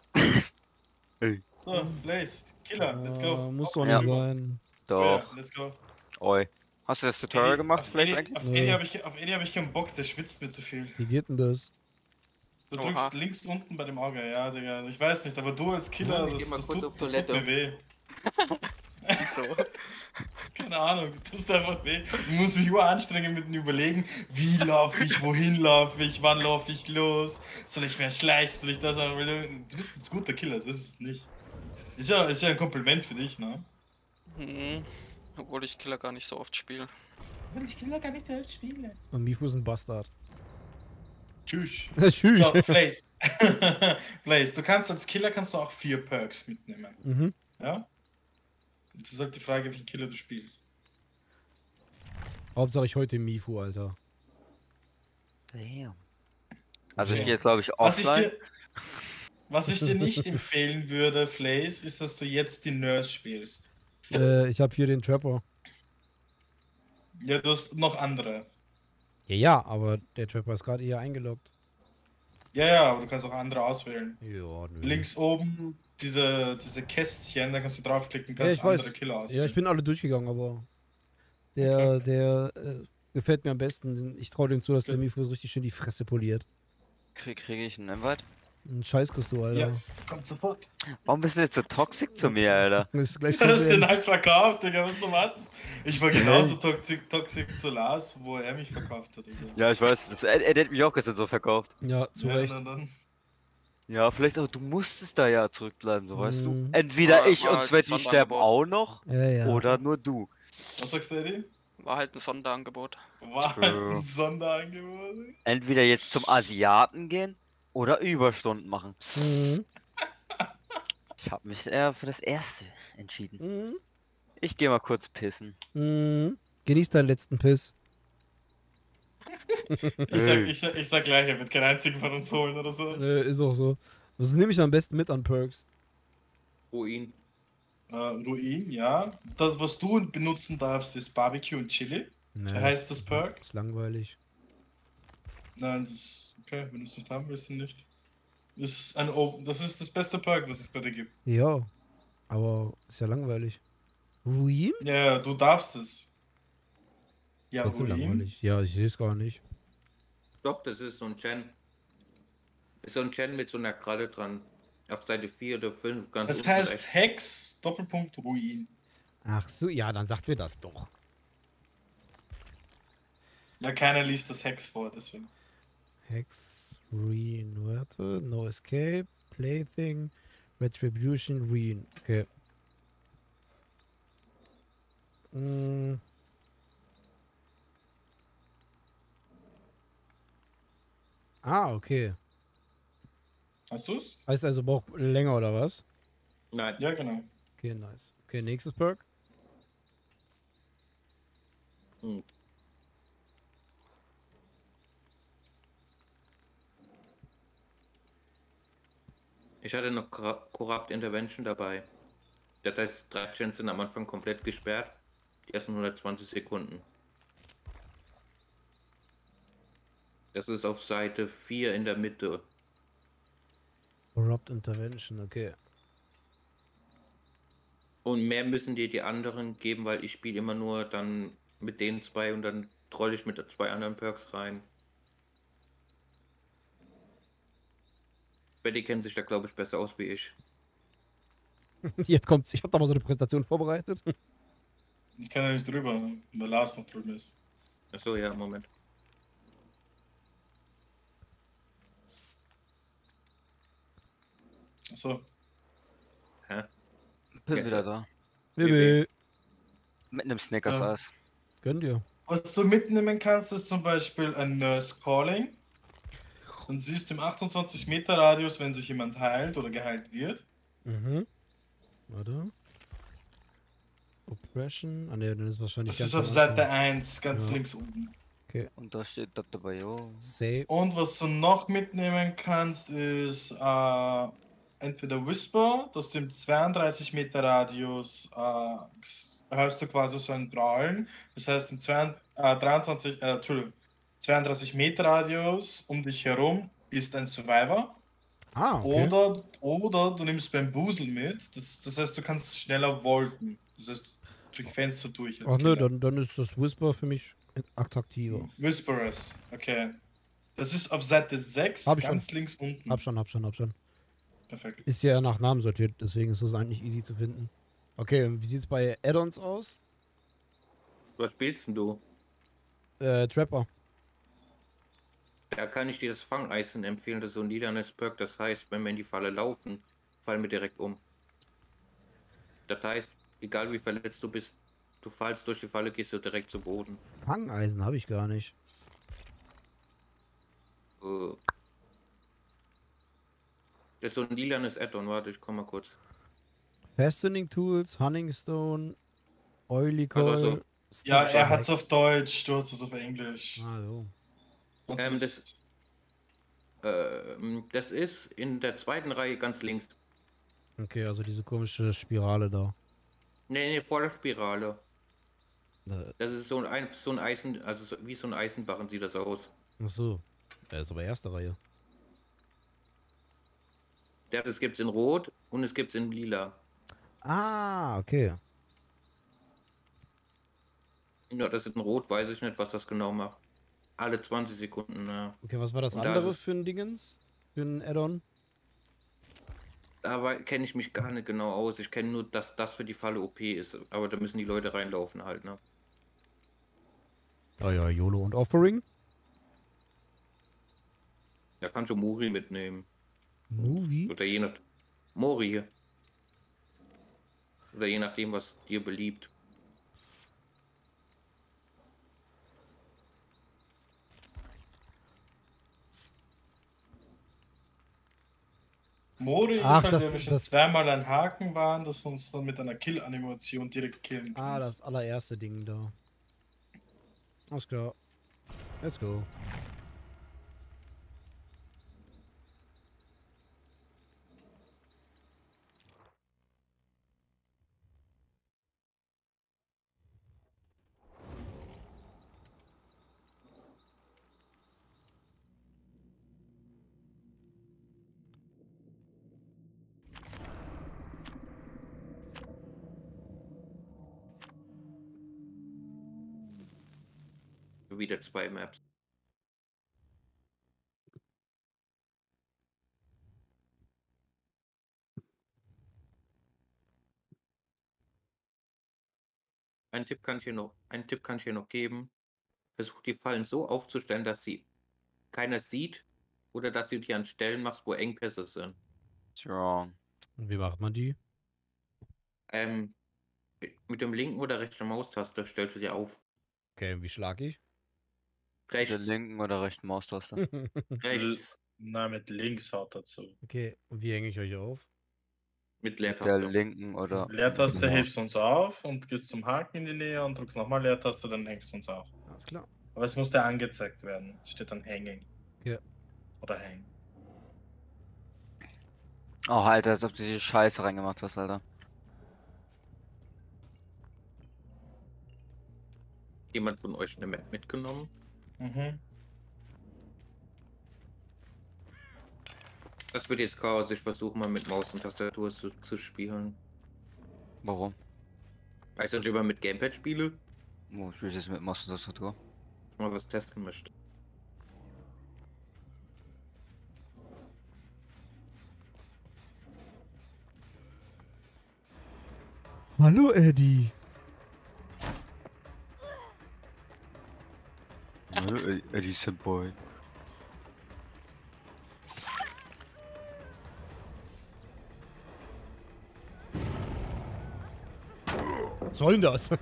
So, Blaze, Killer, let's go. Muss doch Ja. nicht sein. Doch. Ja, let's go. Oi. Hast du das Tutorial gemacht vielleicht eigentlich? Auf Nee. Eddie hab ich keinen Bock, der schwitzt mir zu viel. Wie geht denn das? Du Oha. drückst links unten bei dem Auge, ja, Digga. Ich weiß nicht, aber du als Killer, Ich geh mal das kurz tut, auf das tut Toilette. mir weh. Wieso? Keine Ahnung, das tut einfach weh. Ich muss mich nur anstrengen mit dem Überlegen, wie laufe ich, wohin laufe ich, wann laufe ich los, soll ich mehr schleichen, soll ich das machen? Du bist ein guter Killer, so ist es nicht. Ist ja ein Kompliment für dich, ne? Hm. Obwohl ich Killer gar nicht so oft spiele. Weil ich Killer gar nicht selbst spiele. Und Mifu ist ein Bastard. Tschüss. Tschüss. So, Blaze. Blaze, du kannst als Killer auch 4 Perks mitnehmen. Mhm. Ja? Jetzt ist halt die Frage, welchen Killer du spielst. Hauptsache ich heute Mifu, Alter. Damn. Also ich So. gehe jetzt glaube ich Was ich, offline. dir, was ich dir nicht empfehlen würde, Blaze, ist, dass du jetzt die Nurse spielst. Ich hab hier den Trapper. Ja, du hast noch andere. Ja, aber der Trapper ist gerade eher eingeloggt. Ja, aber du kannst auch andere auswählen. Ja, nö. Links oben diese Kästchen, da kannst du draufklicken, Ja, kannst ich weiß. andere Killer auswählen. Ja, ich bin alle durchgegangen, aber der gefällt mir am besten. Ich traue dem zu, dass der Gut. Mifu so richtig schön die Fresse poliert. Kriege ich einen Invite? Ein Scheiß kriegst du, Alter. Ja, kommt sofort. Warum bist du jetzt so toxisch zu mir, Alter? Das ist gleich Du hast den schon halt verkauft, Digga, was du meinst? Ich war genauso toxisch zu Lars, wo er mich verkauft hat. Also. Ja, ich weiß, er hat mich auch gestern so verkauft. Ja, zu Ja, Recht. dann. Ja, vielleicht auch, du musstest da ja zurückbleiben, so weißt du. Mhm. Entweder War- ich war und halt Sweaty ein sterben Sonderangebot. auch noch, Ja, ja. oder nur du. Was sagst du, Eddie? War halt ein Sonderangebot. War True. ein Sonderangebot. Entweder jetzt zum Asiaten gehen oder Überstunden machen. Mhm. Ich habe mich eher für das erste entschieden. Mhm. Ich gehe mal kurz pissen. Mhm. Genieß deinen letzten Piss. Ich sag gleich, er wird keinen einzigen von uns holen oder so. Ist auch so. Was nehme ich am besten mit an Perks? Ruin. Ruin, ja. Das, was du benutzen darfst, ist Barbecue und Chili. Nee, Heißt das Perk? ist langweilig. Nein, das ist okay, wenn du es nicht haben willst, dann nicht. Das ist das beste Perk, was es gerade gibt. Ja, aber ist ja langweilig. Ruin? Ja, du darfst es. Ist Ja, trotzdem Ruin. langweilig. Ja, ich sehe es gar nicht. Doch, das ist so ein Gen. Ist so ein Gen mit so einer Kralle dran. Auf Seite 4 oder 5 ganz Das unten heißt rechts. Hex, Doppelpunkt, Ruin. Ach so, ja, dann sagt mir das doch. Ja, keiner liest das Hex vor, deswegen. Hex, Ruin, warte, No Escape, Plaything, Retribution, Ruin. Okay. Mm. Ah, okay. Hast du's? Heißt also, braucht länger oder was? Nein. Ja, genau. Okay, nice. Okay, nächstes Perk. Hm. Ich hatte noch Corrupt Intervention dabei. Das heißt, 3 Gens sind am Anfang komplett gesperrt. Die ersten 120 Sekunden. Das ist auf Seite 4 in der Mitte. Corrupt Intervention, okay. Und mehr müssen dir die anderen geben, weil ich spiele immer nur dann mit den zwei und dann troll ich mit 2 anderen Perks rein. Betty kennt sich da, glaube ich, besser aus wie ich. Jetzt kommt's. Ich habe da mal so eine Präsentation vorbereitet. Ich kann ja nicht drüber, weil Lars noch drüben ist. Achso, ja, Moment. Achso. Hä? Bin Jetzt. wieder da. Bibi. Mit einem Snickers-Eis. Gönn dir. Was du mitnehmen kannst, ist zum Beispiel ein Nurse Calling. Dann siehst du im 28 Meter Radius, wenn sich jemand heilt oder geheilt wird. Mhm. Warte. Oppression. Ah ne, dann ist wahrscheinlich Das ist am auf Anfang. Seite 1, ganz Ja. links unten. Und da steht Dr. Bayo. Save. Und was du noch mitnehmen kannst, ist entweder Whisper, dass du im 32 Meter Radius hörst du quasi so ein Growlen. Das heißt, im 32 Meter Radius um dich herum ist ein Survivor. Ah, okay. Oder du nimmst Bambusel mit. Das heißt, du kannst schneller volten. Das heißt, durch Fenster durch als Ach ne, Killer. dann ist das Whisper für mich attraktiver. Whisperers, okay. Das ist auf Seite 6, Hab ich ganz links unten. Hab schon. Perfekt. Ist ja nach Namen sortiert, deswegen ist das eigentlich easy zu finden. Okay, und wie sieht's bei Add-ons aus? Was spielst denn du? Trapper. Da kann ich dir das Fangeisen empfehlen. Das ist so ein lilanes Perk. Das heißt, wenn wir in die Falle laufen, fallen wir direkt um. Das heißt, egal wie verletzt du bist, du fallst durch die Falle, gehst du direkt zu Boden. Fangeisen habe ich gar nicht. Das ist so ein lilanes Add-on. Warte, ich komme mal kurz. Fastening Tools, Honingstone, Oily Coil. Also, Ja, Stitch er hat's Select. auf Deutsch, du hast es auf Englisch. Ah, so. Und das ist in der zweiten Reihe ganz links. Okay, also diese komische Spirale da. Nee, vor der Spirale. Äh, Das ist so ein Eisen, also wie so ein Eisenbarren sieht das aus. Ach so. Das ist aber erste Reihe. Ja, das gibt's in Rot und es gibt's in Lila. Ah, okay. Ja, das in Rot weiß ich nicht, was das genau macht. Alle 20 Sekunden, ja. Okay, was war das Und da andere ist es- für ein Dingens? Für ein Add-on? Da kenne ich mich gar nicht genau aus. Ich kenne nur, dass das für die Falle OP ist. Aber da müssen die Leute reinlaufen halt, ne? Ah ja, YOLO und Offering. Da kannst du Mori mitnehmen. Movie. Oder je nach... Mori. Oder je nachdem, was dir beliebt. Mori Ach, ist halt, das- wenn wir schon das- zweimal ein Haken waren, dass wir uns dann mit einer Kill-Animation direkt killen Ah, kannst. das allererste Ding da. Alles klar. Let's go. wieder 2 Maps. Einen Tipp kann ich hier noch geben. Versuch die Fallen so aufzustellen, dass sie keiner sieht oder dass du die an Stellen machst, wo Engpässe sind. Strong. Und wie macht man die? Mit dem linken oder rechten Maustaste stellst du die auf. Okay, und wie schlage ich? Mit der Rechts, linken oder rechten Maustaste. rechts. Nein, mit links haut dazu. Okay, und wie hänge ich euch auf? Mit Der Leertaste. linken oder. Leertaste Ja. hebst uns auf und gehst zum Haken in die Nähe und drückst nochmal Leertaste, dann hängst du uns auf. Alles klar. Aber es muss dir angezeigt werden. Steht dann Hanging. Ja. Oder Hang. Oh, Alter, als ob du die Scheiße reingemacht hast, Alter. Jemand von euch eine Map mitgenommen? Mhm. Das wird jetzt Chaos. Ich versuche mal mit Maus und Tastatur zu spielen. Warum? Weil ich sonst immer mit Gamepad spiele. Oh, ich will jetzt mit Maus und Tastatur. Ich mal was testen möchte. Hallo, Eddie. Eddie Boy. Was soll denn das?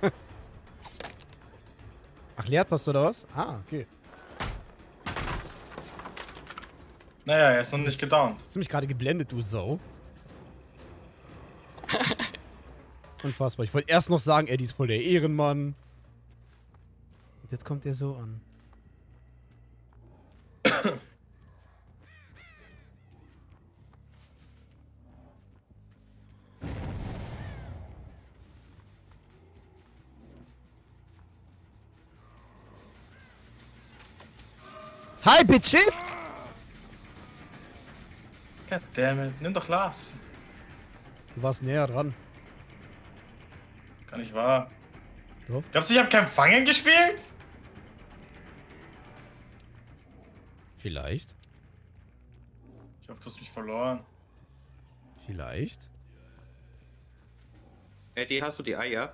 Ach, Leertaste oder was? Ah, okay. Naja, er ist noch nicht gedownt. Hast du mich gerade geblendet, du Sau? Unfassbar. Ich wollte erst noch sagen, Eddie ist voll der Ehrenmann. Und jetzt kommt er so an. Hi, Bitches! Goddammit, nimm doch Lars. Du warst näher dran. Gar nicht wahr. Doch. Glaubst du, ich hab kein Fangen gespielt? Vielleicht. Ich hoffe, du hast mich verloren. Vielleicht. Eddie, hast du die Eier?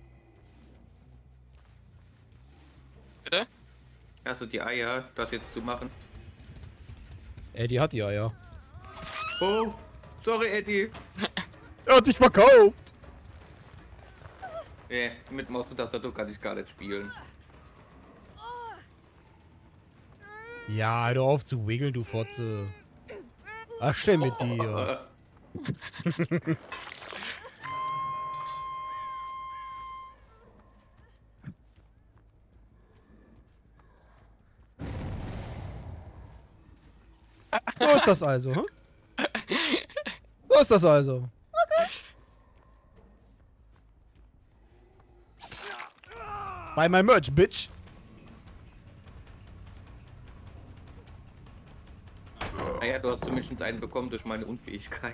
Bitte? Hast du die Eier, das jetzt zu machen? Eddie hat die Eier. Oh, sorry, Eddie. Er hat dich verkauft! Nee, mit Maus und Tastatur kann ich gar nicht spielen. Ja, hör auf zu wiggeln, du Fotze. Ach, stell mit dir. So ist das also, hm? So ist das also. Okay. Buy my merch, bitch. Naja, du hast zumindest einen bekommen durch meine Unfähigkeit.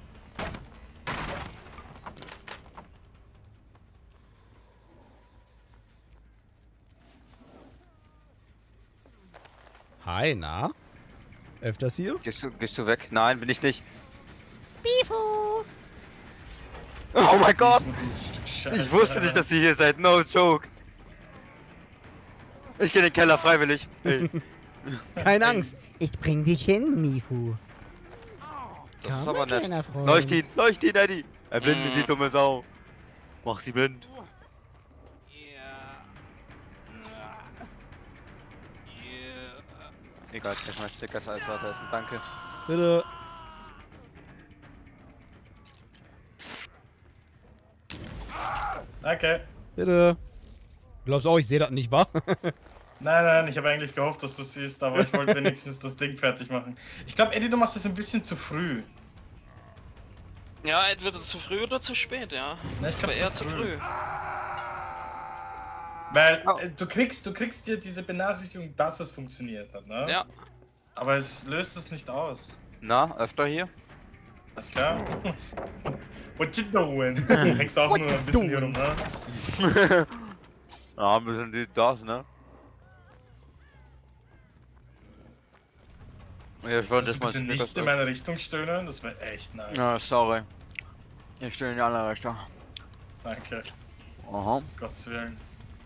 Hi, na? Öfters hier? Gehst du weg? Nein, bin ich nicht. Bifu! Oh mein Gott! Ich wusste nicht, dass ihr hier seid. No joke. Ich gehe in den Keller freiwillig. Hey. Keine Angst. Ich bring dich hin, Mifu. Das ist Komm, aber kleiner nett. Freund. Leucht ihn, Eddie. Er blindet die dumme Sau. Mach sie blind. Egal, ich kann mal Stickers als Wörter essen. Danke. Bitte. Okay. Bitte. Du glaubst auch, ich sehe das nicht, wahr? Nein, ich habe eigentlich gehofft, dass du siehst, aber ich wollte wenigstens das Ding fertig machen. Ich glaube, Eddie, du machst das ein bisschen zu früh. Ja, entweder zu früh oder zu spät, ja. Na, ich Aber glaube eher zu früh. Weil du kriegst dir diese Benachrichtigung, dass es funktioniert hat, ne? Ja. Aber es löst es nicht aus. Na, öfter hier? Alles klar? What you doing? Hängst auch nur ein bisschen hier rum, ne? Ja, wir sind die das, ne? Ja, ich wollte Kannst das du mal bitte nicht in meine Richtung stöhnen? Das wäre echt nice. Ja, sorry. Ich stehe in die andere Richtung. Danke. Aha. Gottes Willen.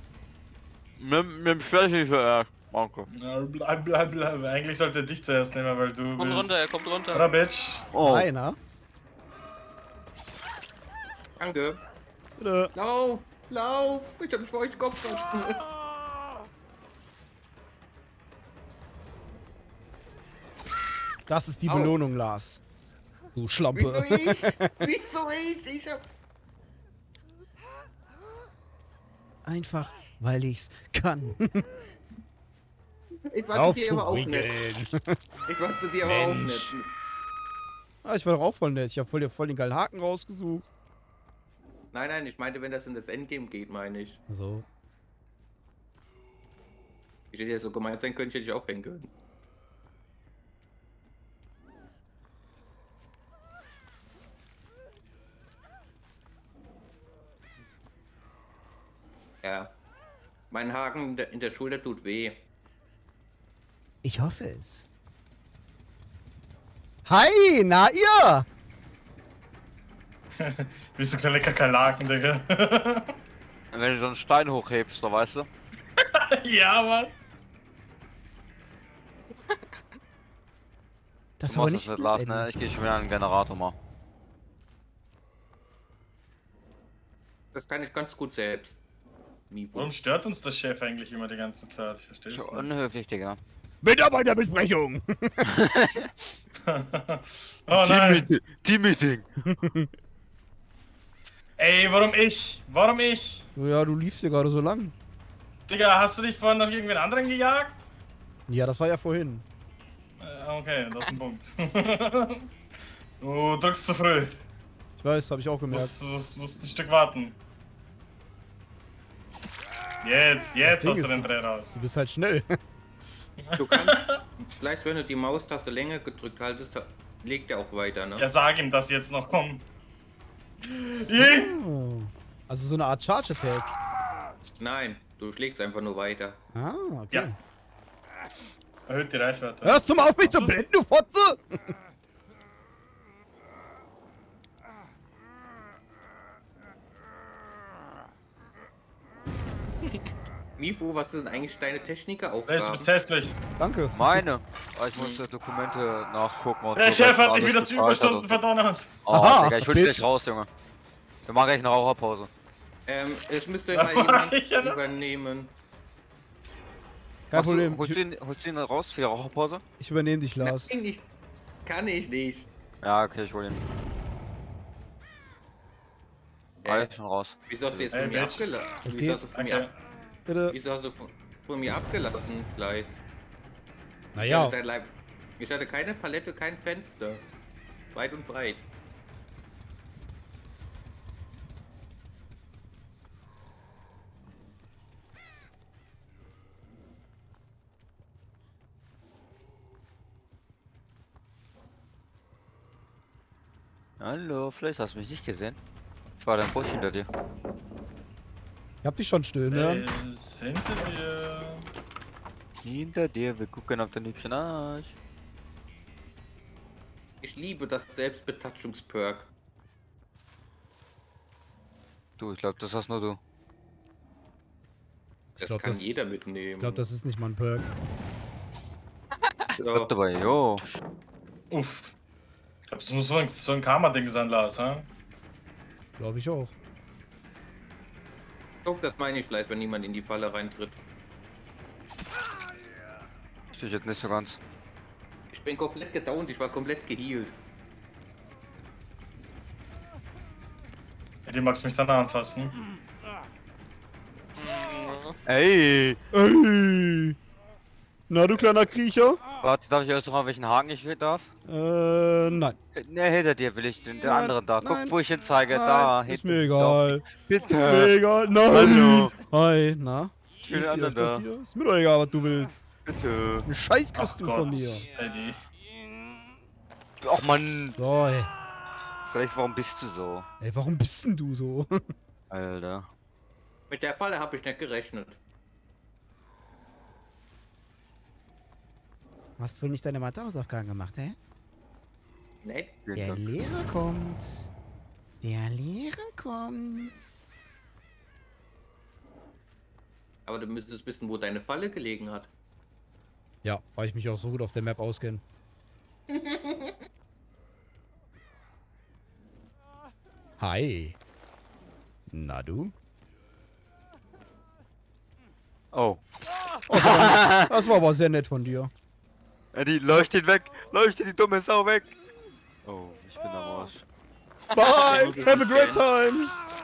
Nimm Fläche zuerst. Danke. Ja, bleib. Eigentlich sollte er dich zuerst nehmen, weil du Kommt bist... runter, er kommt runter. Oder Bitch? Oh. Einer. Danke. Bitte. Lauf! Lauf! Ich hab mich vor euch Kopf. Das ist die Au. Belohnung, Lars. Du Schlampe. Wieso ich? Wieso ich? Ich hab... Einfach, weil ich's kann. Ich war zu dir aber auch nett. Ich war zu dir aber auch Mensch. nett. Ah, ich war doch auch voll nett. Ich hab voll den geilen Haken rausgesucht. Nein, ich meinte, wenn das in das Endgame geht, meine ich. So. Ich hätte ja so gemeint sein können, ich hätte dich aufhängen können. Ja. Mein Haken in der Schulter tut weh. Ich hoffe es. Hi, na ihr? Wie so kleine Kakerlaken, Digga. Wenn du so einen Stein hochhebst, da weißt du. Ja, Mann. Das ist Du aber machst nicht das nett, mit Lars, Eddie. ne? Ich gehe schon wieder an den Generator mal. Das kann ich ganz gut selbst. Mifu. Warum stört uns der Chef eigentlich immer die ganze Zeit? Ich verstehe es Schon nicht. unhöflich, Digga. Mitarbeiterbesprechung. Oh nein. Teammeeting. Ey, warum ich? Warum ich? Ja, du liefst hier gerade so lang. Digga, hast du dich vorhin noch irgendwen anderen gejagt? Ja, das war ja vorhin. Okay, das ist ein Punkt. Du drückst zu früh. Ich weiß, habe ich auch gemerkt. Musst ein Stück warten. Jetzt Ding hast du ist- den Dreh raus. Du bist halt schnell. Du kannst, vielleicht wenn du die Maustaste länger gedrückt haltest, legt er auch weiter, ne? Ja, sag ihm, dass jetzt noch kommt. Yeah. Oh. Also so eine Art Charge Attack. Nein, du schlägst einfach nur weiter. Ah, okay. Ja. Erhöht die Reichweite. Hörst du mal auf mich zu blenden, du Fotze? Mifu, was sind eigentlich deine Weißt du, Techniker-Aufgaben? bist hässlich. Danke. Meine. Aber ich musste Dokumente nachgucken. Und Der so, Chef weil hat mich alles wieder zu bezahlt hat Überstunden und so. verdonnert. Oh, Aha, Digga, ich hol dich Bitch. gleich raus, Junge. Wir machen gleich eine Raucherpause. Es müsste Ja, mal jemand ich ja noch. übernehmen. Kein Problem. Holst du ihn raus für die Raucherpause? Ich übernehme dich, Lars. Nein, kann ich nicht. Ja, okay, ich hol ihn. Alles schon raus. Wieso hast du jetzt Ey, von mir Bitch. abgelassen? Es Wieso geht. hast du von mir, Danke. Bitte. wieso hast du von mir abgelassen, Fleiß? Naja. Ich hatte keine Palette, kein Fenster. Weit und breit. Hallo, vielleicht hast du mich nicht gesehen. Ich war da im Busch hinter dir. Ich hab dich schon stöhnen hören. Ist hinter dir. Hinter dir, wir gucken auf den hübschen Arsch. Ich liebe das Selbstbetatschungsperk. Du, ich glaube, das hast nur du. Das glaub, kann das- jeder mitnehmen. Ich glaube, das ist nicht mal ein Perk. Bleib so. dabei, jo. Uff. Ich glaube, das muss so ein Karma-Ding sein, Lars, ha? Glaube ich auch. Guck, das meine ich vielleicht, wenn niemand in die Falle reintritt. Stehe ich jetzt nicht so ganz. Ich bin komplett gedownt, ich war komplett gehealt. Ja, die magst mich dann anfassen. Ey! Ey. Na, du kleiner Kriecher? Warte, darf ich erst noch mal welchen Haken ich darf? Nein. Ne, hinter dir will ich den, der Nein, andere da. Guck, nein, wo ich hin zeige. Nein, Da, ist hinten. mir egal. Bitte. Ist mir egal. Nein. Hallo. Hi, na? will den Geht's dir anderen da. öfters hier? Ist mir doch egal, was du willst. Bitte. Einen Scheiß Ach kriegst du Gott, von mir. Eddie. Ach man. So, ey. Vielleicht, warum bist du so? Ey, warum bist denn du so? Alter. Mit der Falle habe ich nicht gerechnet. Hast wohl nicht deine Mathehausaufgaben gemacht, hä? Nett. Vielen Der Dank. Lehrer kommt. Der Lehrer kommt. Aber du müsstest wissen, wo deine Falle gelegen hat. Ja, weil ich mich auch so gut auf der Map auskenne. Hi. Na du? Oh. Das war aber sehr nett von dir. Eddie, leucht ihn weg! Leuchte die dumme Sau weg! Oh, ich bin am Arsch. Bye! Have a great time!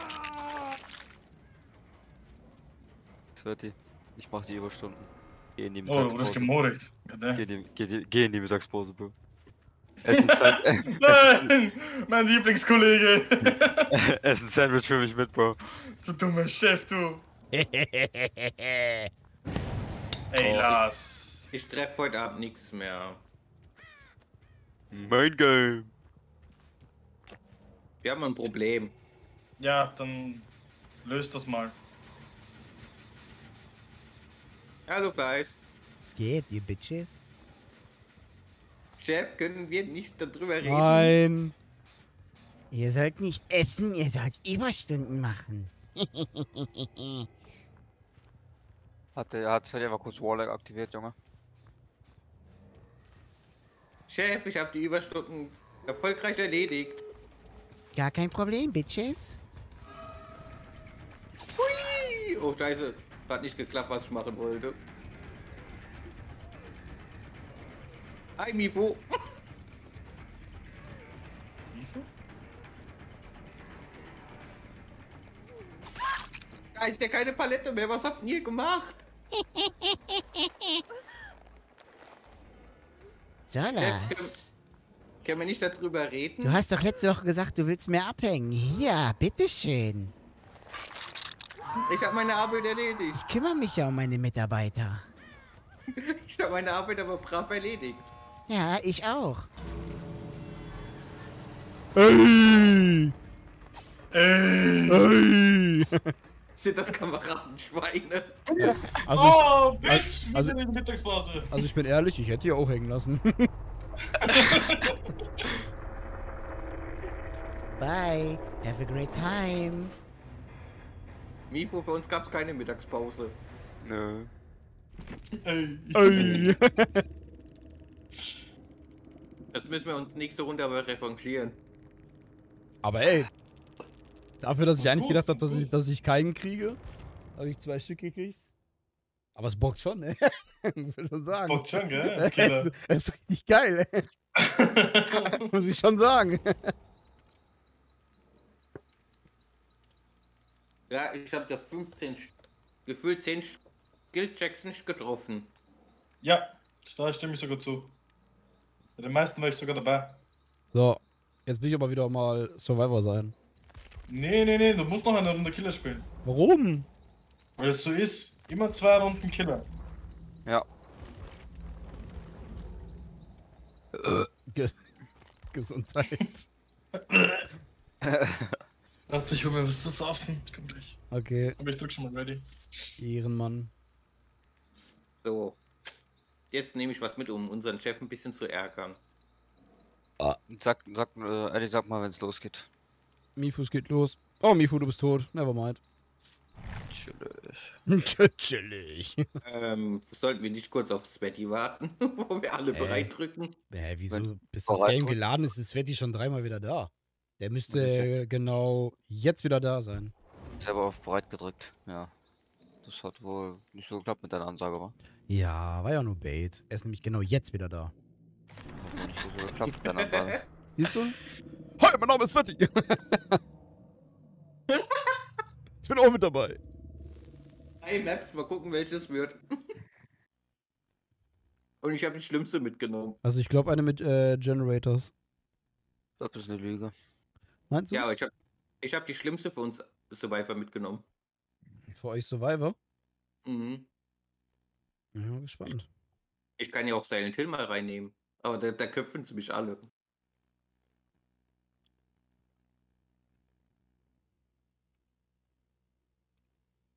Sveti, ich mach die Überstunden. Geh in die Oh, du wurdest Mittagspause. gemordigt. Geh in die Mittagspause, Bro. Essen Nein! Mein Lieblingskollege! Essen Sandwich für mich mit, Bro. Du dummer Chef, du! Ey, Oh, Lars! Ich treffe heute Abend nichts mehr. Mein Game. Wir haben ein Problem. Ja, dann löst das mal. Hallo Fleiß. Was geht, ihr Bitches? Chef, können wir nicht darüber reden? Nein. Ihr sollt nicht essen, ihr sollt Überstunden machen. Hat Sveti einfach kurz Warlock aktiviert, Junge. Chef, ich habe die Überstunden erfolgreich erledigt. Gar kein Problem, Bitches. Hui! Oh Scheiße, hat nicht geklappt, was ich machen wollte. Hi Mifo. Da ist ja keine Palette mehr, was habt ihr gemacht? So, Lars. Können wir nicht darüber reden? Du hast doch letzte Woche gesagt, du willst mehr abhängen. Hier, bitteschön. Ich habe meine Arbeit erledigt. Ich kümmere mich ja um meine Mitarbeiter. Ich habe meine Arbeit aber brav erledigt. Ja, ich auch. Ey! Ey! Sind das Kameradenschweine? Also Oh, Bitch! also- Also, Mittagspause! Also ich bin ehrlich, ich hätte die auch hängen lassen. Bye. Have a great time. Mifo, für uns gab es keine Mittagspause. Nö. Ey. Ey. Das müssen wir uns nächste Runde aber revanchieren. Aber ey, dafür, dass ich Ist eigentlich gut, gedacht habe, ist gut. dass ich keinen kriege, habe ich 2 Stück gekriegt. Aber es bockt schon, ne? Muss ich schon sagen. Bockt schon, gell? Als Killer. Es ist richtig geil, ey. Muss ich schon sagen. Ja, ich habe da 15, gefühlt 10 Skillchecks nicht getroffen. Ja, da stimme ich sogar zu. Bei den meisten war ich sogar dabei. So, jetzt will ich aber wieder mal Survivor sein. Nee, du musst noch eine Runde Killer spielen. Warum? Weil es so ist, immer 2 Runden Killer. Ja. Gesundheit. Warte, ich hol mir was zu saufen. Ich komm gleich. Okay, Aber ich drück schon mal ready. Ehrenmann. So. Jetzt nehme ich was mit, um unseren Chef ein bisschen zu ärgern. Eddie, sag mal, wenn es losgeht. Mifu, es geht los. Oh, Mifu, du bist tot. Nevermind. Chillig. Chillig. Sollten wir nicht kurz auf Sweaty warten, wo wir alle bereit drücken? Wieso? Wenn- Bis das bereit Game drücken. geladen ist, ist Sveti schon 3-mal wieder da. Der müsste Perfekt. genau jetzt wieder da sein. Selber auf bereit gedrückt. Ja. Das hat wohl nicht so geklappt mit deiner Ansage, wa? Ja, war ja nur Bait. Er ist nämlich genau jetzt wieder da. Hat wohl nicht so geklappt mit deiner Ansage. Siehst du? Hi, mein Name ist Sveti. Ich bin auch mit dabei. Hey Maps, mal gucken, welches wird. Und ich habe die schlimmste mitgenommen. Also ich glaube eine mit Generators. Das ist eine Lüge. Meinst du? Ja, aber ich hab die schlimmste für uns Survivor mitgenommen. Für euch Survivor? Mhm. Ja, gespannt. Ich kann ja auch Silent Hill mal reinnehmen. Aber da köpfen sie mich alle.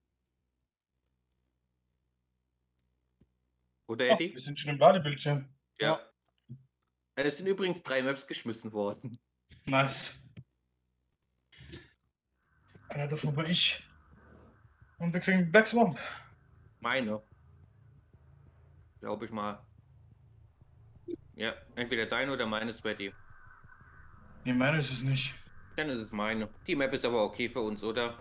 Oder Oh, Eddie? wir sind schon im Ladebildschirm. Ja. Es sind übrigens 3 Maps geschmissen worden. Nice. Einer davon war ich. Und wir kriegen Black Swamp. Meine. Glaube ich mal. Ja, entweder deine oder meine ist ready. Nee, meine ist es nicht. Dann ist es meine. Die Map ist aber okay für uns, oder?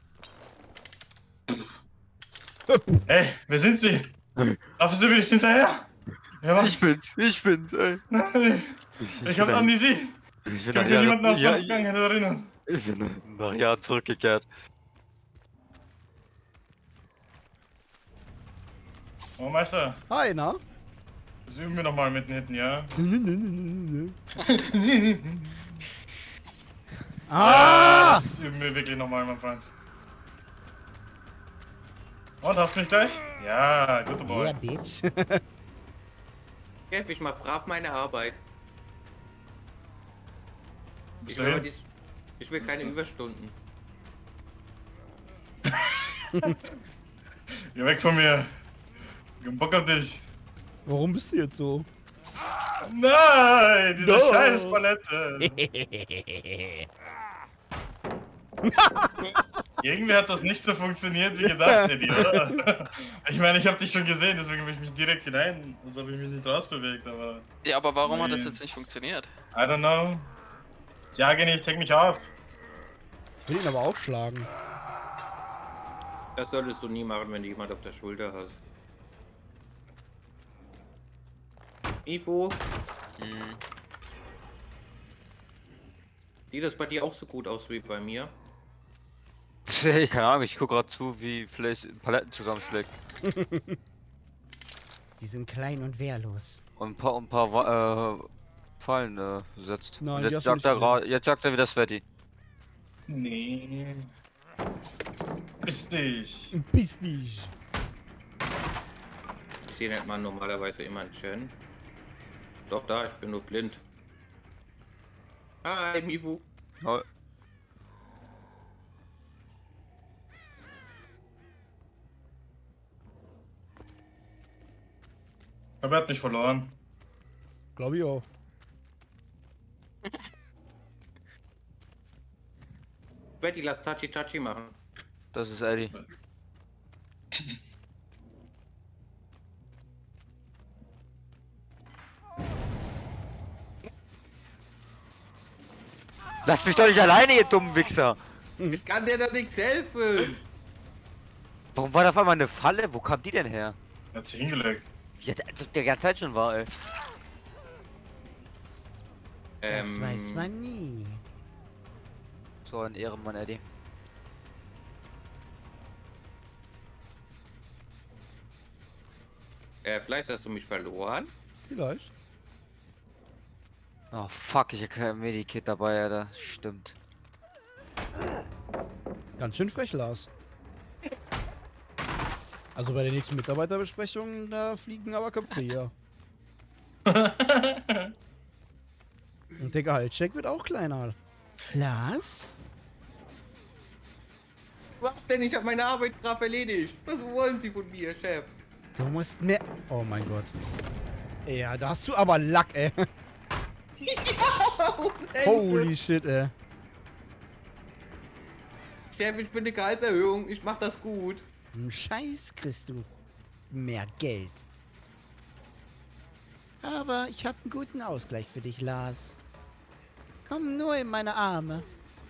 Ey, wer sind Sie? Laufen Sie mir nicht hinterher? Wer war's? Ich bin's, ey. Nein, ich hab Amnesie. Ich Ich bin kann mich niemanden aus meiner Vergangenheit erinnern. Ich bin nach Jahren zurückgekehrt. Oh, Meister, Hi, na? das üben wir nochmal mitten hinten, ja? Ah! Das üben wir wirklich nochmal, mein Freund. Und, hast du mich gleich? Ja, guter Boy. Ja, Bitch. Chef, ich mach brav meine Arbeit. Bist Ich du will, aber hin? ich will keine Überstunden. Geh weg von mir. Ich hab Bock auf dich. Warum bist du jetzt so? Nein, diese No. scheiß Palette. Irgendwie hat das nicht so funktioniert wie gedacht, Eddie, oder? Ich meine, ich habe dich schon gesehen, deswegen habe ich mich direkt hinein. Also habe ich mich nicht rausbewegt, aber. Ja, aber warum hat das Nee. jetzt nicht funktioniert? I don't know. Jage nicht, take mich auf. Ich will ihn aber auch schlagen. Das solltest du nie machen, wenn du jemand auf der Schulter hast. Info. Sieht das bei dir auch so gut aus wie bei mir? Keine Ahnung, ich guck grad zu, wie Flash Paletten zusammenschlägt. Sie sind klein und wehrlos. Und ein paar Fallen setzt. Nein, Und die jetzt hast du sagt, nicht jetzt sagt er wieder Sweaty. Nee. Bist dich. Bist dich. Hier nennt man normalerweise immer einen Chen. Doch, da, ich bin nur blind. Hi, Mifu. Oh, Aber er hat mich verloren. Glaube ich auch. Betty, lass Tachi Tachi machen. das ist Eddie. Lass mich doch nicht alleine, ihr dummen Wichser! Ich kann dir da nichts helfen. Warum war da auf einmal eine Falle? Wo kam die denn her? Er hat sich hingelegt. Ja, der ganze Zeit schon war, ey. Das weiß man nie. So ein Ehrenmann, Eddie. Vielleicht hast du mich verloren. Vielleicht. Oh fuck, ich hab kein Medikit dabei, Alter. Stimmt. Ganz schön frech, Lars. Also bei der nächsten Mitarbeiterbesprechung, da fliegen aber Köpfe hier. Und der Gehaltscheck wird auch kleiner. Lars? Was denn? Ich habe meine Arbeit brav erledigt. Was wollen Sie von mir, Chef? Du musst mehr... Oh mein Gott. Ja, da hast du aber Lack, ey. Holy shit, ey. Chef, ich will eine Gehaltserhöhung. Ich mach das gut. Scheiß kriegst du mehr Geld. Aber ich habe einen guten Ausgleich für dich, Lars. Komm nur in meine Arme.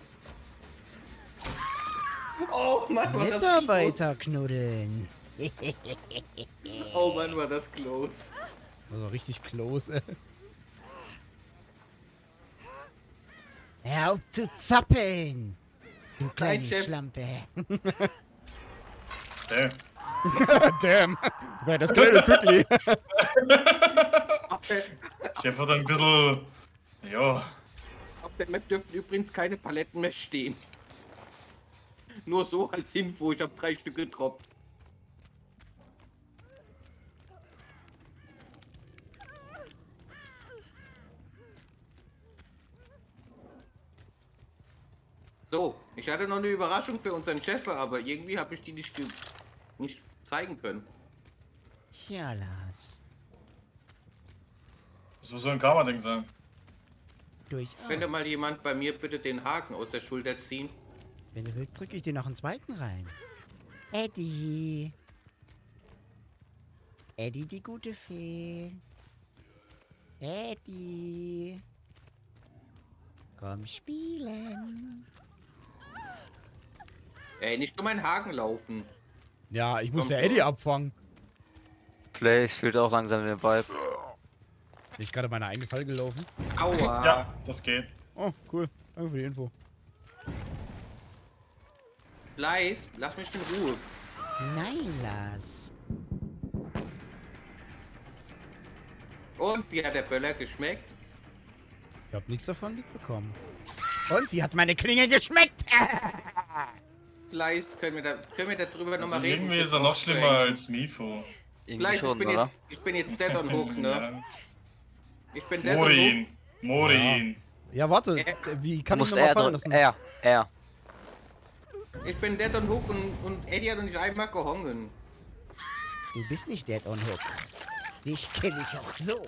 Oh Mann, war das Mitarbeiter knuddeln. close. Oh Mann, war das close. Also richtig close, ey. Hör auf zu zappeln. Du kleine Chef. Schlampe. Hey. Damn. Das kleine quickly. Chef hat ein bisschen. Ja. Auf der Map dürften übrigens keine Paletten mehr stehen. Nur so als Info, ich habe 3 Stück getroppt. So, ich hatte noch eine Überraschung für unseren Chef, aber irgendwie habe ich die nicht zeigen können. Tja, Lars. So soll ein Karma-Ding sein. Durchaus. Könnte mal jemand bei mir bitte den Haken aus der Schulter ziehen? Wenn du willst, drücke ich dir noch einen zweiten rein. Eddie. Eddie, die gute Fee. Eddie. Komm spielen. Ey, nicht um meinen Haken laufen. Ja, ich muss Komm, ja Eddie abfangen. Place fühlt auch langsam den Vibe. Bin ich gerade meine eigene Falle gelaufen? Aua. Ja, das geht. Oh, cool. Danke für die Info. Fleiß, lass mich in Ruhe. Nein, Lars. Und wie hat der Böller geschmeckt? Ich hab nichts davon mitbekommen. Und wie hat meine Klinge geschmeckt? Fleiß, können wir darüber Also nochmal reden? irgendwie ist er noch schlimmer als Mifo. Irgendwie Fleiß, schon, oder? ich bin jetzt dead on hook, ne? Ja. Ich bin dead on hook. Morin. Morin. Ja, warte. Wie Du kann ich musst nochmal R fallen drücken. lassen? R. Ich bin dead on hook und Eddie hat uns einmal gehongen. Du bist nicht dead on hook. Dich kenne ich auch so.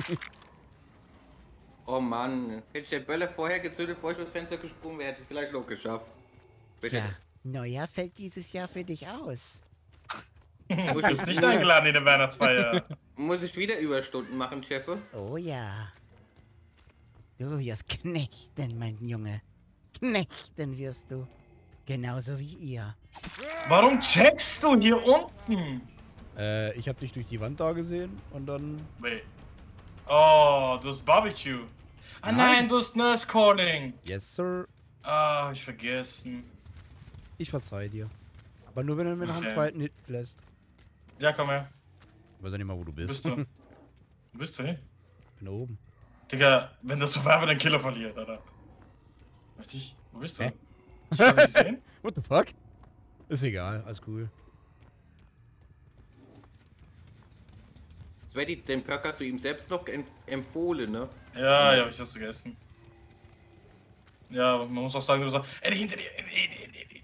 Oh Mann, hätte ich den Böller vorher gezündet, bevor ich durchs Fenster gesprungen wäre, hätte ich vielleicht noch geschafft. Bitte. Tja, Neujahr fällt dieses Jahr für dich aus. Du bist nicht eingeladen in der Weihnachtsfeier. Muss ich wieder Überstunden machen, Chefe? Oh ja. Du wirst knechten, mein Junge. Knechten wirst du. Genauso wie ihr. Warum checkst du hier unten? Ich hab dich durch die Wand da gesehen und dann... Wait. Oh, du hast Barbecue. Ah nein, du hast Nurse Calling. Yes, sir. Ah, hab ich vergessen. Ich verzeih dir. Aber nur wenn du mir noch einen Okay. zweiten Hit lässt. Ja, komm her. Ich weiß ja nicht mal, wo du Wo bist. bist du? Wo bist du, hey? Bin da oben. Digga, wenn der Survivor den Killer verliert, Alter. Richtig? Wo bist du? Hä? Ich hab dich gesehen? What the fuck? Ist egal, alles cool. Sveti, den Perk hast du ihm selbst noch empfohlen, ne? Ja, ja, hab ich was vergessen. Ja, man muss auch sagen, du sagst, ey, hinter dir, ey.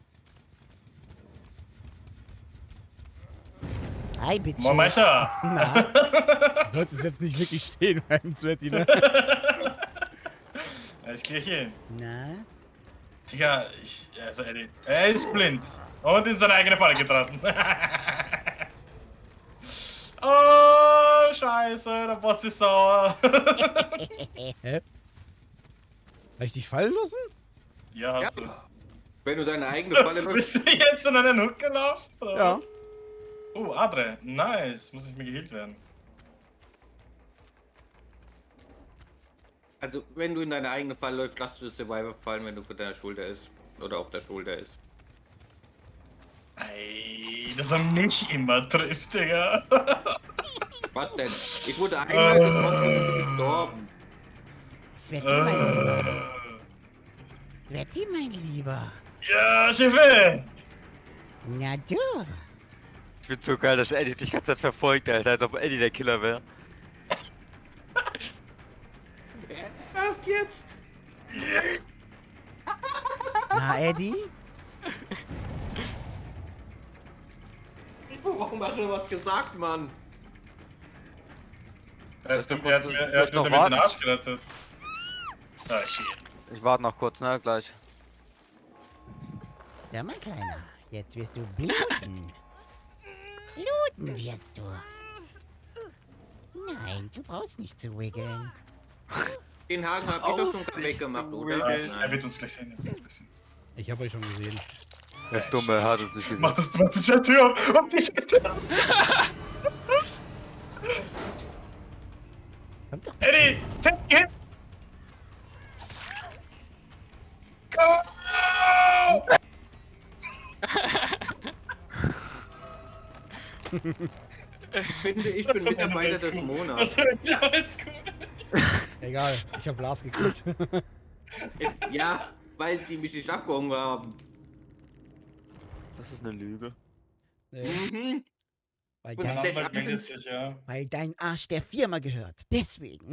Hi, Bitch. Moin, Meister. Na? Du solltest jetzt nicht wirklich stehen beim Sweaty, ne? Alles klärchen. Na? Digga, also Eddie, er ist blind und in seine eigene Falle getreten. Oh, scheiße, der Boss ist sauer. Hä? Hab ich dich fallen lassen? Ja, hast Ja. Wenn du deine eigene Falle du. Bist du jetzt in einen Hook gelaufen? oder Ja. was? Oh, Adre, nice. Muss ich mir geheilt werden. Also, wenn du in deine eigene Falle läufst, lass du das Survivor fallen, wenn du vor deiner Schulter ist. Oder auf der Schulter ist. Ey, dass er mich immer trifft, Digga. Was denn? Ich wurde einmal getroffen und bin gestorben. Sweaty, mein Lieber. Sweaty, mein Lieber. Ja, Chefe. Na du. Ich find's so geil, dass Eddie dich die ganze Zeit verfolgt, Alter, als ob Eddie der Killer wäre. Ernsthaft jetzt? Na, Eddie? Warum hat er was gesagt, Mann? Er hat mir noch den warten? Arsch gerettet. Ah, shit. Ich warte noch kurz, ne, gleich. Ja, mein Kleiner. Jetzt wirst du bluten. Bluten wirst du. Nein, du brauchst nicht zu wiggeln. Den Haken hab ich doch schon weggemacht, oder? Er wird uns gleich sehen. Er wird uns gleich sehen. Ich habe euch schon gesehen. Der ist dumme, er hat es nicht gesehen. Mach das scheiß Tür auf! Mach die scheiß Tür auf! Kommt doch. Eddie! Take him! Go! Finde, ich bin Mitarbeiter des Monats. Das war jetzt cool. Egal, ich habe Lars gekriegt. Ja, weil sie mich nicht abgehoben haben. Das ist eine Lüge. Mhm. weil, Und dein, der- Anwalt meldet sich, ja. weil dein Arsch der Firma gehört. Deswegen.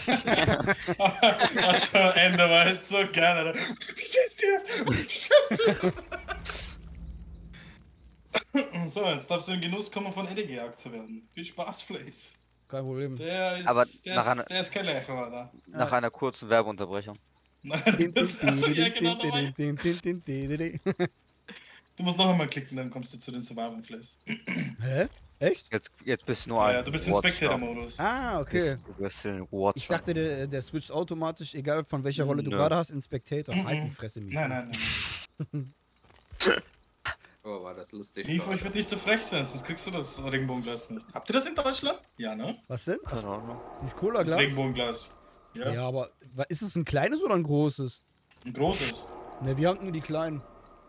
Also, Ende war jetzt so gerne. Die scheiß Tür! Die scheiß Tür! So, jetzt darfst du in den Genuss kommen, von Eddie gejagt zu werden. Viel Spaß, Flace. Kein Problem. Der ist, Aber der, nach ist, einer- der ist kein Lächer, oder? Nach einer kurzen Werbeunterbrechung. Nein, also, ja, genau dabei. Hä? Du musst noch einmal klicken, dann kommst du zu den Survival-Flays. Echt? Jetzt bist du nur ein Ja, du bist im Watcher. Spectator-Modus. Ah, okay. Du bist ein Watcher. Ich dachte, der switcht automatisch, egal von welcher Rolle du Nö. gerade hast, in Spectator. Halt die Fresse, Mifo. Nein. Oh, war das lustig. Mifo, ich würde nicht zu frech sein, sonst kriegst du das Regenbogenglas nicht. Habt ihr das in Deutschland? Ja, ne? Was denn? Keine Ahnung. Dieses Das Cola-Glas? Regenbogenglas. Ja, Ja, aber ist es ein kleines oder ein großes? ein großes. Ne, wir hatten nur die kleinen.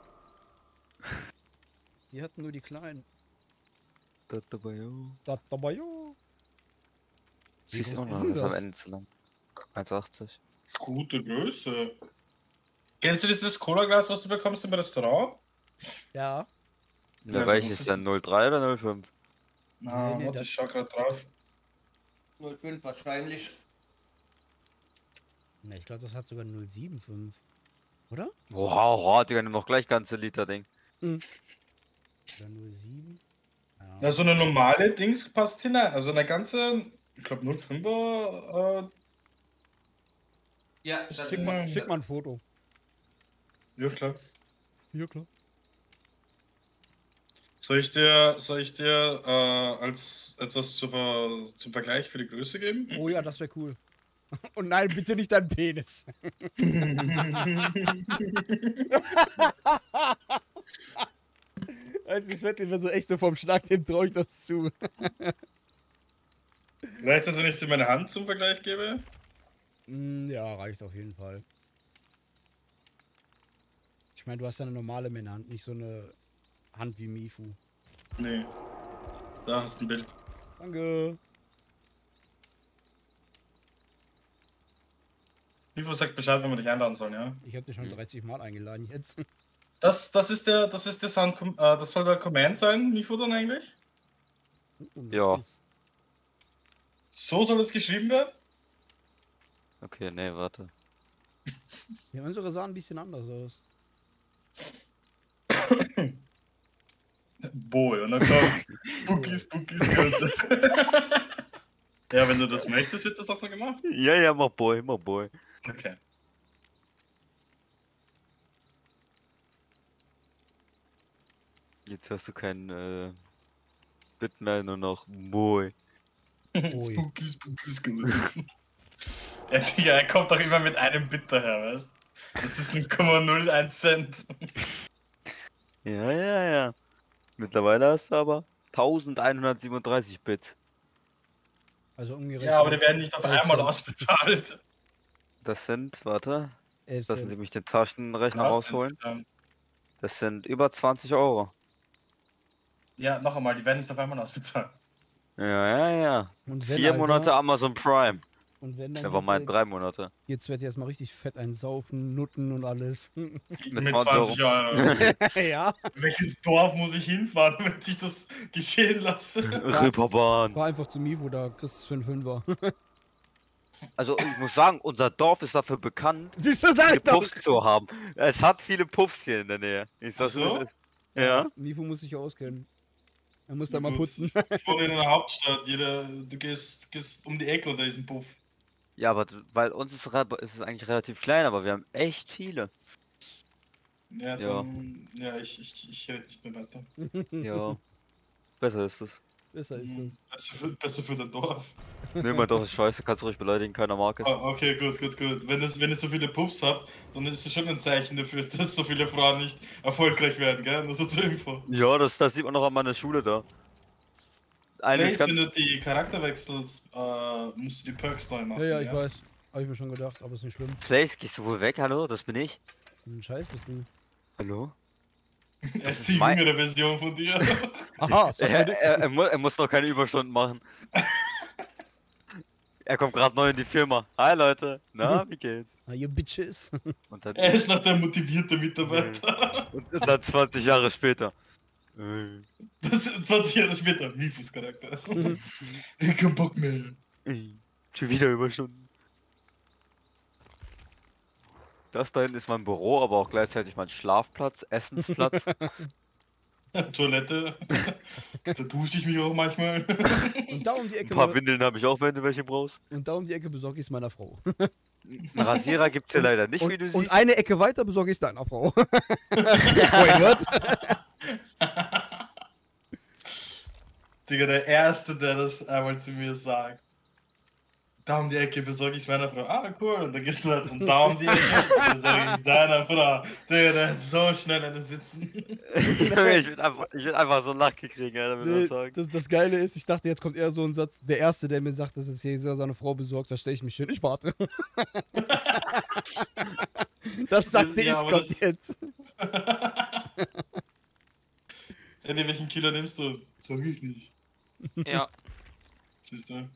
Wir hatten nur die kleinen. Das dabei, jo. Das dabei, jo. Wie Siehst du groß auch ist noch, denn das ist am das? Ende zu lang. 1,80. Gute Größe. Kennst du dieses Cola-Glas, was du bekommst im Restaurant? Ja. Ja, Ja, welches so ist denn? 03 oder 05? Ah, nee, warte, das- ich schau grad drauf. 05 wahrscheinlich. Ne, ich glaube, das hat sogar 075. Oder? Wow, Digga, nimm noch gleich ganze Liter Ding. Oder 07? Ja. Ja, so eine normale Dings passt hinein. Also eine ganze, ich glaube 05er, Ja, Schick mal ein Foto. ja klar. Ja, klar. Soll ich dir als etwas zum Vergleich für die Größe geben? Oh ja, das wäre cool. Und nein, bitte nicht dein Penis. Also, das wird immer so echt so vom Schlag, dem traue ich das zu. Reicht das, wenn ich dir meine Hand zum Vergleich gebe? Ja, reicht auf jeden Fall. Ich meine, du hast ja eine normale Männerhand, nicht so eine Hand wie Mifu. Nee. Da hast du ein Bild. Danke. Vivo sagt Bescheid, wenn wir dich einladen sollen, ja? Ich habe dich schon 30 Mal eingeladen jetzt. Das ist der Sound, das soll der Command sein, Mifu dann eigentlich? Ja. So soll es geschrieben werden? Okay, nee, warte. Ja, unsere sahen ein bisschen anders aus. Boy, und dann kommt Spookies Gürtel. Ja, wenn du das möchtest, wird das auch so gemacht. Ja, mach Boy, mach Boy. Okay. Jetzt hast du kein Bit mehr, nur noch Boy. Boy. Spookies Gürtel. Ja, Digga, er kommt doch immer mit einem Bit daher, weißt du? Das ist 0,01 Cent. Ja. Mittlerweile hast du aber 1137 Bit. Also umgerechnet. Ja, aber die werden nicht auf 11 einmal Cent. ausbezahlt. Das sind, warte, 11 lassen Sie Cent. mich den Taschenrechner rausholen. Insgesamt. Das sind über 20 Euro. Ja, noch einmal, die werden nicht auf einmal ausbezahlt. Ja. Und wenn, 4 Alter, Monate Amazon Prime. Und wenn dann Der war mein 3 Monate. jetzt wird erstmal richtig fett einsaufen, Nutten und alles. Mit 20 Euro. Ja. Welches Dorf muss ich hinfahren, damit ich das geschehen lasse? Ripperbahn. War einfach zu Mivo, da kriegst du für einen Fünfer. Also ich muss sagen, unser Dorf ist dafür bekannt, Siehst du, sag viele ich doch. Puffs zu haben. Es hat viele Puffs hier in der Nähe. Ich Ach sag's, wie so? es ist. Ja. Mivo muss sich auskennen. Er muss da mal Gut. putzen. Ich wohne in einer Hauptstadt, du gehst um die Ecke und da ist ein Puff. Ja, aber weil uns ist es eigentlich relativ klein, aber wir haben echt viele. Ja, dann, ja, ich rede nicht mehr weiter. Ja. Besser ist es. Besser ist das. Besser für das Dorf. Nee, mein Dorf ist scheiße, kannst du ruhig beleidigen, keiner mag es. Okay, gut. Wenn ihr so viele Puffs habt, dann ist es schon ein Zeichen dafür, dass so viele Frauen nicht erfolgreich werden, gell? Nur so zur Info. Ja, das sieht man noch an meiner Schule da. Eines Vielleicht, wenn kann, du die Charakter wechselst, musst du die Perks neu machen. Ja, ich weiß. Hab ich mir schon gedacht, aber ist nicht schlimm. Place, gehst du wohl weg? Hallo, das bin ich. Ein Scheiß bist du. Hallo? Er ist die mein- jüngere Version von dir. Aha, sag mal, Er muss noch keine Überstunden machen. Er kommt gerade neu in die Firma. Hi Leute, na, wie geht's? ah, ihr Bitches. Und dann, Er ist noch der motivierte Mitarbeiter. und dann 20 Jahre später. Das ist 20 Jahre später, Mifus Charakter. Ich hab keinen Bock mehr. Schon wieder Überstunden. Das da hinten ist mein Büro, aber auch gleichzeitig mein Schlafplatz, Essensplatz. Toilette. Da dusche ich mich auch manchmal. Und da um die Ein Ecke, paar Windeln habe ich auch, wenn du welche brauchst. und da um die Ecke besorge ich es meiner Frau. Einen Rasierer gibt's hier leider nicht, wie du Und siehst. eine Ecke weiter besorge ich es deiner Frau. Wait, what? Digga, der Erste, der das einmal zu mir sagt. Da um die Ecke besorge ich meiner Frau. Ah, cool. Und dann gehst du halt und da um die Ecke besorge ich deiner Frau. Digga, der hat so schnell eine Sitzen. Junge, ich will einfach so einen Lack kriegen, Alter, wenn du das sagst. Das Geile ist, ich dachte, jetzt kommt eher so ein Satz. Der Erste, der mir sagt, dass es hier seine Frau besorgt, da stelle ich mich hin. Ich warte. Das dachte Ja, ich, aber kommt das- jetzt. Eddie, welchen Killer nimmst du? Sag ich nicht. Ja, Siehst du?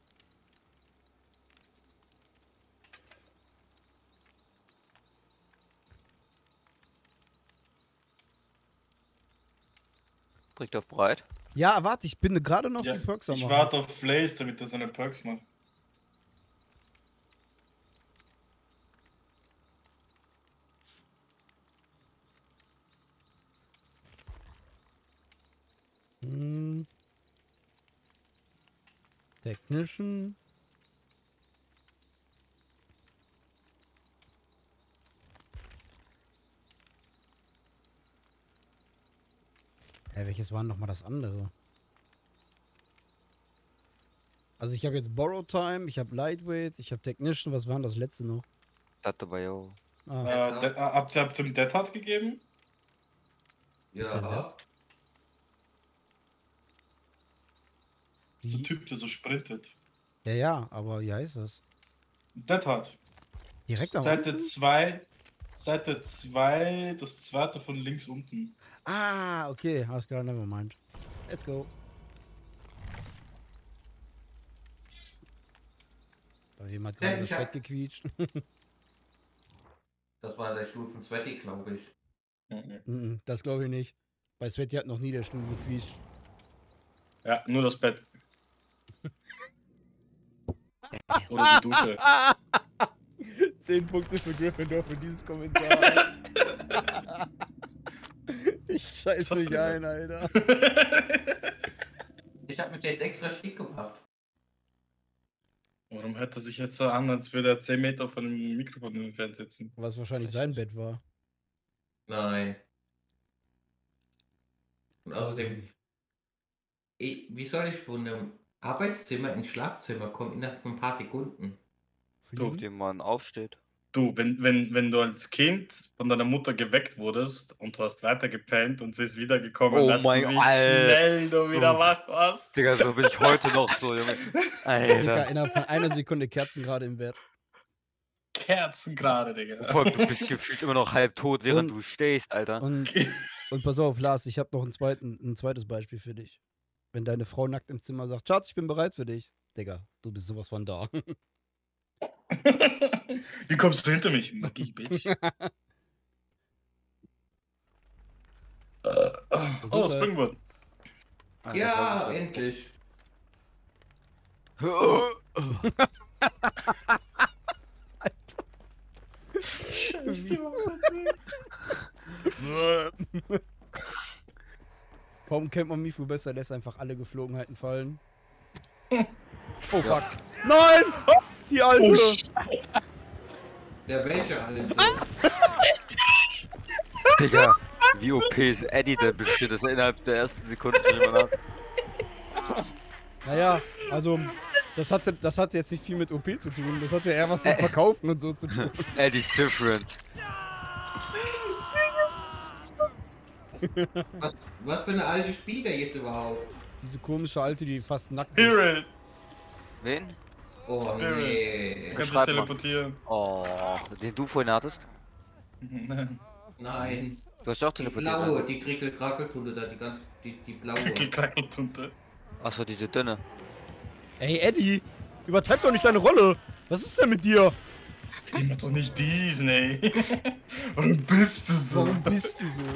Drückt auf bereit. Ja, warte, ich bin gerade noch Ja, die Perks am ich machen. warte auf Blaze, damit er seine Perks macht. Hm. Technician. Welches war denn nochmal das andere? Also ich habe jetzt Borrow Time, ich habe Lightweight, ich habe Technician, was war denn das letzte noch? Das dabei, yo. Ah, Habt ihr ihm Dead Hard gegeben? Ja. Das ist der Typ, der so sprintet. ja, aber wie heißt das? Dead Hard. Direkt am Seite Anfang? 2. Seite 2, das zweite von links unten. Ah, okay, alles klar, never mind. Let's go. Da hat jemand gerade das Bett gequietscht. Das war der Stuhl von Sweaty, glaube ich. Das glaube ich nicht. Bei Sweaty hat noch nie der Stuhl gequietscht. Ja, nur das Bett. Oder die Dusche. 10 Punkte für Gryffindor für dieses Kommentar. Ich scheiß Was mich für ein, Alter. Ich habe mich jetzt extra schick gemacht. Warum hört er sich jetzt so an, als würde er 10 Meter von dem Mikrofon entfernt sitzen? Was wahrscheinlich sein Bett war. Nein. Und außerdem, wie soll ich von einem Arbeitszimmer ins Schlafzimmer kommen innerhalb von ein paar Sekunden? Fliegen? Dem man aufsteht. Du, wenn du als Kind von deiner Mutter geweckt wurdest und du hast weiter gepennt und sie ist wiedergekommen, Oh weißt du, mein wie Gott. schnell du wieder Oh. wach warst? Digga, so bin ich heute noch so, Junge. Digga, Alter. innerhalb von einer Sekunde Kerzen gerade im Bett. Kerzen gerade, Digga. Vor allem, du bist gefühlt immer noch halb tot, während Und- du stehst, Alter. Und pass auf, Lars, ich habe noch ein zweites Beispiel für dich. Wenn deine Frau nackt im Zimmer sagt, Schatz, ich bin bereit für dich. Digga, du bist sowas von da. Wie kommst du hinter mich? Magie, Bitch. Oh, Springboard. Alter, Ja, voll- endlich. Kaum kennt man Mifu besser, lässt einfach alle Geflogenheiten fallen. Oh fuck. Nein! Die alte! Oh, Der welche alle. Digga, wie OP ist Eddie, der besteht das innerhalb der ersten Sekunde schon immer ab. Naja, also, das hatte jetzt nicht viel mit OP zu tun. Das hatte eher was mit Verkaufen und so zu tun. Eddie Difference. Was für eine alte spielt er jetzt überhaupt? Diese komische Alte, die fast nackt ist. Spirit. Wen? Oh Spirit. Du nee. kannst dich Schreib mal. teleportieren. Oh, den du vorhin hattest? Nein. Du hast ja auch Die teleportiert. blaue, Ne? die Krickel-Krackeltunde da, die blaue. Krackeltunte. Achso, diese dünne. Ey, Eddie, übertreib doch nicht deine Rolle. Was ist denn mit dir? Ich mach doch nicht diesen, ey. Warum bist du so? Warum bist du so?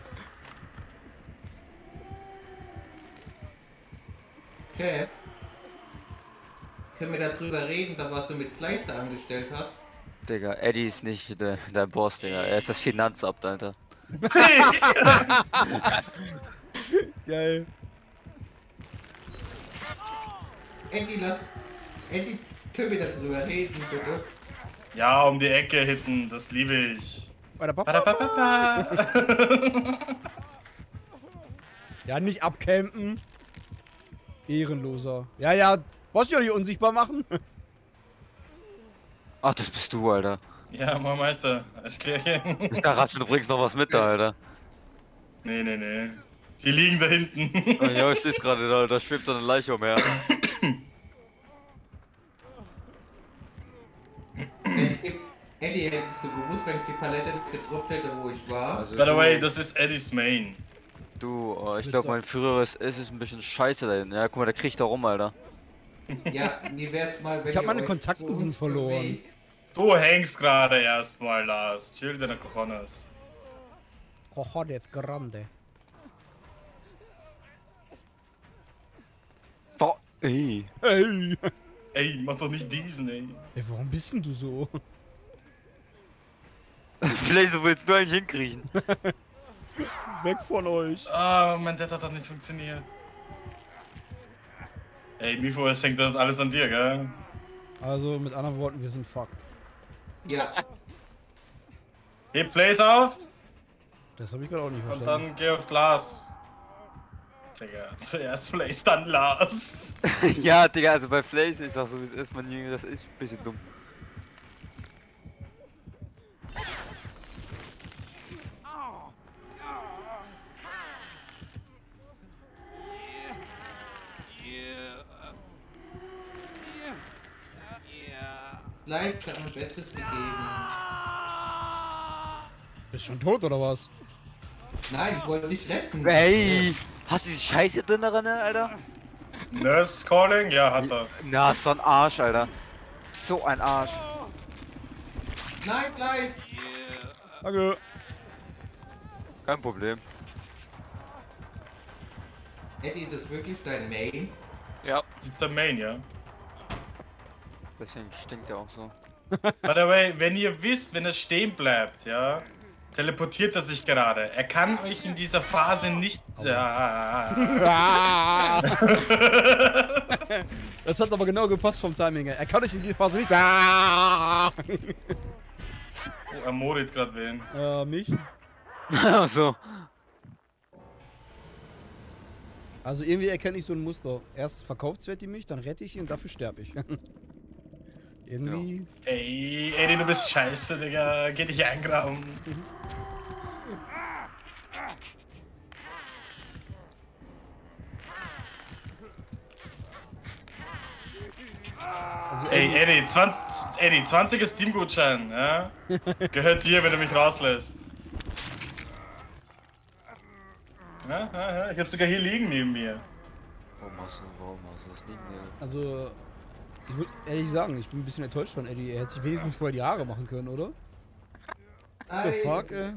Kev, können wir darüber reden, da was du mit Fleisch da angestellt hast? Digga, Eddie ist nicht dein Boss, Digga. Er ist das Finanzamt, Alter. Geil. Eddie, können wir da drüber reden, bitte? Ja, um die Ecke hitten, das liebe ich. Badabababa. Ja, nicht abcampen. Ehrenloser. Ja, ja, was ja nicht unsichtbar machen. Ach, das bist du, Alter. Ja, mein Meister, alles klärchen. Ich dachte, du bringst noch was mit da, Alter. Nee. Die liegen da hinten. Ja, ich seh's gerade, da schwebt so eine Leiche umher. Eddie, hättest du gewusst, wenn ich die Palette nicht gedroppt hätte, wo ich war? Also By the way, das ist Eddies Main. Du, ich glaube, mein Führer ist ein bisschen scheiße da hinten. Ja, guck mal, der kriegt da rum, Alter. Ja, wie wär's mal, wenn Ich hab ihr meine euch Kontakte zu uns sind verloren. bewegt? Du hängst gerade erstmal, Lars. Chill deine Cojones. Cojones grande. Boah, ey. Hey. Ey, mach doch nicht diesen, ey. Ey, warum bist denn du so? Vielleicht so willst du eigentlich hinkriegen. Weg von euch. Ah, mein Dad hat doch nicht funktioniert. Ey, Mifo, es hängt das alles an dir, gell? Also, mit anderen Worten, wir sind fucked. Ja, Heb Flays auf Das habe ich gerade auch nicht und verstanden. dann geh auf Lars. Digga, zuerst Flays, dann Lars. Ja, Digga, also bei Flays, ich sag so wie es ist, mein Junge, das ist ein bisschen dumm. Live, ich hab mein Bestes gegeben. Bist schon tot oder was? Nein, ich wollte dich retten. Ey, hast du die Scheiße drin darin, Alter? Nurse Calling? Ja, hat er. Na, so ein Arsch, Alter. So ein Arsch. Nein, gleich. Danke. Kein Problem. Eddie, ist es wirklich dein Main? Ja, Das ist der Main, ja? Deswegen stinkt er auch so. By the way, wenn ihr wisst, wenn er stehen bleibt, ja, teleportiert er sich gerade. Er kann euch in dieser Phase nicht... Ah. Das hat aber genau gepasst vom Timing her. Er kann euch in die Phase nicht. Ah. Oh, er modet gerade wen. Mich? So. Also irgendwie erkenne ich so ein Muster. Erst verkauft die mich, dann rette ich ihn und dafür sterbe ich. Irgendwie. Ey, Eddie, du bist scheiße, Digga. Geh dich eingraben. Also Ey, Eddie, 20er Steam-Gutschein, ja? Gehört dir, wenn du mich rauslässt. Ja, ich hab sogar hier liegen neben mir. Warum hast du das liegen hier? Also, ich muss ehrlich sagen, ich bin ein bisschen enttäuscht von Eddie. Er hätte sich wenigstens vorher die Haare machen können, oder? What the fuck, ey?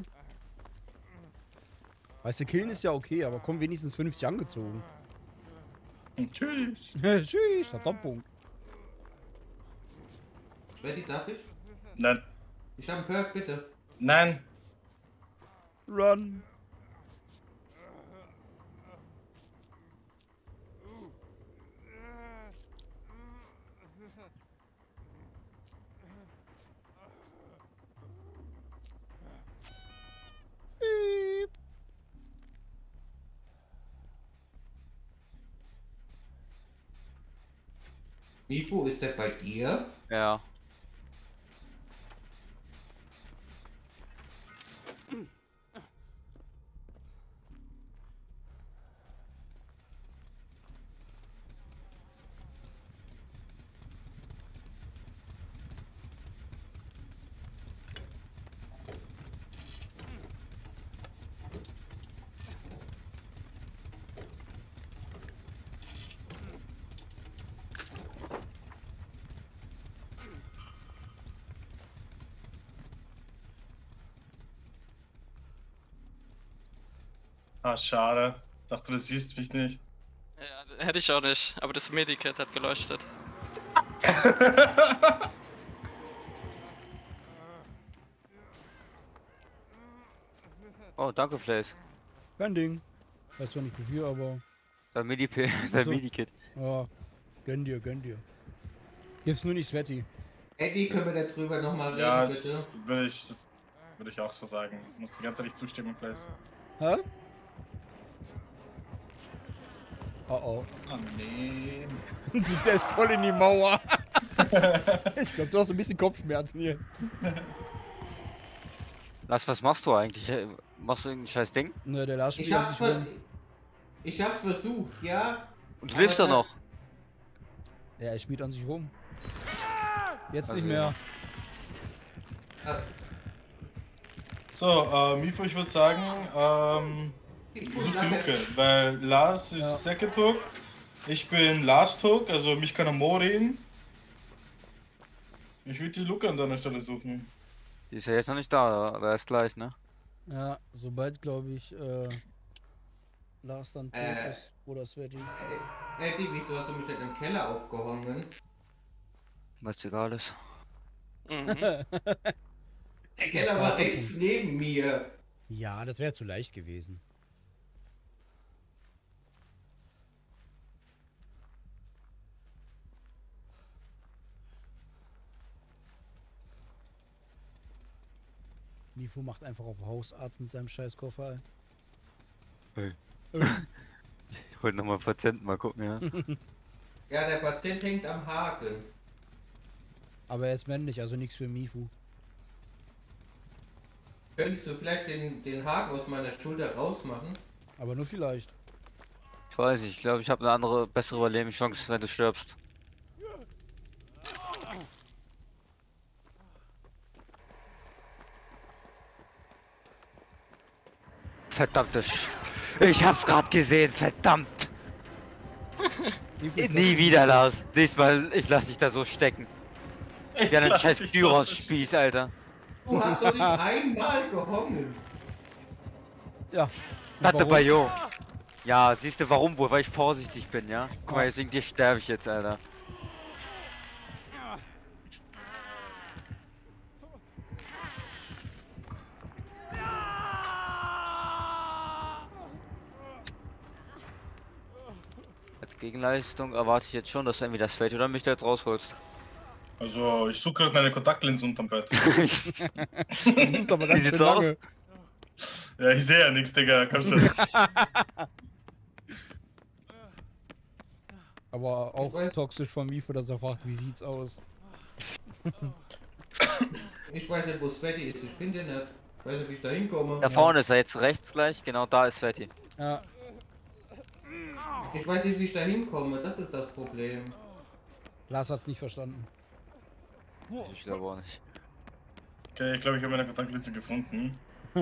Weißt du, killen ist ja okay, aber komm wenigstens 50 angezogen. Tschüss. Tschüss, Verdammpunkt. Eddie, darf ich? Nein. Ich hab einen Perk, bitte. Nein. Run. Piep. Mifu, ist der bei dir? Ja. Ah, schade. Dachte, du siehst mich nicht. ja, hätte ich auch nicht, aber das Medikit hat geleuchtet. Oh, danke, Flays. Kein Ding. Weiß zwar nicht wofür, aber. Dein Ach so. Medikit. Ja. Gönn dir, gönn dir. Gib's nur nicht Sweaty. Eddie, können wir darüber nochmal reden, Ja, bitte? das würde ich auch so sagen. Ich muss die ganze Zeit nicht zustimmen, Place. Hä? Oh oh. Oh nee. Der ist voll in die Mauer. Ich glaube, du hast ein bisschen Kopfschmerzen hier. Lars, was machst du eigentlich? Machst du irgendein scheiß Ding? Ne, der Lars Ich spielt hab's, sich rum. ich hab's versucht, ja. Und du lebst Aber doch noch. Ja, er spielt an sich rum. Jetzt Also, nicht mehr. So, Mifo, ich würde sagen, such die Luke, weil Lars ist Ja. Second Hook, ich bin Last Hook, also mich kann er Morin. Ich würde die Luke an deiner Stelle suchen. Die ist ja jetzt noch nicht da, aber erst gleich, ne? Ja, sobald, glaube ich, Lars dann tot ist, oder Sweaty. Eddie, wieso hast du mich denn im Keller aufgehangen? Weil's egal ist. Mhm. Der Keller war rechts neben mir. Ja, das wäre zu leicht gewesen. Nifu macht einfach auf Hausarzt mit seinem scheiß Koffer. Ich wollte nochmal Patienten mal gucken, ja. Ja, der Patient hängt am Haken. Aber er ist männlich, also nichts für Mifu. Könntest du vielleicht den Haken aus meiner Schulter rausmachen? Aber nur vielleicht. Ich weiß nicht, ich glaube, ich habe eine andere, bessere Überlebenschance, wenn du stirbst. Verdammte Ich hab's gerade gesehen, verdammt! Mifu ist Nie wieder, Lars. Nächstes Mal, ich lass dich da so stecken. Ja, ein lass scheiß dich Gyros-Spieß, Alter. Du hast doch nicht einmal gehongen. Ja. Und Tante warum? Bayo. Ja, siehst du warum wohl? Weil ich vorsichtig bin, ja? Guck mal, wegen dir sterbe ich jetzt, Alter. Als Gegenleistung erwarte ich jetzt schon, dass du entweder das Feld oder mich da jetzt rausholst. Also, ich suche gerade meine Kontaktlinsen unterm Bett. Das ist aber ganz Wie sieht's schön lange. aus? Ja, ich sehe ja nichts, Digga, komm schon. Aber auch weiß- toxisch von Mifu, dass er fragt, wie sieht's aus? Ich weiß nicht, wo Sweaty ist. Ich finde ihn nicht. Ich weiß nicht, wie ich da hinkomme. Da vorne ist er jetzt rechts gleich, genau da ist Fatty. Ja, Ich weiß nicht, wie ich da hinkomme. Das ist das Problem. Lars hat's nicht verstanden. Ich glaube auch nicht. Okay, ich glaube, ich habe meine Kontaktliste gefunden.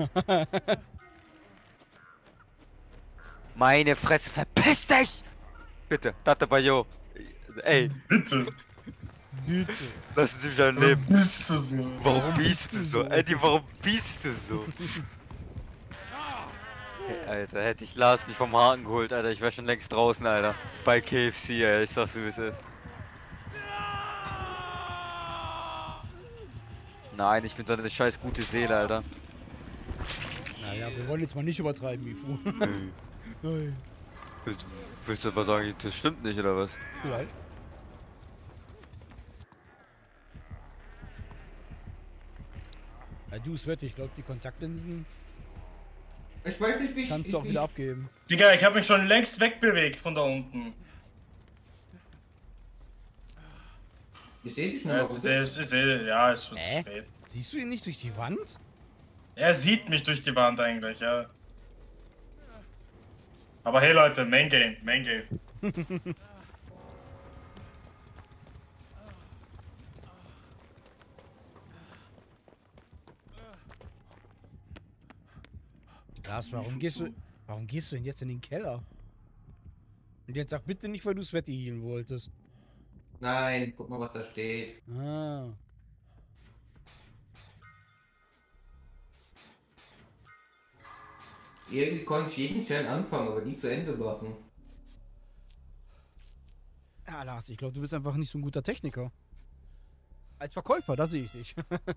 Meine Fresse, verpiss dich! Bitte, Tante Bayo. Ey, Bitte. Bitte. lassen Sie mich am Warum Leben. bist du so? Warum bist du so? Eddie, warum bist du so? Okay, Alter, hätte ich Lars nicht vom Haken geholt, Alter, ich wäre schon längst draußen, Alter. Bei KFC, ey, ich sag's wie es ist. Nein, ich bin so eine scheiß gute Seele, Alter. Naja, wir wollen jetzt mal nicht übertreiben, Mifu. Nein. Willst du etwa sagen, das stimmt nicht, oder was? Vielleicht. Ja, du, Sweat, ich glaube, die Kontaktlinsen Ich weiß nicht, wie ich... kannst du auch wieder abgeben. Digga, ich habe mich schon längst wegbewegt von da unten. Ich sehe dich noch Ja, mal. ja, ist schon zu Hä? spät. Siehst du ihn nicht durch die Wand? Er sieht mich durch die Wand eigentlich, ja. Aber hey Leute, Main Game, Main Game. Lars, warum gehst du denn jetzt in den Keller? Und jetzt sag bitte nicht, weil du Sweaty healen wolltest. Nein, guck mal, was da steht. Ah. Irgendwie konnte ich jeden Challenge anfangen, aber nie zu Ende machen. Ja, Lars, ich glaube, du bist einfach nicht so ein guter Techniker. Als Verkäufer, da sehe ich dich.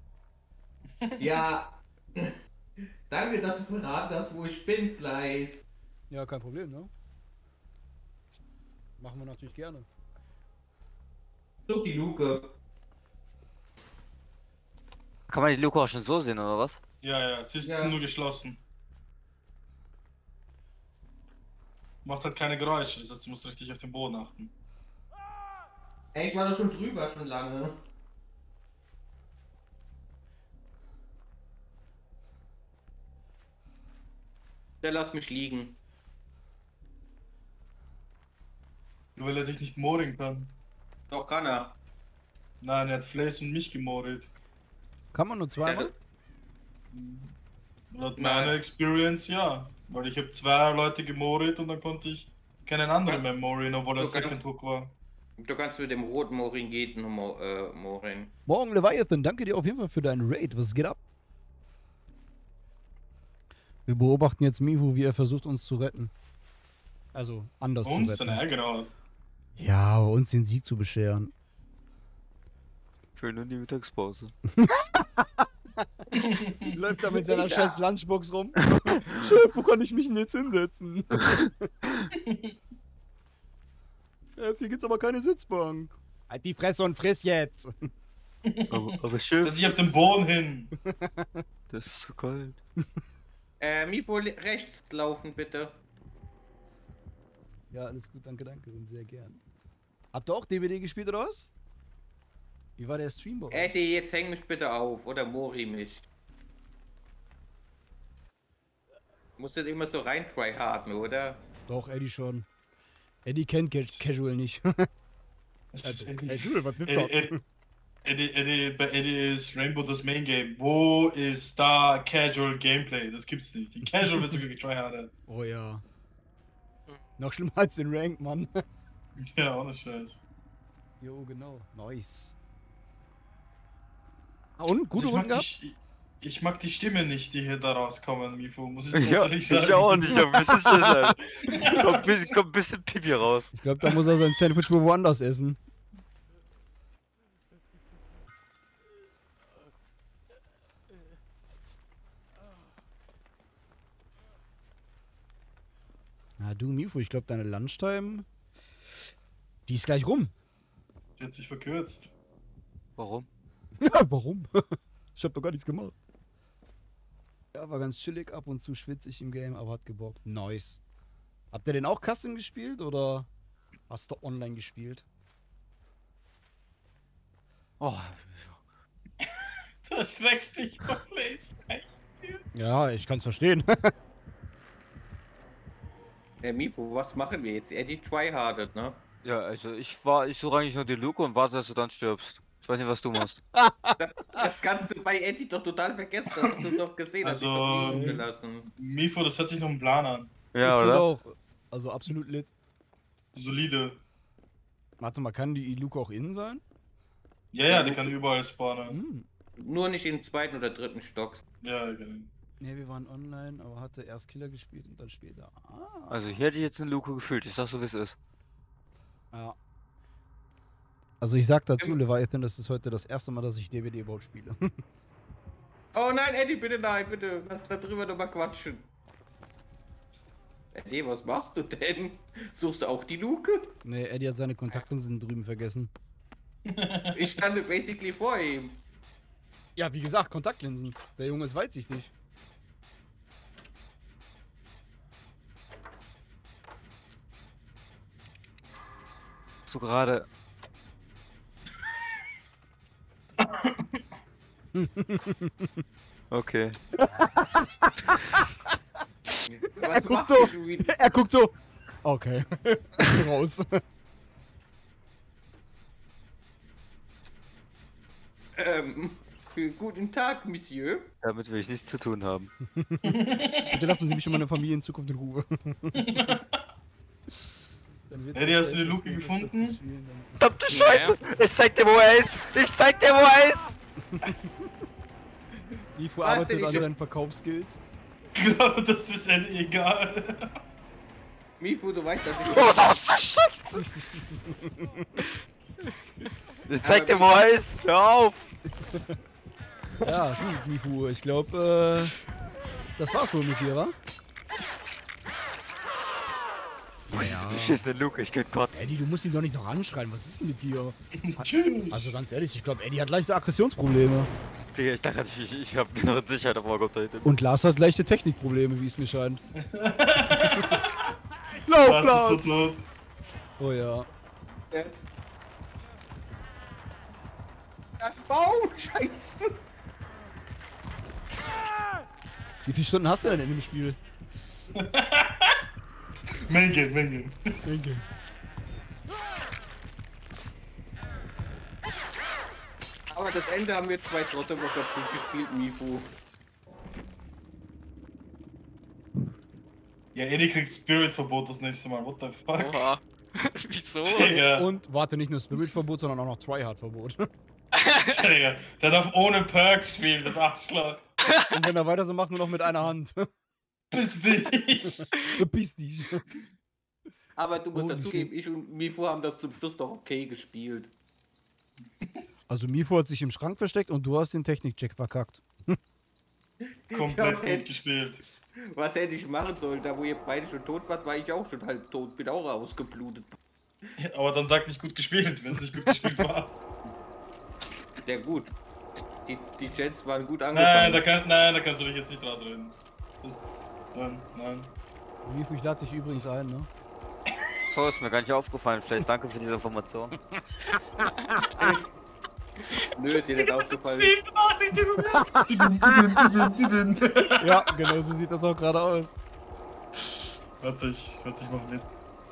Ja. Danke, dass du verraten hast, wo ich bin, Fleiß. Ja, kein Problem, ne? Machen wir natürlich gerne. So, die Luke. Kann man die Luke auch schon so sehen, oder was? Ja, sie ist Ja. nur geschlossen. Macht halt keine Geräusche, das heißt, du musst richtig auf den Boden achten. Ey, ich war da schon drüber, schon lange. Der lass mich liegen. Nur weil er dich nicht mohren kann. Doch kann er. Nein, er hat Flace und mich gemordet. Kann man nur zweimal? Laut Nein. meiner Experience ja. Weil ich habe 2 Leute gemordet und dann konnte ich keinen anderen mehr moren, obwohl er Du kannst- Second Hook war. Du kannst mit dem roten Morin gehen, Morin. Morgen Leviathan, danke dir auf jeden Fall für deinen Raid. Was geht ab? Wir beobachten jetzt Mifu, wie er versucht, uns zu retten. Also, anders Uns? zu retten. Ja, genau. Ja, aber uns den Sieg zu bescheren. Für nur die Mittagspause. Läuft da mit seiner scheiß Lunchbox rum. Chef, wo kann ich mich denn jetzt hinsetzen? Hier gibt's aber keine Sitzbank. Halt die Fresse und friss jetzt. Aber Setz Schiff, dich auf den Boden hin. das ist so kalt. Mifo rechts laufen, bitte. Ja, alles gut, danke, und sehr gern. Habt ihr auch DBD gespielt oder was? Wie war der Stream bei euch? Eddie, jetzt häng mich bitte auf. Oder Mori mich. Musst du immer so rein tryharden, oder? Doch, Eddie schon. Eddie kennt Casual nicht. Das ist Eddie. Casual, was ist Bei Eddie ist Rainbow das Main Game. Wo ist da Casual Gameplay? Das gibt's nicht. Die Casual wird sogar getryhardet. Oh ja. Noch schlimmer als den Rank, Mann. Ja, ohne Scheiß. Jo, genau. Nice. Und? Gute Also Runden gehabt? ich mag die Stimme nicht, die hier da rauskommen, Mifo. Muss ich dir Ja, ehrlich sagen. ich auch nicht, aber ein bisschen schön. Kommt ein bisschen Pipi raus. Ich glaube, da muss er sein Sandwich wohl woanders essen. Na du, Mifu, ich glaube, deine Lunchtime, die ist gleich rum. Die hat sich verkürzt. Warum? Ja, warum? Ich hab doch gar nichts gemacht. Ja, war ganz chillig, ab und zu schwitzig im Game, aber hat gebockt. Nice. Habt ihr den auch Custom gespielt oder hast du online gespielt? Oh, Da schreckst dich von Blaze. Ja, ich kann's verstehen. Mifo, was machen wir jetzt? Eddie tryhardet, ne? ja, also ich suche eigentlich nur die Luke und warte, dass du dann stirbst. Ich weiß nicht, was du machst. Das kannst du bei Eddie doch total vergessen. Das hast du doch gesehen. Das Also, ist doch liegen gelassen. Mifo, das hört sich noch ein Plan an. Ja, Ich find oder? auch. Also absolut lit. Solide. Warte mal, kann die Iluka auch innen sein? Ja, die kann überall spawnen. Hm. Nur nicht im zweiten oder dritten Stock. Ja, genau. Ne, wir waren online, aber hatte erst Killer gespielt und dann später. Ah. Also hier hätte ich jetzt eine Luke gefühlt. Ich sag so, wie es ist. Ja. Also ich sag dazu, Leviathan, das ist heute das erste Mal, dass ich DBD überhaupt spiele. Oh nein, Eddie, bitte nein, bitte. Lass da drüber nochmal quatschen. Eddie, was machst du denn? Suchst du auch die Luke? Ne, Eddie hat seine Kontaktlinsen drüben vergessen. Ich stand basically vor ihm. Ja, wie gesagt, Kontaktlinsen. Der Junge ist weitsichtig. So gerade. Okay. Was guckt machst so. du schon wieder? Er guckt so. Okay. Raus. Guten Tag, Monsieur. Damit will ich nichts zu tun haben. Bitte lassen Sie mich und meine Familie in Zukunft in Ruhe. Eddie, hast du die Luke gefunden? Verdammte Scheiße! Ich zeig dir, wo er ist! Ich zeig dir, wo er ist! Ifu Was arbeitet denn? an seinen Verkaufsskills. Ich glaube, das ist Eddie egal. Mifu, du weißt, dass ich... Oh, das ist Scheiße! Ich zeig dir, wo er ist! Hör auf! Ja, gut, Mifu. Ich glaube, das war's wohl mit dir, wa? Wo ist das beschissene Luke? Ich geh kotzen. Eddie, du musst ihn doch nicht noch anschreien. Was ist denn mit dir? Tschüss. Also ganz ehrlich, ich glaube, Eddie hat leichte Aggressionsprobleme. Digga, ich dachte, ich hab genau Sicherheit auf Morgott da hinten. Und Lars hat leichte Technikprobleme, wie es mir scheint. Lauf, Was Lars! ist das so? Oh ja. Das Baum, scheiße. Wie viele Stunden hast du denn in dem Spiel? Menge. Denke. Aber das Ende haben wir zwei trotzdem noch ganz gut gespielt, Mifu. Ja, Eddie kriegt Spirit-Verbot das nächste Mal. What the fuck? Oha. Wieso? Digga, Und warte, nicht nur Spirit-Verbot, sondern auch noch Tryhard-Verbot. Digga. Der darf ohne Perks spielen, das Arschloch. Und wenn er weiter so macht, nur noch mit einer Hand. Bis dich. Bist dich. Aber du musst Holy dazugeben, ich und Mifu haben das zum Schluss doch okay gespielt. Also Mifo hat sich im Schrank versteckt und du hast den Technik-Check verkackt. Komplett Ja, gut gespielt. Was hätte ich machen sollen? Da wo ihr beide schon tot wart, war ich auch schon halb tot. Bin auch ausgeblutet. Aber dann sag nicht gut gespielt, wenn es nicht gut gespielt war. Ja gut. Die Jets waren gut Nein, angefangen. da kannst du dich jetzt nicht rausreden. Nein. Mifo, ich lade dich übrigens ein, ne? So, ist mir gar nicht aufgefallen. Vielleicht danke für diese Information. Nö, ist dir nicht aufgefallen. Ja, genau so sieht das auch gerade aus. Warte, ich mach mit.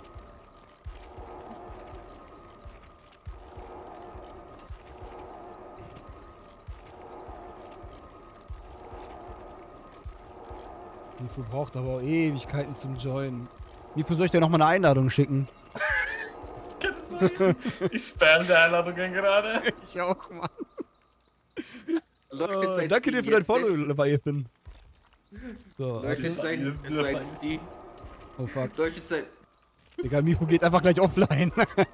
Mifo braucht aber auch Ewigkeiten zum Joinen. Mifo, soll ich dir nochmal eine Einladung schicken? Ich spam die Einladungen gerade. Ich auch, Mann. Läuft jetzt Danke dir für dein Follow, Leviathan. So, Läuft jetzt sein Steam. oh fuck. Läuft jetzt sein. Egal, Mifo geht einfach gleich offline.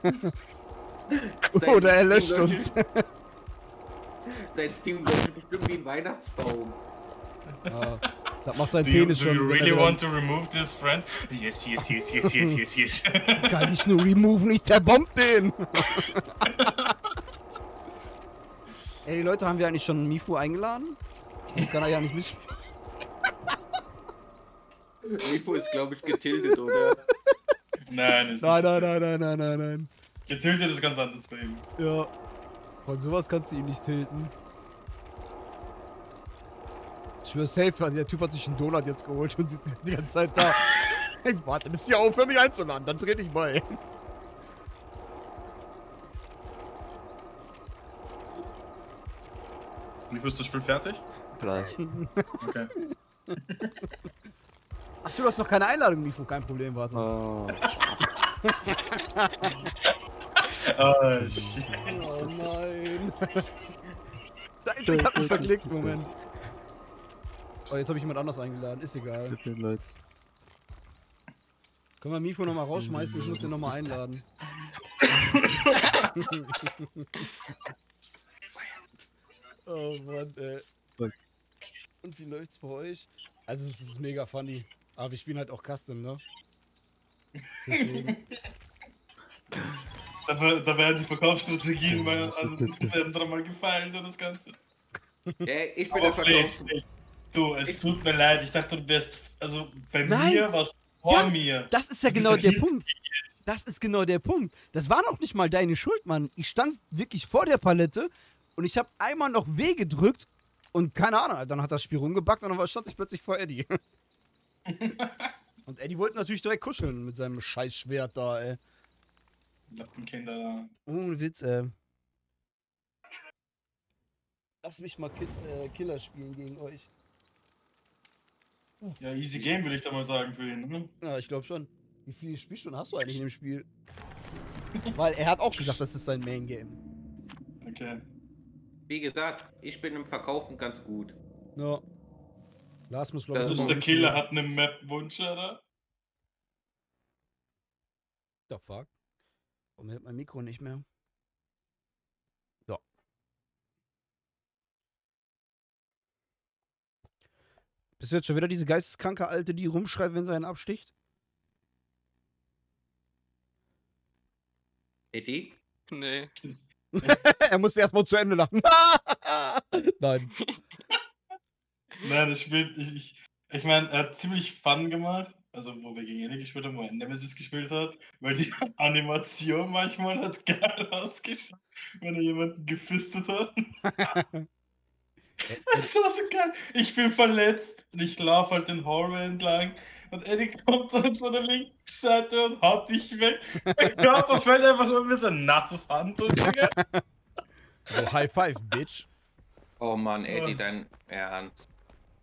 sein Oder er Steam löscht läuft- uns. Sein Steam läuft bestimmt wie ein Weihnachtsbaum. Ah, das macht sein Do you Penis schon. wenn er really wieder- want to remove this friend? Yes. Kann ich nur removen, ich zerbomb den! Ey, Leute, haben wir eigentlich schon Mifu eingeladen? Das kann er ja nicht mitspielen. Mifu ist, glaube ich, getildet, oder? Nein, ist Nein. Getiltet ist ganz anders bei ihm. Ja. Von sowas kannst du ihn nicht tilten. Ich schwör safe, der Typ hat sich einen Donut jetzt geholt und sitzt die ganze Zeit da. Ich warte, bis sie aufhören, mich einzuladen, dann dreh dich bei. Wie wirst du das Spiel fertig? Gleich. Okay. Ach du hast noch keine Einladung, Mifu, kein Problem, warte. Oh. Oh, shit. Oh nein. Ich hab mich verklickt, Moment. Oh, jetzt habe ich jemand anders eingeladen, ist egal. Leid. Können wir Mifu nochmal rausschmeißen? Ich muss den nochmal einladen. Oh Mann, ey. Und wie läuft's bei euch? Also es ist mega funny. Aber wir spielen halt auch Custom, ne? Deswegen. Da werden die Verkaufsstrategien werden dreimal gefeilt und das Ganze. Ja, ich bin Aber der please, Verkauf. please. Du, es tut mir leid, ich dachte, du wärst, also bei Nein. mir warst du vor Ja, mir. Das ist ja Du bist genau doch der hier. Punkt. Das ist genau der Punkt. Das war noch nicht mal deine Schuld, Mann. Ich stand wirklich vor der Palette und ich habe einmal noch W gedrückt und keine Ahnung, dann hat das Spiel rumgebackt und dann stand ich plötzlich vor Eddie. Und Eddie wollte natürlich direkt kuscheln mit seinem scheiß Schwert da, ey. Lappenkinder da. Ohne Witz, ey. Lass mich mal Killer spielen gegen euch. Ja, easy game würde ich da mal sagen für ihn, ne? Ja, ich glaube schon. Wie viele Spielstunden hast du eigentlich in dem Spiel? Weil er hat auch gesagt, das ist sein Main Game. Okay. Wie gesagt, ich bin im Verkaufen ganz gut. Ja. Lars muss, glaube Das ich, Also ist noch der mal Killer umspielen. hat einen Map-Wunsch, oder? The fuck? Warum hält mein Mikro nicht mehr? So. Bist du jetzt schon wieder diese geisteskranke Alte, die rumschreit, wenn sie einen absticht? Eddie? Nee. Er musste erstmal zu Ende lachen. Nein. Nein, das spielt. Ich meine, er hat ziemlich Fun gemacht. Also, wo wir gegen Ende gespielt haben, wo er Nemesis gespielt hat. Weil die Animation manchmal hat geil ausgeschaut, wenn er jemanden gefistet hat. Das war so geil. Ich bin verletzt und ich laufe halt den Hallway entlang. Und Eddie kommt dann von der linken Seite und haut mich weg. Der Körper fällt einfach nur wie so ein nasses Handtuch, Digga. So, High Five, Bitch. Oh Mann, Eddie, dein Ernst.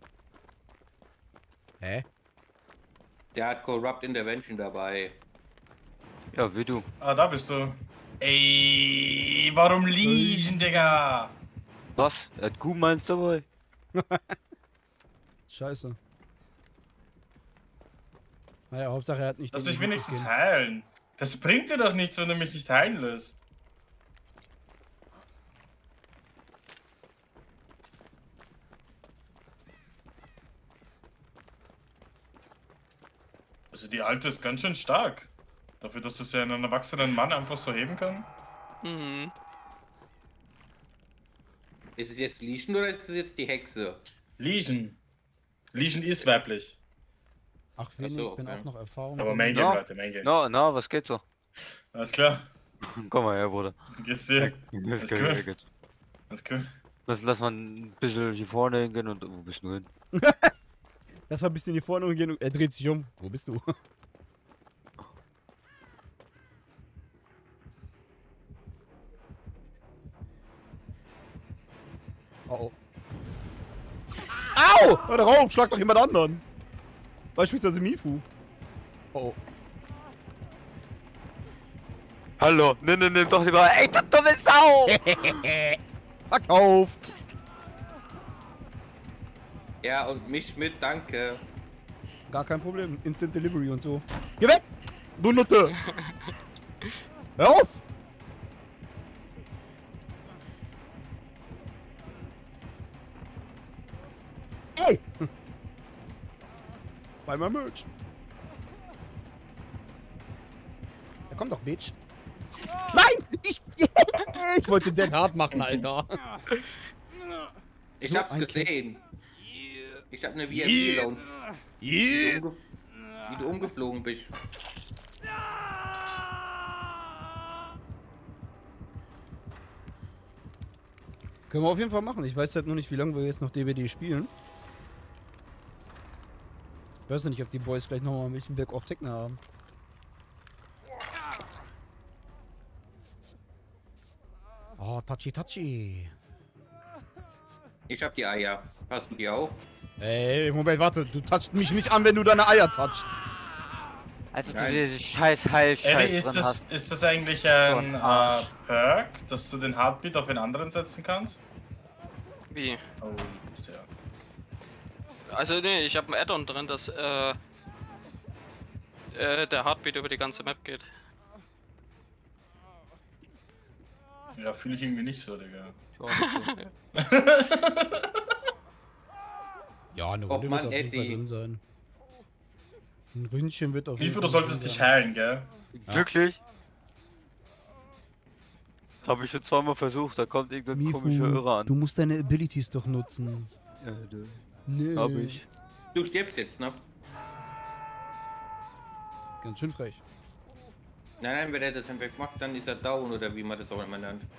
Hä? Der hat Corrupt Intervention dabei. Ja, wie du. Ah, da bist du. Ey, warum liegen, Digga? Was? Er hat Q-Mines dabei. Scheiße. Naja, Hauptsache er hat nicht... Lass den mich wenigstens Gehen. heilen. Das bringt dir doch nichts, wenn du mich nicht heilen lässt. Also die Alte ist ganz schön stark. Dafür, dass es ja einen erwachsenen Mann einfach so heben kann. Mhm. Ist es jetzt Legion oder ist es jetzt die Hexe? Legion. Legion ist weiblich. Ach, wenig, Ach so, bin okay. auch noch Erfahrung. Aber Main Game, Ja. Leute, Main Game. Na, was geht so? Alles klar. Komm mal her, Bruder. Wie geht's dir? Das Alles geht, cool. das geht. Alles cool. Lass mal ein bisschen hier vorne hingehen und wo bist du hin? Lass mal ein bisschen hier vorne gehen und er dreht sich um. Wo bist du? Oh oh. Au! Hör doch auf, schlag doch jemand anderen. Beispielsweise Mifu. Oh oh. Hallo, nimm doch lieber. Ey, du dumme Sau! Verkauft! Ja, und mich mit, danke. Gar kein Problem. Instant Delivery und so. Geh weg! Du Nutte! Hör auf! Ey! Bei meinem Merch. Ja, komm doch, Bitch. Nein! Ich wollte den hart machen, Alter. Ich So hab's ein gesehen. Ich hab eine VIP-Lounge. Wie du umgeflogen bist. Können wir auf jeden Fall machen. Ich weiß halt nur nicht, wie lange wir jetzt noch DBD spielen. Ich weiß nicht, ob die Boys gleich nochmal ein bisschen Back auf Techno haben. Oh, touchy. Ich hab die Eier. Hast du die auch? Ey, Moment, warte. Du touchst mich nicht an, wenn du deine Eier touchst. Also du Nein. diese scheiß Heilscheiß Eddie, drin hast. ist das eigentlich So ein ein Arsch. Perk, dass du den Heartbeat auf den anderen setzen kannst? Wie? Oh, ja. Also nee, ich habe ein Add-on drin, dass der Heartbeat über die ganze Map geht. Ja, fühle ich irgendwie nicht so, Digga. Ich auch nicht so. Ja, eine Och, Runde Mann, wird auf jeden Fall Eddie. drin sein. Ein Ründchen wird auf Wie jeden viel Fall du solltest drin dich sein. heilen, gell? Wirklich? Das habe ich schon zweimal versucht, da kommt irgendein komischer Irrer du an. musst deine Abilities doch nutzen. Ja, du. Nee. Hab ich. Du stirbst jetzt, ne? Ganz schön frech. Nein, wenn er das dann wegmacht, dann ist er down oder wie man das auch immer nennt.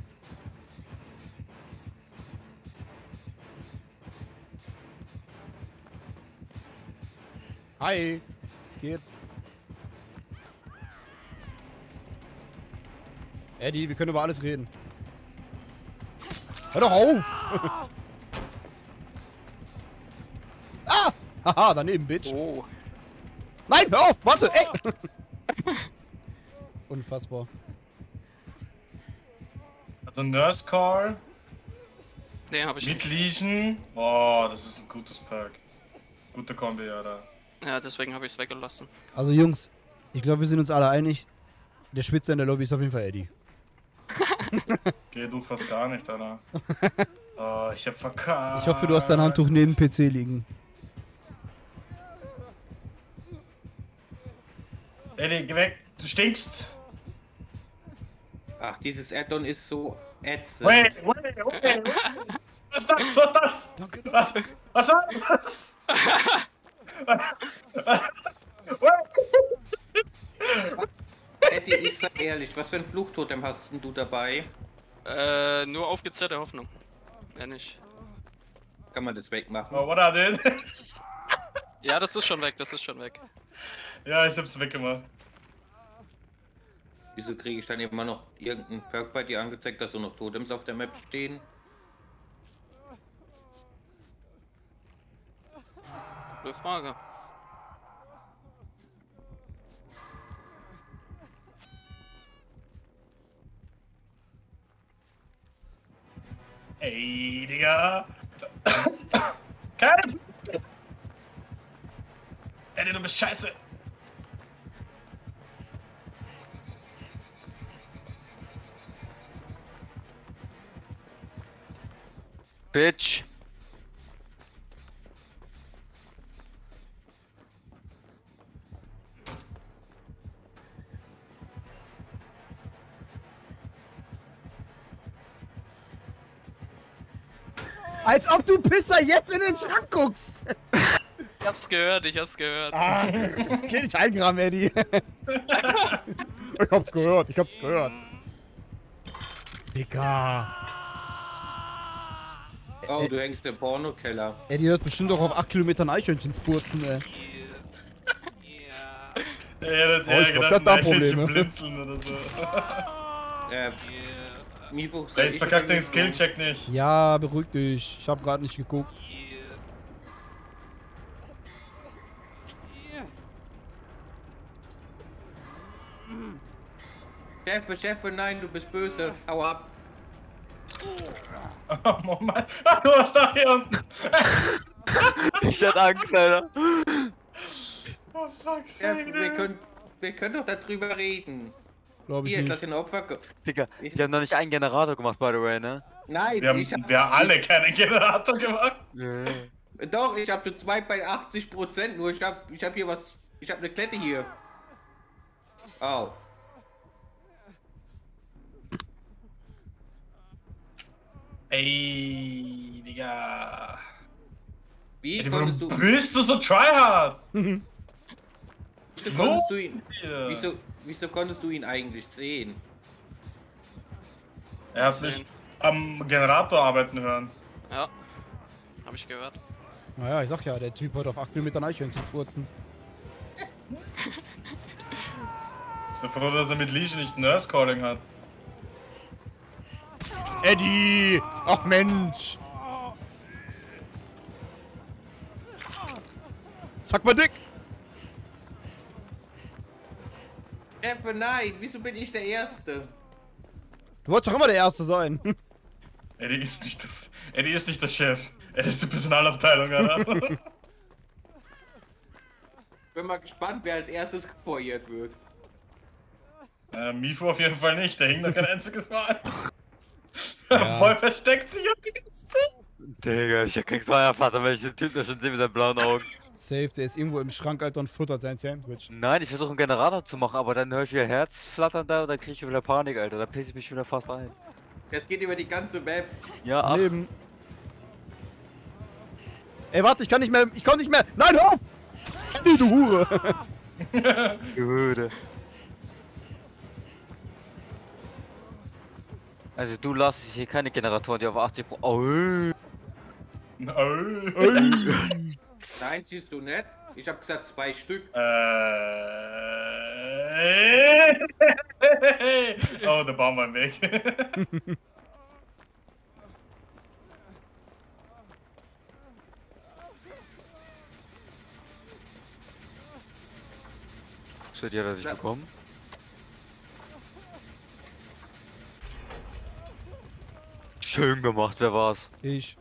Hi. Es geht. Eddie, wir können über alles reden. Hör doch auf! Ah! Haha, daneben, Bitch. Oh. Nein, hör auf! Warte, ey! Unfassbar. Also Nurse Call Nee, habe ich mit nicht. Legion. Oh, das ist ein gutes Perk. Gute Kombi, ja da. Ja, deswegen habe ich es weggelassen. Also Jungs, ich glaube, wir sind uns alle einig. Der Spitze in der Lobby ist auf jeden Fall Eddie. Geh du fast gar nicht, Alter. Oh, ich hab verkackt. Ich hoffe, du hast dein Handtuch neben dem PC liegen. Eddie, geh weg. Du stinkst. Ach, dieses Add-on ist so ätzend. Wait. Was ist das? Was ist das? Danke, Was? Was war das? Eddie, ich sag ehrlich, was für ein Fluchtotem hast denn du dabei? Nur aufgezerrte Hoffnung. Ja, nicht. Kann man das wegmachen? Oh, what I did? Ja, das ist schon weg, das ist schon weg. Ja, ich hab's weggemacht. Wieso kriege ich dann immer noch irgendeinen Perk bei dir angezeigt, dass so noch Totems auf der Map stehen? Gute Frage. Ey, Digga. Keine. Eddie, du bist scheiße. Bitch. Als ob du Pisser jetzt in den Schrank guckst! Ich hab's gehört, ich hab's gehört. Ah, geh nicht eingraben, Eddie. Ich hab's gehört, ich hab's gehört. Digga. Oh, du hängst im Pornokeller. Eddie hört bestimmt auch auf 8 Kilometern Eichhörnchen furzen, ey. Ja, das Oh, ich glaub, das hat da Probleme. Blinzeln oder so. Mifu, Der ist verkackt den Skillcheck nicht. Ja, beruhig dich. Ich hab grad nicht geguckt. Chefe, nein, du bist böse. Hau ab. Oh Mann. Ach, du warst da hier unten. Ich hatte Angst, Alter. Oh fuck's Ja, sake. wir können doch darüber reden. Glaub ich Hier, nicht. das sind Opfer. Digga, wir haben noch nicht einen Generator gemacht, by the way, ne? Nein, Wir haben alle keinen Generator gemacht. Doch, ich habe schon 2 bei 80%. Nur ich hab hier was. Ich habe eine Klette hier. Oh. Ey, Digga. Wie Ey, konntest warum du. bist du so tryhard? Wieso konntest du ihn. Hier. Wieso konntest du ihn eigentlich sehen? Er hat mich am Generator arbeiten hören. Ja. Hab ich gehört. Naja, ich sag ja, der Typ hört auf 8 Kilometern Eichhörnchen furzen. Ist er froh, dass er mit Legion nicht Nurse Calling hat. Eddie! Ach Mensch! Sag mal dick! Chefe, nein, wieso bin ich der Erste? Du wolltest doch immer der Erste sein. Eddie ist nicht der Chef. Er ist die Personalabteilung, Alter. Bin mal gespannt, wer als erstes gefeuert wird. Mifu auf jeden Fall nicht, der hing noch kein einziges Mal. Ja. Boy versteckt sich auf die ganze Zeit. Digga, ich krieg's Feuervater, wenn ich den Typ da schon sehe mit seinen blauen Augen. Safe, der ist irgendwo im Schrank, Alter, und futtert sein Sandwich. Nein, ich versuche einen Generator zu machen, aber dann höre ich wieder Herz flattern da und dann krieg ich wieder Panik, Alter. Da pisse ich mich wieder fast ein. Das geht über die ganze Map. Ja, ach. Leben. Ey, warte, ich kann nicht mehr. Nein, hör auf! Nee, du Hure! Öde. Also du lässt hier keine Generatoren, die auf 80 Pro. Oh, Nein, siehst du nicht? Ich hab gesagt 2 Stück. Oh, der Baum war im Weg. so, die hat er sich bekommen. Schön gemacht, wer war's? Ich.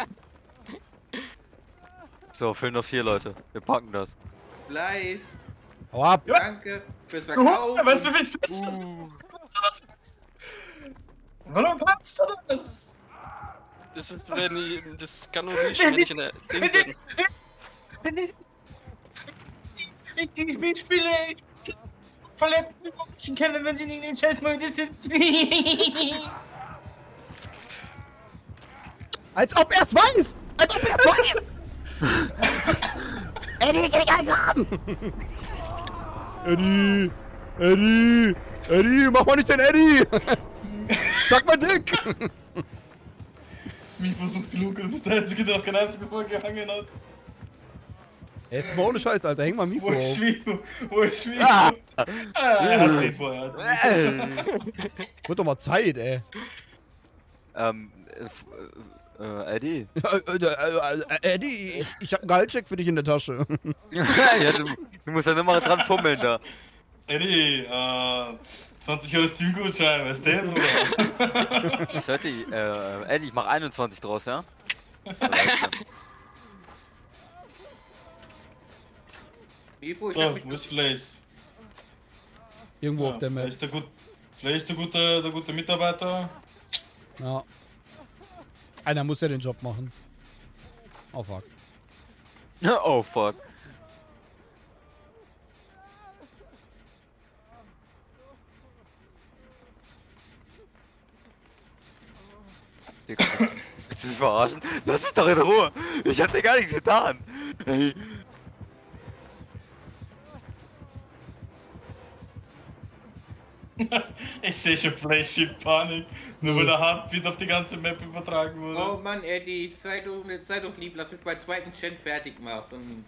So, fehlen noch 4 Leute. Wir packen das. Fleiß. Hau ab! Danke fürs Du, Verkaufen. weißt du, wie das ist? Warum kannst du das? Das ist, wenn ich, das kann nur nicht, wenn ich in der Ding bin. Ich spiele. Verletzten kennen, wenn sie nicht im Chess-Mode sind. Als ob er es weiß! Als ob er es weiß! Eddie, geh eingraben! Eddie! Eddie! Eddie, mach mal nicht den Eddie! Sag mal Dick! Wie versucht die Luke, du bist der Einzige, der noch kein einziges Mal gehangen hat. Jetzt mal ohne Scheiß, Alter, häng mal Mifo Wo auf. ist Mifo? Wo ist Mifo? Ah, er hat Mifo, er hat Wird doch mal Zeit, ey. Eddie. Eddie, ich hab einen Gehaltscheck für dich in der Tasche. Ja, du musst ja nur mal dran fummeln da. Eddie, 20 Euro Steam-Gutschein, weißt du, Bruder? Das hört die, Eddie, ich mach 21 draus, ja? Mifo, ich So, hab mich wo ist Flace? Irgendwo auf der Map. Flace ist der gute Mitarbeiter. Ja. Einer muss ja den Job machen. Oh fuck. Oh fuck. Digga, willst du mich verarschen? Lass mich doch in Ruhe! Ich hab dir gar nichts getan! Hey. Ich sehe schon Flash in Panik, nur weil der Heartbeat auf die ganze Map übertragen wurde. Oh Mann, Eddie, sei doch lieb, lass mich meinen zweiten Gen fertig machen.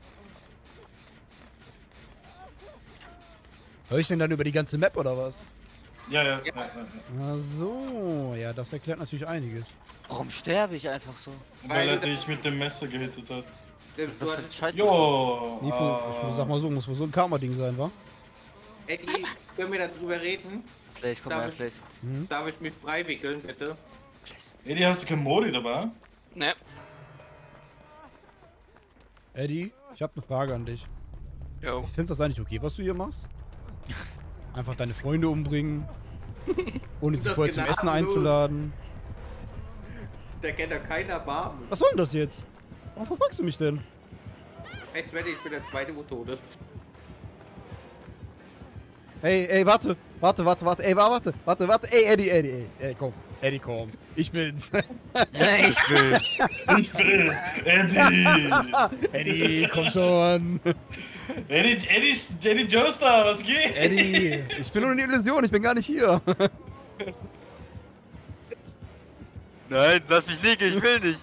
Hör ich denn dann über die ganze Map oder was? Ja. Ach so, ja, das erklärt natürlich einiges. Warum sterbe ich einfach so? Weil er dich mit dem Messer gehittet hat. Du Das ist hattest, scheiße. Jo! Sag mal so, muss wohl so ein Karma-Ding sein, wa? Eddie, können wir darüber reden? Flace, komm her, Flace. Darf ich mich frei wickeln, bitte? Eddie, hast du kein Mori dabei? Ne, Eddie, ich hab eine Frage an dich. jo. Findest du das eigentlich okay, was du hier machst? Einfach deine Freunde umbringen, ohne sie Das vorher zum Essen gnadenlos. einzuladen. Da kennt doch keiner Erbarmen. Was soll denn das jetzt? Warum verfolgst du mich denn? Ich wette, ich bin der Zweite, wo tot ist. Ey, warte, ey, warte, ey, Eddie, komm, Eddie, komm, ich bin's. Ich bin's! Ich bin Eddie! Eddie, komm schon. Eddie Joestar, was geht? Eddie, ich bin nur eine Illusion, ich bin gar nicht hier. Nein, lass mich liegen, ich will nicht!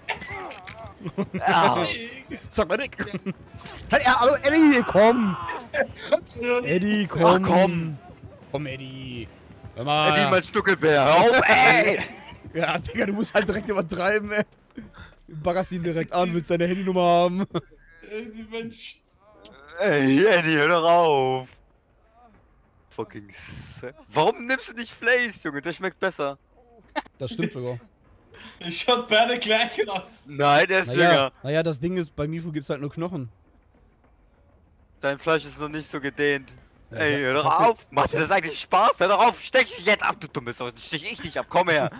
Au. Sag mal Dick. Hey, ja, hallo, Eddie, komm. Eddie, komm. Ach, komm. Komm, Eddie. Hör mal. Eddie, mein Stuckelbär, hör auf, ey! Ja, Digga, du musst halt direkt übertreiben, ey. Baggerst ihn direkt an, willst seine Handynummer haben. Eddie, Mensch. Ey, Eddie, hör doch auf! Fucking Warum nimmst du nicht Flace, Junge? Der schmeckt besser. Das stimmt sogar. Ich schaut beide gleich aus. Nein, der ist jünger. Naja, das Ding ist, bei Mifo gibt's halt nur Knochen. Dein Fleisch ist noch nicht so gedehnt. Ja, Ey, hör doch auf! Macht dir das eigentlich Spaß? Hör doch auf! Stech dich jetzt ab, du dummes Sau! Stech ich dich ab, komm her!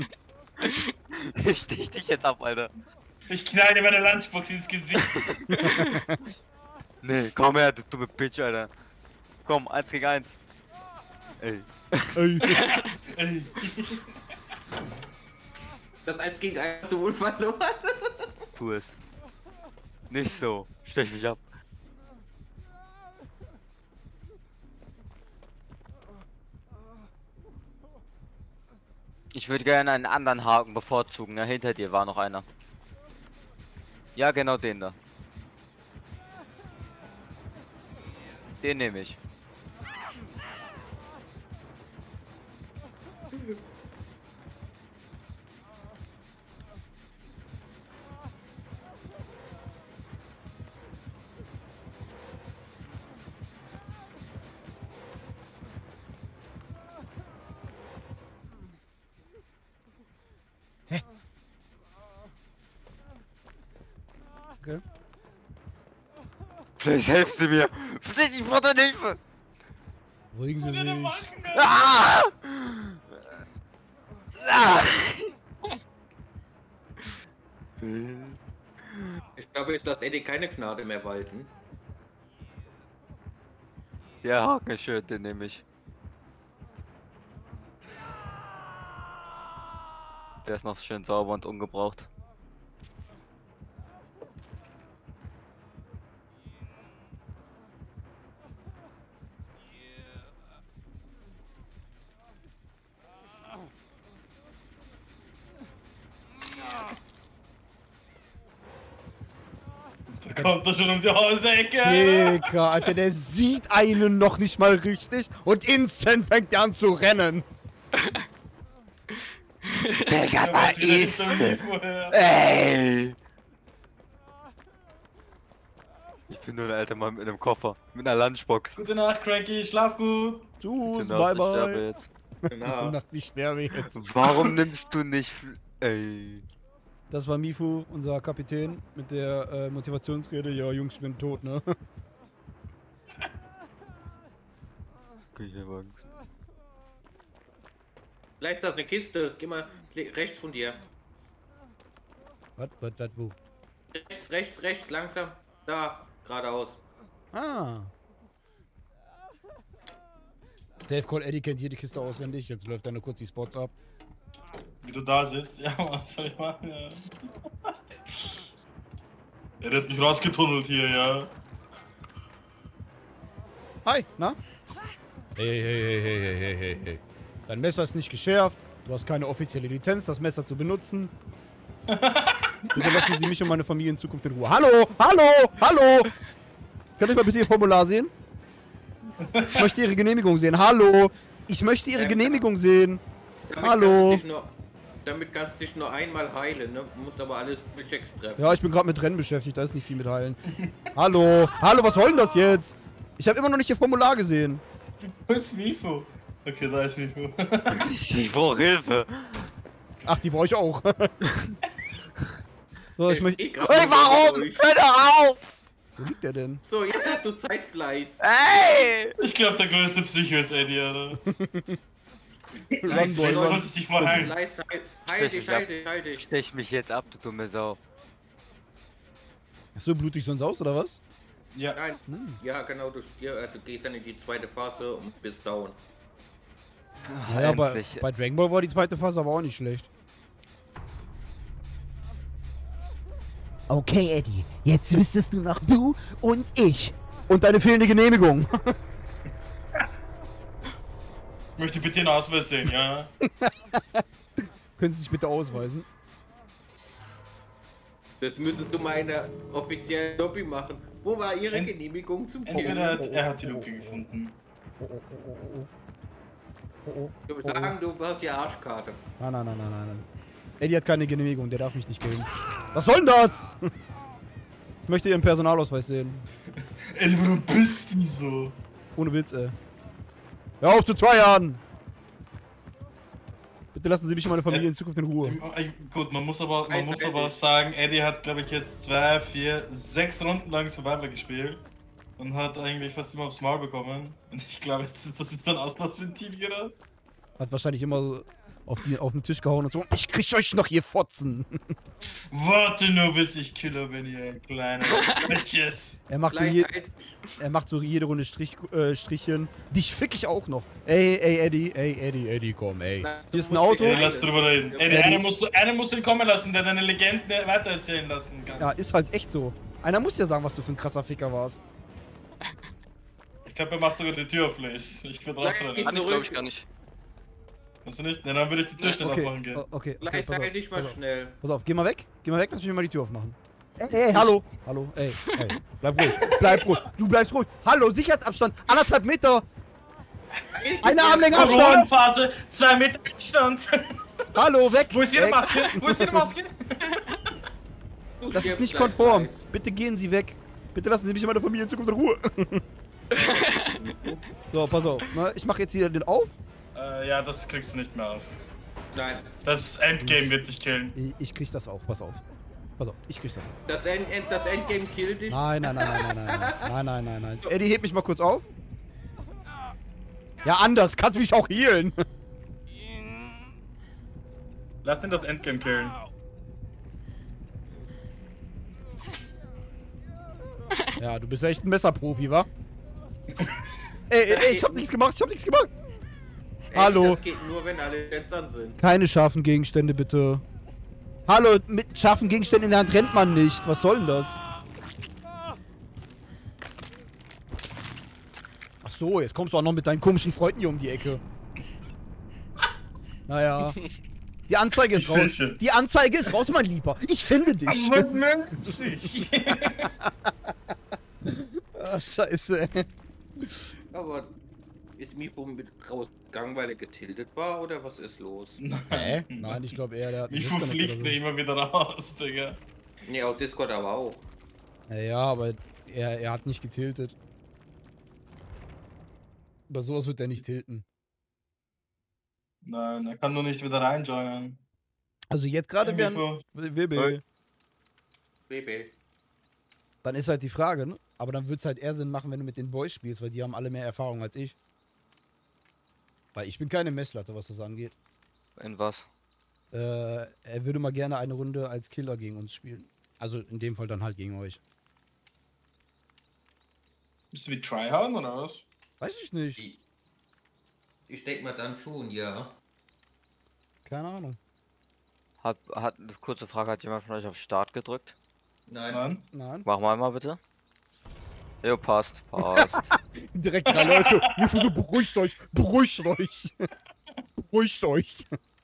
Ich stech dich jetzt ab, Alter. Ich knall dir meine Lunchbox ins Gesicht. Nee, komm her, du dumme Bitch, Alter. Komm, 1 gegen 1. Ey. Ey. Ey. Das 1 gegen 1 hast du wohl verloren. Tu es. Nicht so. Stech mich ab. Ich würde gerne einen anderen Haken bevorzugen. Ja, hinter dir war noch einer. Ja, genau den da. Den nehme ich. Okay. Vielleicht helfen Sie mir. Vielleicht ich brauche deine Hilfe. Beruhigen Sie sich. Ah! Ah! Ich glaube, jetzt lässt Eddie keine Gnade mehr walten. Der Haken ist schön, den nehme ich. Der ist noch schön sauber und ungebraucht. Da kommt er schon um die Hausecke. Digga, Alter, der sieht einen noch nicht mal richtig und instant fängt er an zu rennen. Digga, da weiß wieder nicht ist... so wie vorher. Ey! Ich bin nur ein alter Mann mit einem Koffer, mit einer Lunchbox. Gute Nacht, Cranky, schlaf gut. Tschüss, Gute Nacht, bye ich sterbe bye. jetzt. Gute Genau. Nacht, ich sterbe jetzt. Warum nimmst du nicht... Ey... Das war Mifu, unser Kapitän, mit der Motivationsrede. Ja, Jungs, ich bin tot, ne? Okay, ich hab Angst. Vielleicht ist das eine Kiste. Geh mal rechts von dir. Was, wo? Rechts, langsam. Da, geradeaus. Ah. Dave Call Eddie kennt jede Kiste auswendig. Jetzt läuft er nur kurz die Spots ab. Wie du da sitzt, ja, was soll ich machen, ja. Er hat mich rausgetunnelt hier, ja. Hi, na? Hey. Dein Messer ist nicht geschärft. Du hast keine offizielle Lizenz, das Messer zu benutzen. Bitte lassen Sie mich und meine Familie in Zukunft in Ruhe. Hallo! Kann ich mal bitte Ihr Formular sehen? Ich möchte Ihre Genehmigung sehen. Hallo! Ich möchte Ihre Genehmigung sehen. Hallo! Damit kannst du dich nur einmal heilen, ne? Du musst aber alles mit Checks treffen. Ja, ich bin gerade mit Rennen beschäftigt, da ist nicht viel mit Heilen. Hallo, was soll denn das jetzt? Ich habe immer noch nicht Ihr Formular gesehen. Wo ist Mifu? Okay, da ist Mifu. Ich brauche Hilfe. Ach, die brauche ich auch. So, ich möchte... Ey, warum? Hör doch auf! Wo liegt der denn? So, jetzt hast du Zeitfleiß. Ey! Ich glaube, der größte Psycho ist Eddie, Alter. Run, Boy, Du run. solltest dich mal heilen. Leis, heil dich. Stech mich jetzt ab, du dumme Sau. Ist so blutig sonst aus, oder was? Ja. Nein, ja genau, du gehst dann in die zweite Phase und bist down. Naja, endlich. bei Dragon Ball war die zweite Phase aber auch nicht schlecht. Okay, Eddie, jetzt wüsstest du noch du und ich. Und deine fehlende Genehmigung. Ich möchte bitte einen Ausweis sehen, ja. Können Sie sich bitte ausweisen? Das müsstest du mal in der offiziellen Lobby machen. Wo war Ihre Genehmigung zum Killen? Entweder er hat die Luke gefunden. Ich würde sagen, du hast die Arschkarte. Nein. Eddie hat keine Genehmigung, der darf mich nicht killen. Was soll denn das? Ich möchte Ihren Personalausweis sehen. Ey, warum bist du so? Ohne Witz, ey. Hör auf zu tryharden! Bitte lassen Sie mich und meine Familie in Zukunft in Ruhe. Gut, man muss aber sagen, Eddie hat, glaube ich, jetzt 2, 4, 6 Runden lang Survivor gespielt. Und hat eigentlich fast immer aufs Maul bekommen. Und ich glaube, jetzt ist das ein Auslassventil gerade. Hat wahrscheinlich immer auf den Tisch gehauen und so. Ich krieg euch noch, ihr Fotzen! Warte nur, bis ich Killer bin, ihr kleiner Bitches. Er macht so jede Runde Strichchen. Dich fick ich auch noch. Ey, Eddie, komm, ey. Hier ist ein Auto. Ey, lass drüber reden. Ey, einen musst du kommen lassen, der deine Legenden weitererzählen lassen kann. Ja, ist halt echt so. Einer muss ja sagen, was du für ein krasser Ficker warst. Ich glaube, er macht sogar die Tür auf, Lace. Ich würde rausrennen. Kann ich, glaube ich, gar nicht. Kannst du nicht? Ne, dann würde ich die Tür schnell aufmachen gehen. Okay, Leis, pass heil auf, dich mal pass auf. schnell. Pass auf, geh mal weg, lass mich mal die Tür aufmachen. Ey, hallo. Ey, bleib ruhig. Du bleibst ruhig. Hallo, Sicherheitsabstand, 1,5 Meter. Eine Armlänge Abstand. Corona-Phase, 2 Meter Abstand. Hallo, weg. Wo ist Ihre Weg. Maske? Wo ist Ihre Maske? Du Das ist stirbst nicht gleich, konform. Leis. Bitte gehen Sie weg. Bitte lassen Sie mich und meine Familie in Zukunft in Ruhe. So, pass auf. Ne? Ich mache jetzt hier den auf. Ja, das kriegst du nicht mehr auf. Nein, Das Endgame wird dich killen. Ich krieg das auf, pass auf. Pass auf, ich krieg das auf. das Endgame killt dich. Nein. Eddie, heb mich mal kurz auf. Ja, anders. Kannst mich auch healen. Lass ihn das Endgame killen. Ja, du bist echt ein Messerprofi, wa? Ey, ich hab nichts gemacht, Hallo. Das geht nur, wenn alle jetzt an sind. Keine scharfen Gegenstände, bitte. Hallo, mit scharfen Gegenständen in der Hand rennt man nicht. Was soll denn das? Ach so, jetzt kommst du auch noch mit deinen komischen Freunden hier um die Ecke. Naja. Die Anzeige ist raus. Die Anzeige ist raus, mein Lieber. Ich finde dich. Aber möglich. Ah, scheiße, ey. Aber ist Mifo mit rausgegangen, weil er getiltet war, oder was ist los? Hä? Nein, ich glaube eher, der hat... Mifo fliegt mir immer wieder raus, Digga. Ne, auf Discord aber auch. Ja, aber er hat nicht getiltet. Über sowas wird er nicht tilten. Nein, er kann nur nicht wieder reinjoinen. Also jetzt gerade wären... WB. BB. Dann ist halt die Frage, ne? Aber dann wird es halt eher Sinn machen, wenn du mit den Boys spielst, weil die haben alle mehr Erfahrung als ich. Weil ich bin keine Messlatte, was das angeht. In was? Er würde mal gerne eine Runde als Killer gegen uns spielen. Also in dem Fall dann halt gegen euch. Bist du wie Tryhard oder was? Weiß ich nicht. Ich denke mal dann schon, ja. Keine Ahnung. Hat eine kurze Frage, hat jemand von euch auf Start gedrückt? Nein. Nein. Mach mal bitte. Jo, passt. Direkt 3 Leute. Mifo, beruhigt euch. Beruhigt euch. Beruhigt euch.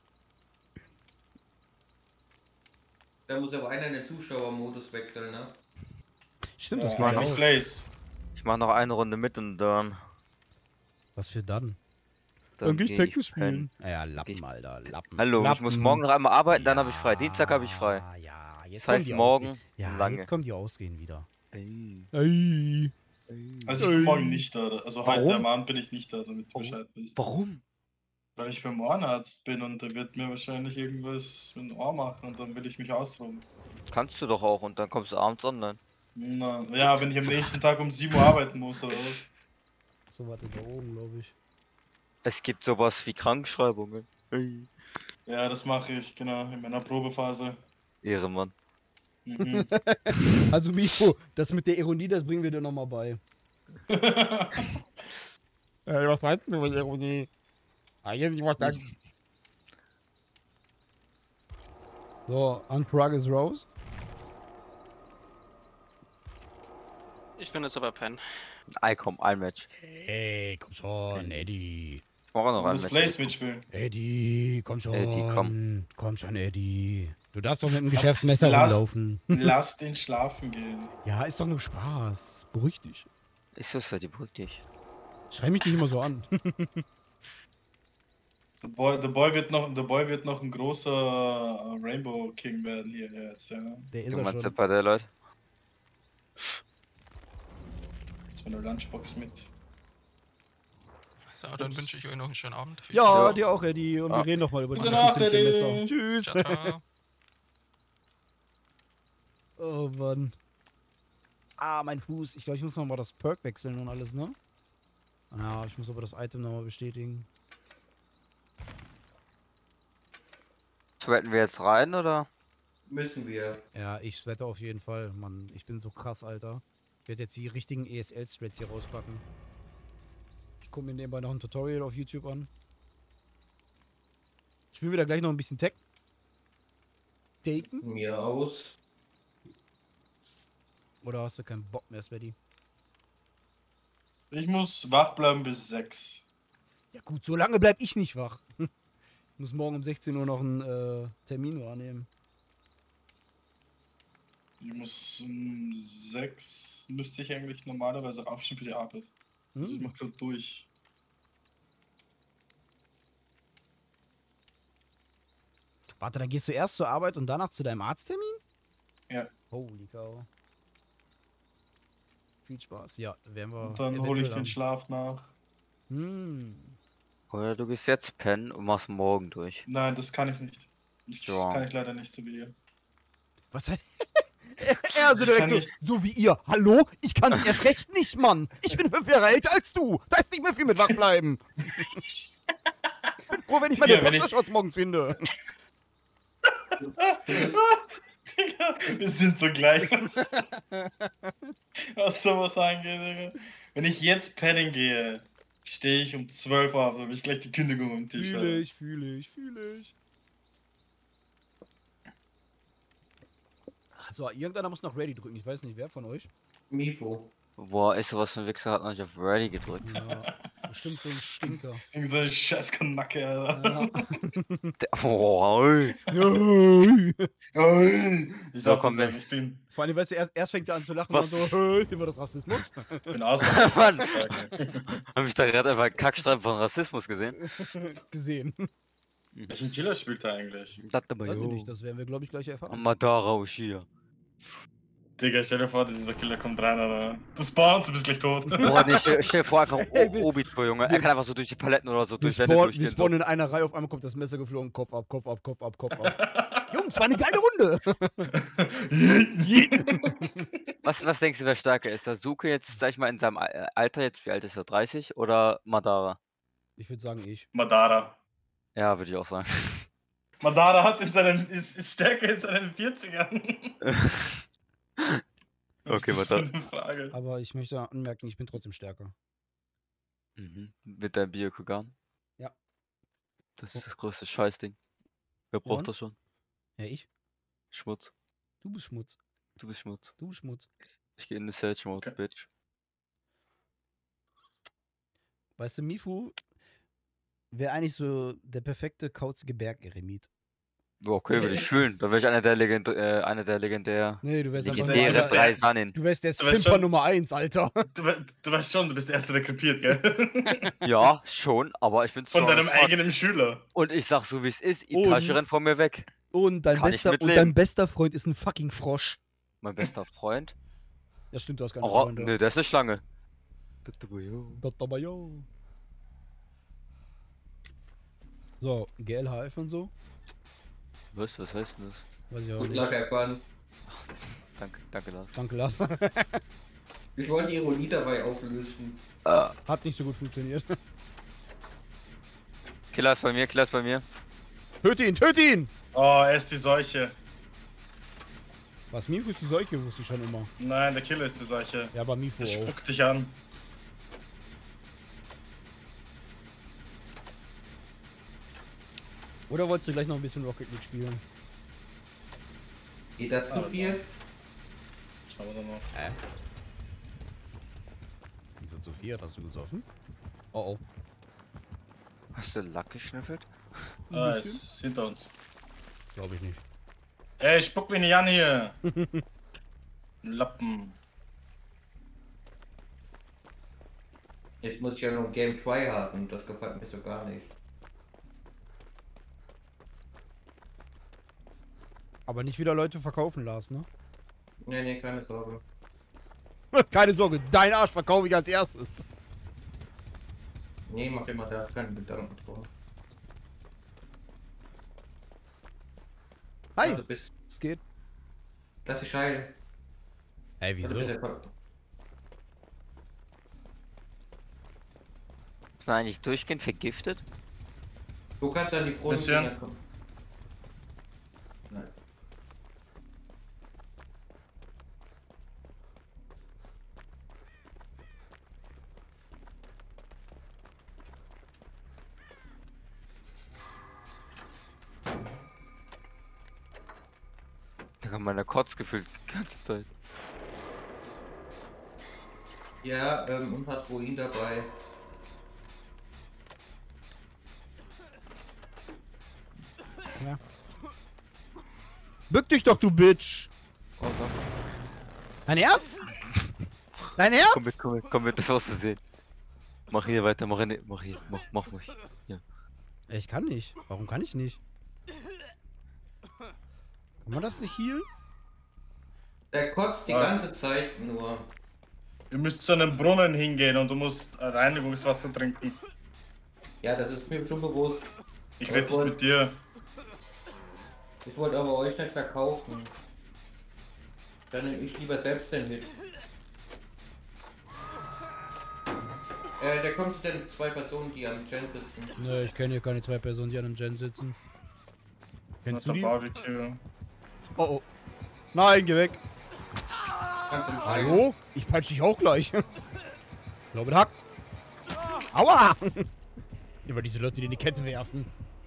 Da muss aber einer in den Zuschauermodus wechseln, ne? Stimmt, das Ja, geht ja nicht auch. Place. Ich mach noch eine Runde mit und dann... Was für dann? Dann geh ich geh Tekken ich pennen. spielen. Ja, Lappen, Alter. Lappen. Hallo, Lappen. ich muss morgen noch einmal arbeiten, dann habe ich frei. Dienstag habe ich frei. Ja, jetzt Das kommen heißt die morgen Ausreden. Ja, lange. jetzt kommen die Ausreden wieder. Ey. Ey. Also ich bin morgen nicht da. Also heute Warum? am Abend bin ich nicht da, damit du Bescheid wisst. Warum? Weil ich beim Ohrenarzt bin und der wird mir wahrscheinlich irgendwas mit dem Ohr machen und dann will ich mich ausruhen. Kannst du doch auch und dann kommst du abends online. Na, ja, wenn ich am nächsten Tag um 7 Uhr arbeiten muss oder was. So, warte, da oben, glaube ich. Es gibt sowas wie Krankschreibungen. Ey. Ja, das mache ich, genau, in meiner Probephase. Ehrenmann. Mhm. Also, Mifo, das mit der Ironie, das bringen wir dir nochmal bei. Was meinst du mit Ironie? So, Unfrag is Rose. Ich bin jetzt aber Pen. Komm, ein Match. Hey, komm schon, Eddie. Ich mache noch Du ein musst Match. Place mitspielen. Eddie, komm schon. Eddie, komm. Komm schon, Eddie. Du darfst doch mit dem Geschäftsmesser rumlaufen. Lass den schlafen gehen. Ja, ist doch nur Spaß. Beruhig dich. Ist das für die Brücke dich? Schrei mich nicht immer so an. Der Boy wird noch ein großer Rainbow King werden hier jetzt, ja. Der ist Du er meinst schon. bei der Leute? Jetzt meine Lunchbox mit. So, dann wünsche ich euch noch einen schönen Abend. Viel Ja, Ja. dir auch, Eddie. Und wir reden noch mal über die Gute Nacht, geschichtliche Eddie. Messer. Tschüss. Spaß. Ciao, ciao. Oh, Mann. Ah, mein Fuß. Ich glaube, ich muss noch mal das Perk wechseln und alles, ne? Ja, ich muss aber das Item nochmal bestätigen. Sweaten wir jetzt rein oder? Müssen wir. Ja, ich sweate auf jeden Fall. Mann, ich bin so krass, Alter. Ich werde jetzt die richtigen ESL-Strats hier rauspacken. Ich gucke mir nebenbei noch ein Tutorial auf YouTube an. Spielen wir da gleich noch ein bisschen Tech? Taken? Von mir aus. Oder hast du keinen Bock mehr, Sweaty? Ich muss wach bleiben bis 6. Ja gut, so lange bleib ich nicht wach. Ich muss morgen um 16 Uhr noch einen Termin wahrnehmen. Ich muss um 6 müsste ich eigentlich normalerweise aufstehen für die Arbeit. Also ich Hm. mach gerade durch. Warte, dann gehst du erst zur Arbeit und danach zu deinem Arzttermin? Ja. Holy cow. Viel Spaß. Ja, werden wir. Und dann hole ich eventuell den haben. Schlaf nach. Hm. Oder du gehst jetzt pennen und machst morgen durch. Nein, das kann ich nicht. Das Ja. kann ich leider nicht so wie ihr. Was hat. Er also Ich kann direkt nicht- so wie ihr. Hallo? Ich kann's erst recht nicht, Mann. Ich bin 5 Jahre älter als du. Da ist nicht mehr viel mit wachbleiben. Ich bin froh, wenn ich meine Ja, wenn ich- Boxershorts morgens finde. Digga, wir sind so gleich, was sowas angeht, Digga. Wenn ich jetzt pennen gehe stehe ich um 12 Uhr auf, damit ich gleich die Kündigung am Tisch habe. Fühle ich. So, irgendeiner muss noch Ready drücken. Ich weiß nicht, wer von euch. Mifo. Boah, ist sowas für ein Wichser, hat noch nicht auf Ready gedrückt. Ja, bestimmt so ein Stinker. Irgend so eine scheiß Kanacke, Alter. Oh, ey. Ich So, darf komm, das sagen, ich bin Vor allem, weißt du, erst fängt er an zu lachen Was? und so, über das Rassismus. Ausländer. Mann, hab ich da gerade einfach einen Kackstreifen von Rassismus gesehen? Gesehen. Welchen Killer spielt er eigentlich? Das aber, Weiß ich nicht, das werden wir, glaube ich, gleich erfahren. Madara Ushia. Digga, stell dir vor, dieser Killer kommt rein, Alter. Du spawnst, du bist gleich tot. Boah, nee, stell dir vor, einfach Obito, Junge. Er kann einfach so durch die Paletten oder so Wir durch Wände spawnen durchgehen. in einer Reihe, auf einmal kommt das Messer geflogen, Kopf ab. Jungs, war eine geile Runde! Was denkst du, wer stärker ist? Sasuke jetzt, sag ich mal, in seinem Alter, jetzt wie alt ist er? 30? Oder Madara? Ich würde sagen, ich. Madara. Ja, würde ich auch sagen. Madara hat ist stärker in seinen 40ern. Okay, das ist warte. eine Frage. Aber ich möchte anmerken, ich bin trotzdem stärker. Mit deinem Byakugan? Ja. Das ist das größte Scheißding. Wer braucht Und? das schon? Ja, ich? Schmutz. Du bist Schmutz. Du bist Schmutz. Du bist Schmutz. Ich gehe in den Sage-Mode, Okay. Bitch. Weißt du, Mifu wäre eigentlich so der perfekte kauzige Bergeremit. Boah, okay, würde ich fühlen. Da wäre ich einer der legendär. Nee, du wärst einfach Legendäre einfach- 3 Sanin. Du wärst der Du weißt Simper schon- Nummer 1, Alter. Du weißt schon, du bist der Erste, der krepiert, gell? Ja, schon, aber ich bin Von strong deinem as fuck. eigenen Schüler. Und ich sag so wie es ist, Und- Itachi rennt von mir weg. Und dein Kann ich mitleben. dein bester Freund ist ein fucking Frosch. Mein bester Freund. Ja, stimmt, du hast keine Oh, Freunde. ne, der ist eine Schlange. Gott, aber yo. So, GLHF und so. Was heißt denn das? Weiß ich auch Gut nicht. Luck, Erkan. Danke, Lars. Danke, Lars. Ich wollte die Ironie dabei auflösen. Hat nicht so gut funktioniert. Killer ist bei mir. Töte ihn! Oh, er ist die Seuche. Was, Mifu ist die Seuche, wusste ich schon immer. Nein, der Killer ist die Seuche. Ja, aber Mifu Er auch. spuckt dich an. Oder wolltest du gleich noch ein bisschen Rocket League spielen? Geht das zu viel? Schauen wir doch mal. Wieso zu viel? Hast du gesoffen? Oh oh. Hast du Lack geschnüffelt? Ah, er ist hinter uns. Glaube ich nicht. Ey, spuck mich nicht an hier. Lappen. Jetzt muss ich ja noch ein Game Try haben. Das gefällt mir so gar nicht. Aber nicht wieder Leute verkaufen, Lars, ne? Nee, keine Sorge. Keine Sorge, dein Arsch verkaufe ich als erstes. Nee, mach dir mal da keine Gedanken drüber. Hi, Du bist. es geht. Lass dich heilen. Ey, Du wieso? bist ja Ist man eigentlich durchgehend vergiftet? Du kannst an die Brunnen Bisschen. kommen. Nein. Da kann man Kotz gefühlt die ganze Zeit. Ja, und hat Ruin dabei. Ja. Bück dich doch, du Bitch! Oh, doch. Dein Ernst? Dein Ernst? Komm mit, das war's zu sehen. Mach hier weiter, mach hier, mach mich. Ich kann nicht. Warum kann ich nicht? Kann man das nicht healen? Der kotzt die Was? ganze Zeit nur. Ihr müsst zu einem Brunnen hingehen und du musst Reinigungswasser trinken. Ja, das ist mir schon bewusst. Ich rede nicht mit dir. Ich wollte aber euch nicht verkaufen. Dann nehme ich lieber selbst den mit. Da kommt denn zwei Personen, die am Gen sitzen. Nö, ich kenne hier keine zwei Personen, die an einem Gen sitzen. Kennst du die? Barbecue. Oh oh. Nein, geh weg. Kannst du mich heilen? Hallo? Ich peitsch dich auch gleich. Ich glaube, der hackt. Aua! Immer diese Leute, die in die Kette werfen.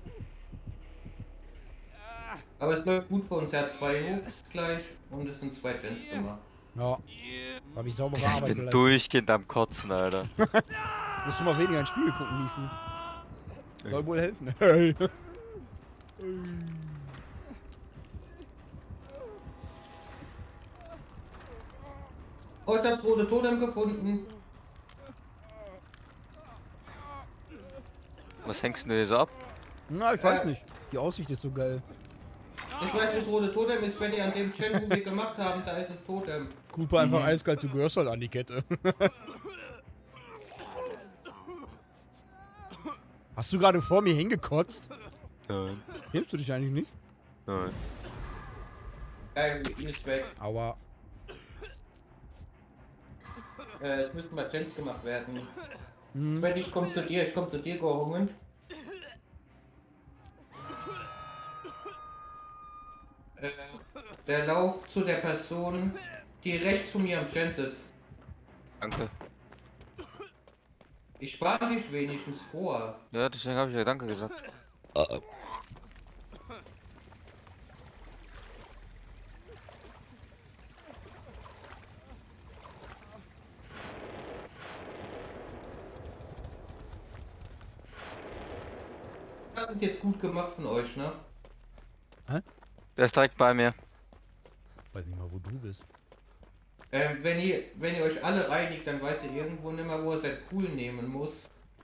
Aber es läuft gut für uns. Er hat 2 Hooks gleich und es sind 2 Gens gemacht. Ja. Hab ich saubere Ich Arbeit bin geleistet. durchgehend am Kotzen, Alter. Musst du mal weniger ins Spiel gucken, Mifu. Soll wohl helfen. Hey. Oh, ich hab's rote Totem gefunden. Was hängst du denn hier so ab? Na, ich weiß nicht. Die Aussicht ist so geil. Ich weiß, was rote Totem ist, wenn die an dem Gen, wo wir gemacht haben, da ist es Totem. Cooper einfach eiskalt, du gehörst halt an die Kette. Hast du gerade vor mir hingekotzt? Nein. Hilfst du dich eigentlich nicht? Nein. Geil, ihn ist weg. Aua. Es müssten mal Gens gemacht werden. Wenn ich komm zu dir gehungen. Der Lauf zu der Person, die rechts von mir am Gen sitzt. Danke. Ich spare dich wenigstens vor. Ja, deswegen habe ich ja Danke gesagt. Das ist jetzt gut gemacht von euch, ne? Der ist direkt bei mir. Weiß nicht mal, wo du bist. Wenn ihr euch alle reinigt, dann weiß ihr irgendwo nicht mehr, wo er sein Pool nehmen muss.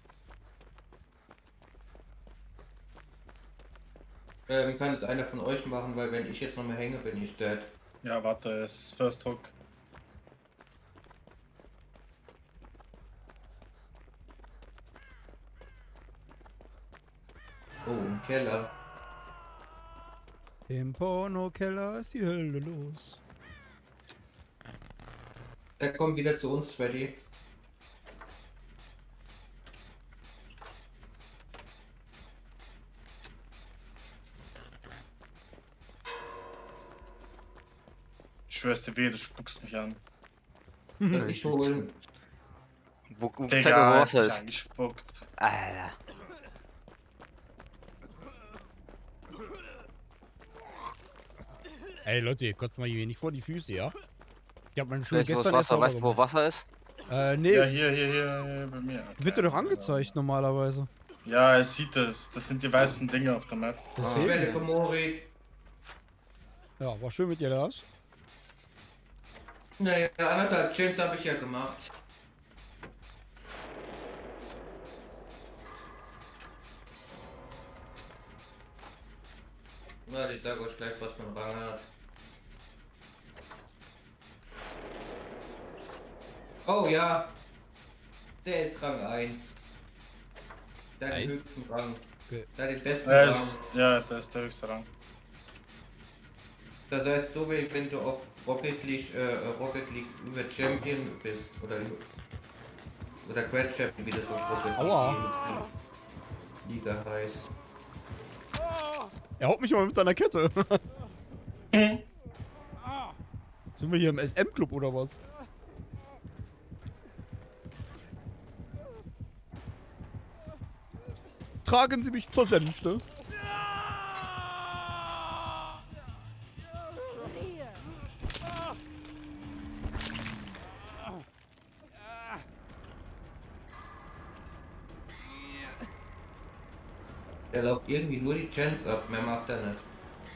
Kann es einer von euch machen, weil wenn ich jetzt noch mehr hänge, bin ich dead. Ja, warte, es ist First Hook. Oh, im Keller. Im Pornokeller ist die Hölle los. Der kommt wieder zu uns, Freddy. Ich schwör's dir weh, du spuckst mich an. Soll ich holen? Zeig mal, wo Wasser ist. Angespuckt. Alter. Ey Leute, ihr kotzt mal hier nicht vor die Füße, ja? Ich hab meine Schuhe Weißt du, wo gestern das erst Wasser, weißt du, wo gemacht. Wasser ist? Nee, Ja, hier bei mir. Okay. wird dir doch angezeigt normalerweise. Ja, es sieht es. Das sind die weißen Dinge auf der Map. Ich werde Komori. Ja, war schön mit dir, Lars. Naja, 1,5 Gens habe ich ja gemacht. Na, ich sage euch gleich, was für ein Rang er hat. Oh ja, der ist Rang 1. Der hat den Nice. höchsten Rang. Okay. Der hat den besten Ja, Rang. das ist der höchste Rang. Das heißt, so wenn du auf Rocket League über Champion bist oder Grand Champion, wie das auf Rocket Aua. League Liga heißt. Er haut mich immer mit seiner Kette. Sind wir hier im SM-Club oder was? Tragen Sie mich zur Sänfte. Der läuft irgendwie nur die Chance ab, mehr macht er nicht.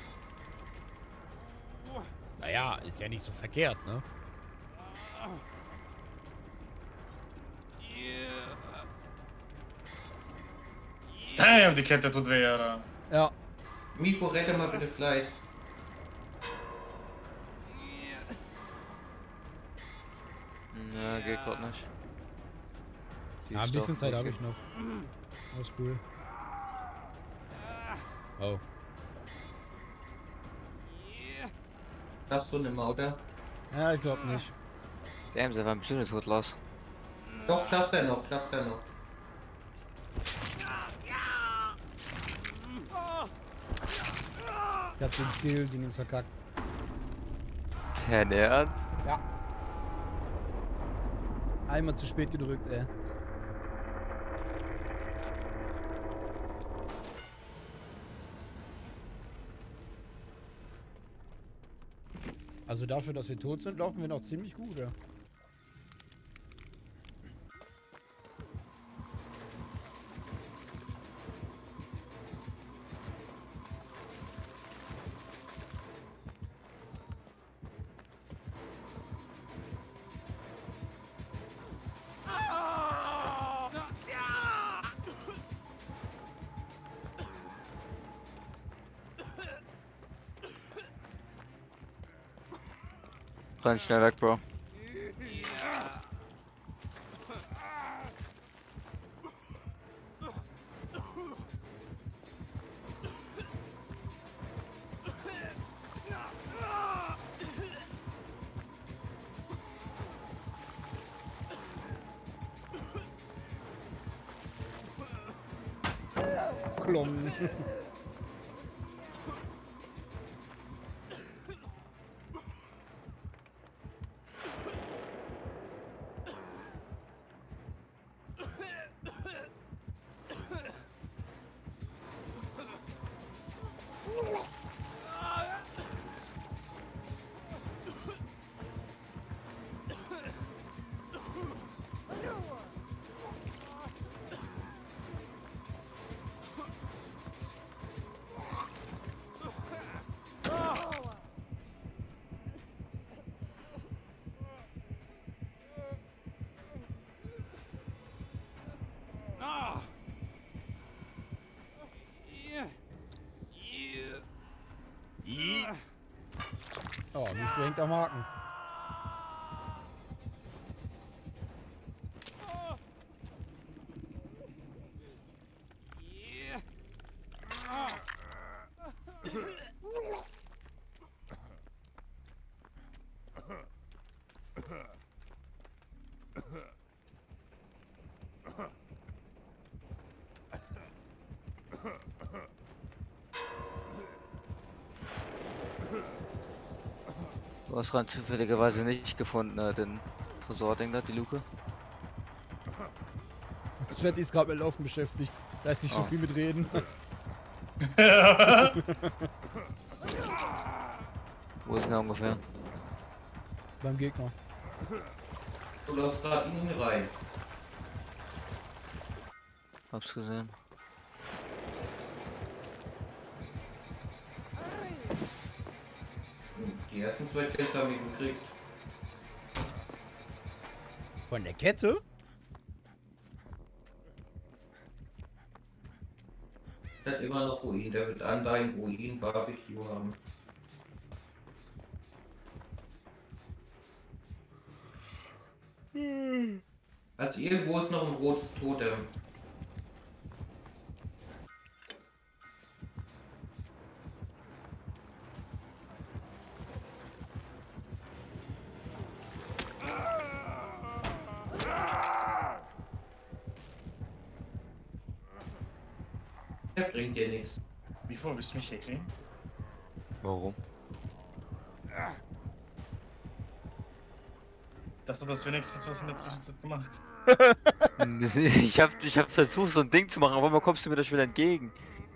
Naja, ist ja nicht so verkehrt, ne? Damn, die Kette tut weh, Alter. Ja. Miko, rette mal bitte Fleisch. Ja, geht grad nicht. Die Ja, ein ist bisschen doch- Zeit habe ich noch. Alles cool. Oh. Schaffst du nicht mehr, oder? Ja, ich glaube nicht. Damn, der war bestimmt nicht tot, Lars. Doch, schafft er noch, schafft er noch. Ich hab den Skill, den ist verkackt. Dein Ernst? Einmal zu spät gedrückt, ey. Also dafür, dass wir tot sind, laufen wir noch ziemlich gut, ja. Renn schnell weg, Bro. Klong. Oh, Mifu hängt am Haken. Du hast gerade zufälligerweise nicht gefunden, den Tresording da, die Luke. Sweaty ist gerade mit Laufen beschäftigt. Da ist nicht so Oh. viel mit Reden. Wo ist denn er ungefähr? Beim Gegner. Du läufst gerade in ihn rein. Hab's gesehen. Die ersten 2 Chats haben wir gekriegt. Von der Kette? Der hat immer noch Ruin. Der wird an deinem Ruin Barbecue haben. Also irgendwo ist noch ein rotes Totem. Der bringt dir nichts. Wie vor, willst du mich hackeln? Warum? Ich dachte, das wenigstens was in der Zwischenzeit gemacht. Ich hab versucht, so ein Ding zu machen, aber warum kommst du mir da schon wieder entgegen?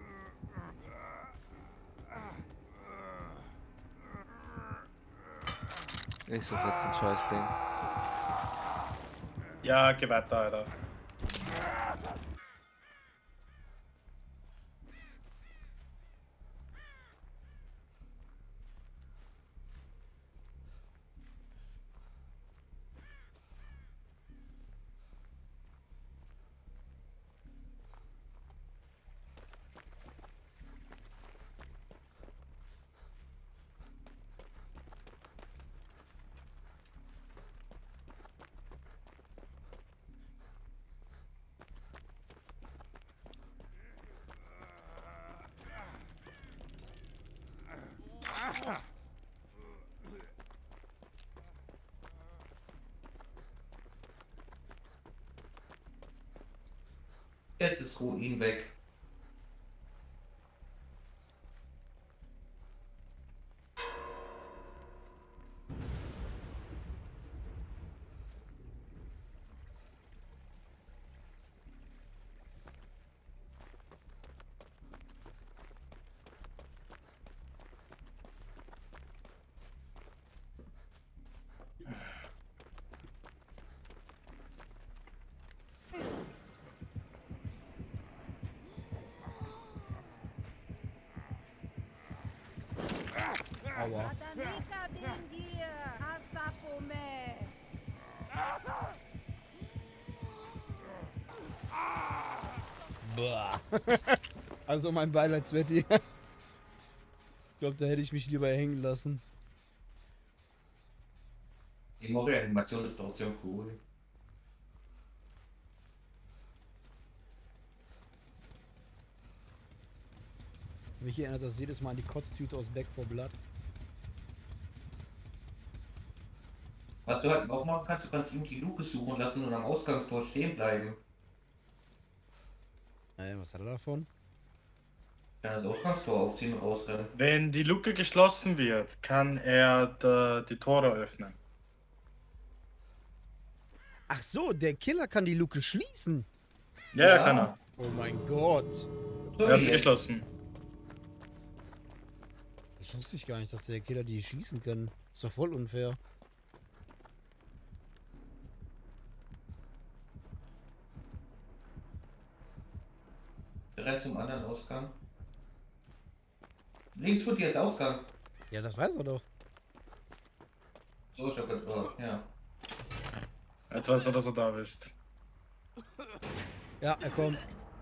Ich suche jetzt ein scheiß Ding. Ja, geh weiter, Alter. Jetzt ist Ruin weg. Aua. Boah. Also mein Beileid, Sweaty. Ich glaube, da hätte ich mich lieber hängen lassen. Die Mori-Animation ist doch sehr cool. Mich erinnert das jedes Mal an die Kotztüte aus Back 4 Blood. Was du halt auch machen kannst, du kannst ihm die Luke suchen lassen und am Ausgangstor stehen bleiben. Was hat er davon? Kann das Ausgangstor aufziehen und rausrennen. Wenn die Luke geschlossen wird, kann er die Tore öffnen. Ach so, der Killer kann die Luke schließen. Ja, kann er. Oh mein Gott. So Er hat sie jetzt. geschlossen. Das wusste ich gar nicht, dass der Killer die schießen kann. Ist doch voll unfair. Renn zum anderen Ausgang. Links von dir ist Ausgang. Ja, das weiß er doch. So, ich hab gedacht, ja. Jetzt weiß er, dass er da bist. Ja, er kommt.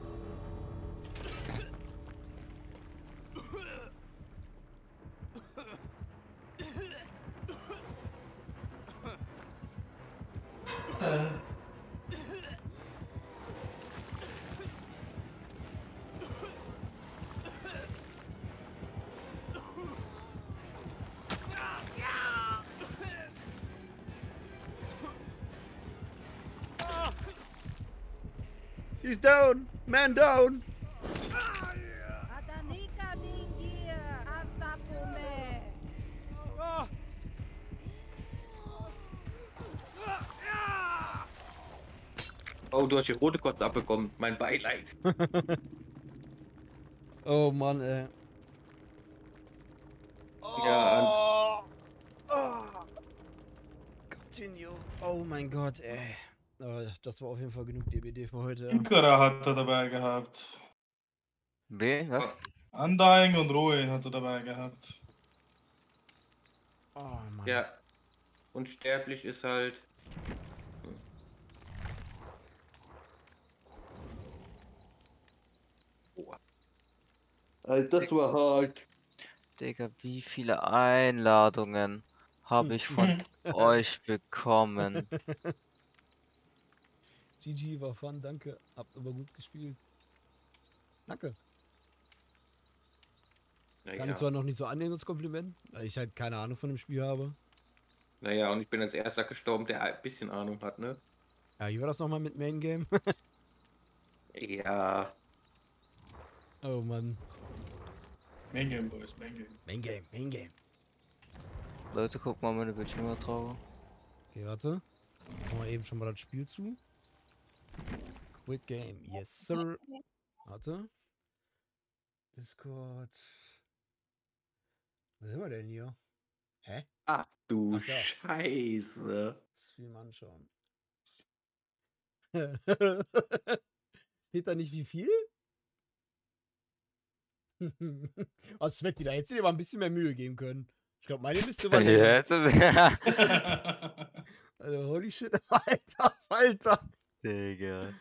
He's down! Man down! Oh, du hast die rote Kotze abbekommen. Mein Beileid. Oh Mann, ey. Ja, Continue. Oh mein Gott, ey. Oh, das war auf jeden Fall genug DBD für heute. Ja. Inkara hat er dabei gehabt. Wen? Was? Undying und Ruin hat er dabei gehabt. Oh Mann. ja. Unsterblich ist halt. Alter, das war hart. Digga, wie viele Einladungen habe ich von euch bekommen? GG war fun, danke. Habt aber gut gespielt. Danke. Kann ich zwar noch nicht so annehmen, das Kompliment, weil ich halt keine Ahnung von dem Spiel habe. Naja, und ich bin als erster gestorben, der ein bisschen Ahnung hat, ne? Ja, wie war das nochmal mit Main Game? Ja. Oh Mann. Main Game, Boys, Main Game. Main Game, Main Game. Leute, guck mal meine Bildschirmübertragung. Okay, warte. Machen wir eben schon mal das Spiel zu. Quit Game, yes sir. Warte. Discord. Wo sind wir denn hier? Hä? Ach du Ach ja. Scheiße. Stream anschauen. Steht da nicht wie viel? Oh, Sweaty, da hättest du dir mal ein bisschen mehr Mühe geben können. Ich glaube, meine Liste war länger. Jetzt? Also, holy shit, Alter, Alter. Digga.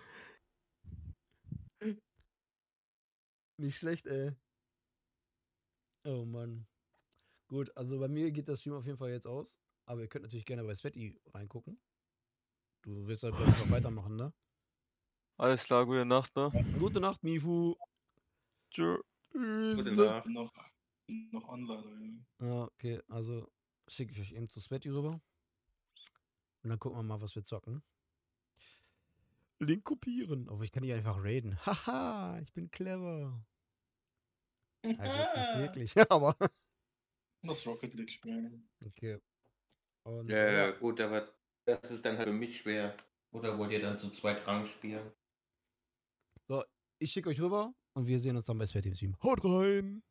Nicht schlecht, ey. Oh Mann. Gut, also bei mir geht das Stream auf jeden Fall jetzt aus. Aber ihr könnt natürlich gerne bei Sweaty reingucken. Du wirst halt, glaube ich, noch weitermachen, ne? Alles klar, gute Nacht, ne? Gute Nacht, Mifu. Tschö. Gute Tschüss. Nacht. Noch online. Ja, okay, also schicke ich euch eben zu Sweaty rüber. Und dann gucken wir mal, was wir zocken. Link kopieren. Aber ich kann die einfach raiden. Haha, ich bin clever. Ja, gut, nicht wirklich, aber. Das Rocket League spielen. Okay. Und, Ja, gut, aber das ist dann halt für mich schwer. Oder wollt ihr dann zu zweit Rang spielen? So, ich schicke euch rüber und wir sehen uns dann bei Sweaty im Stream. Haut rein!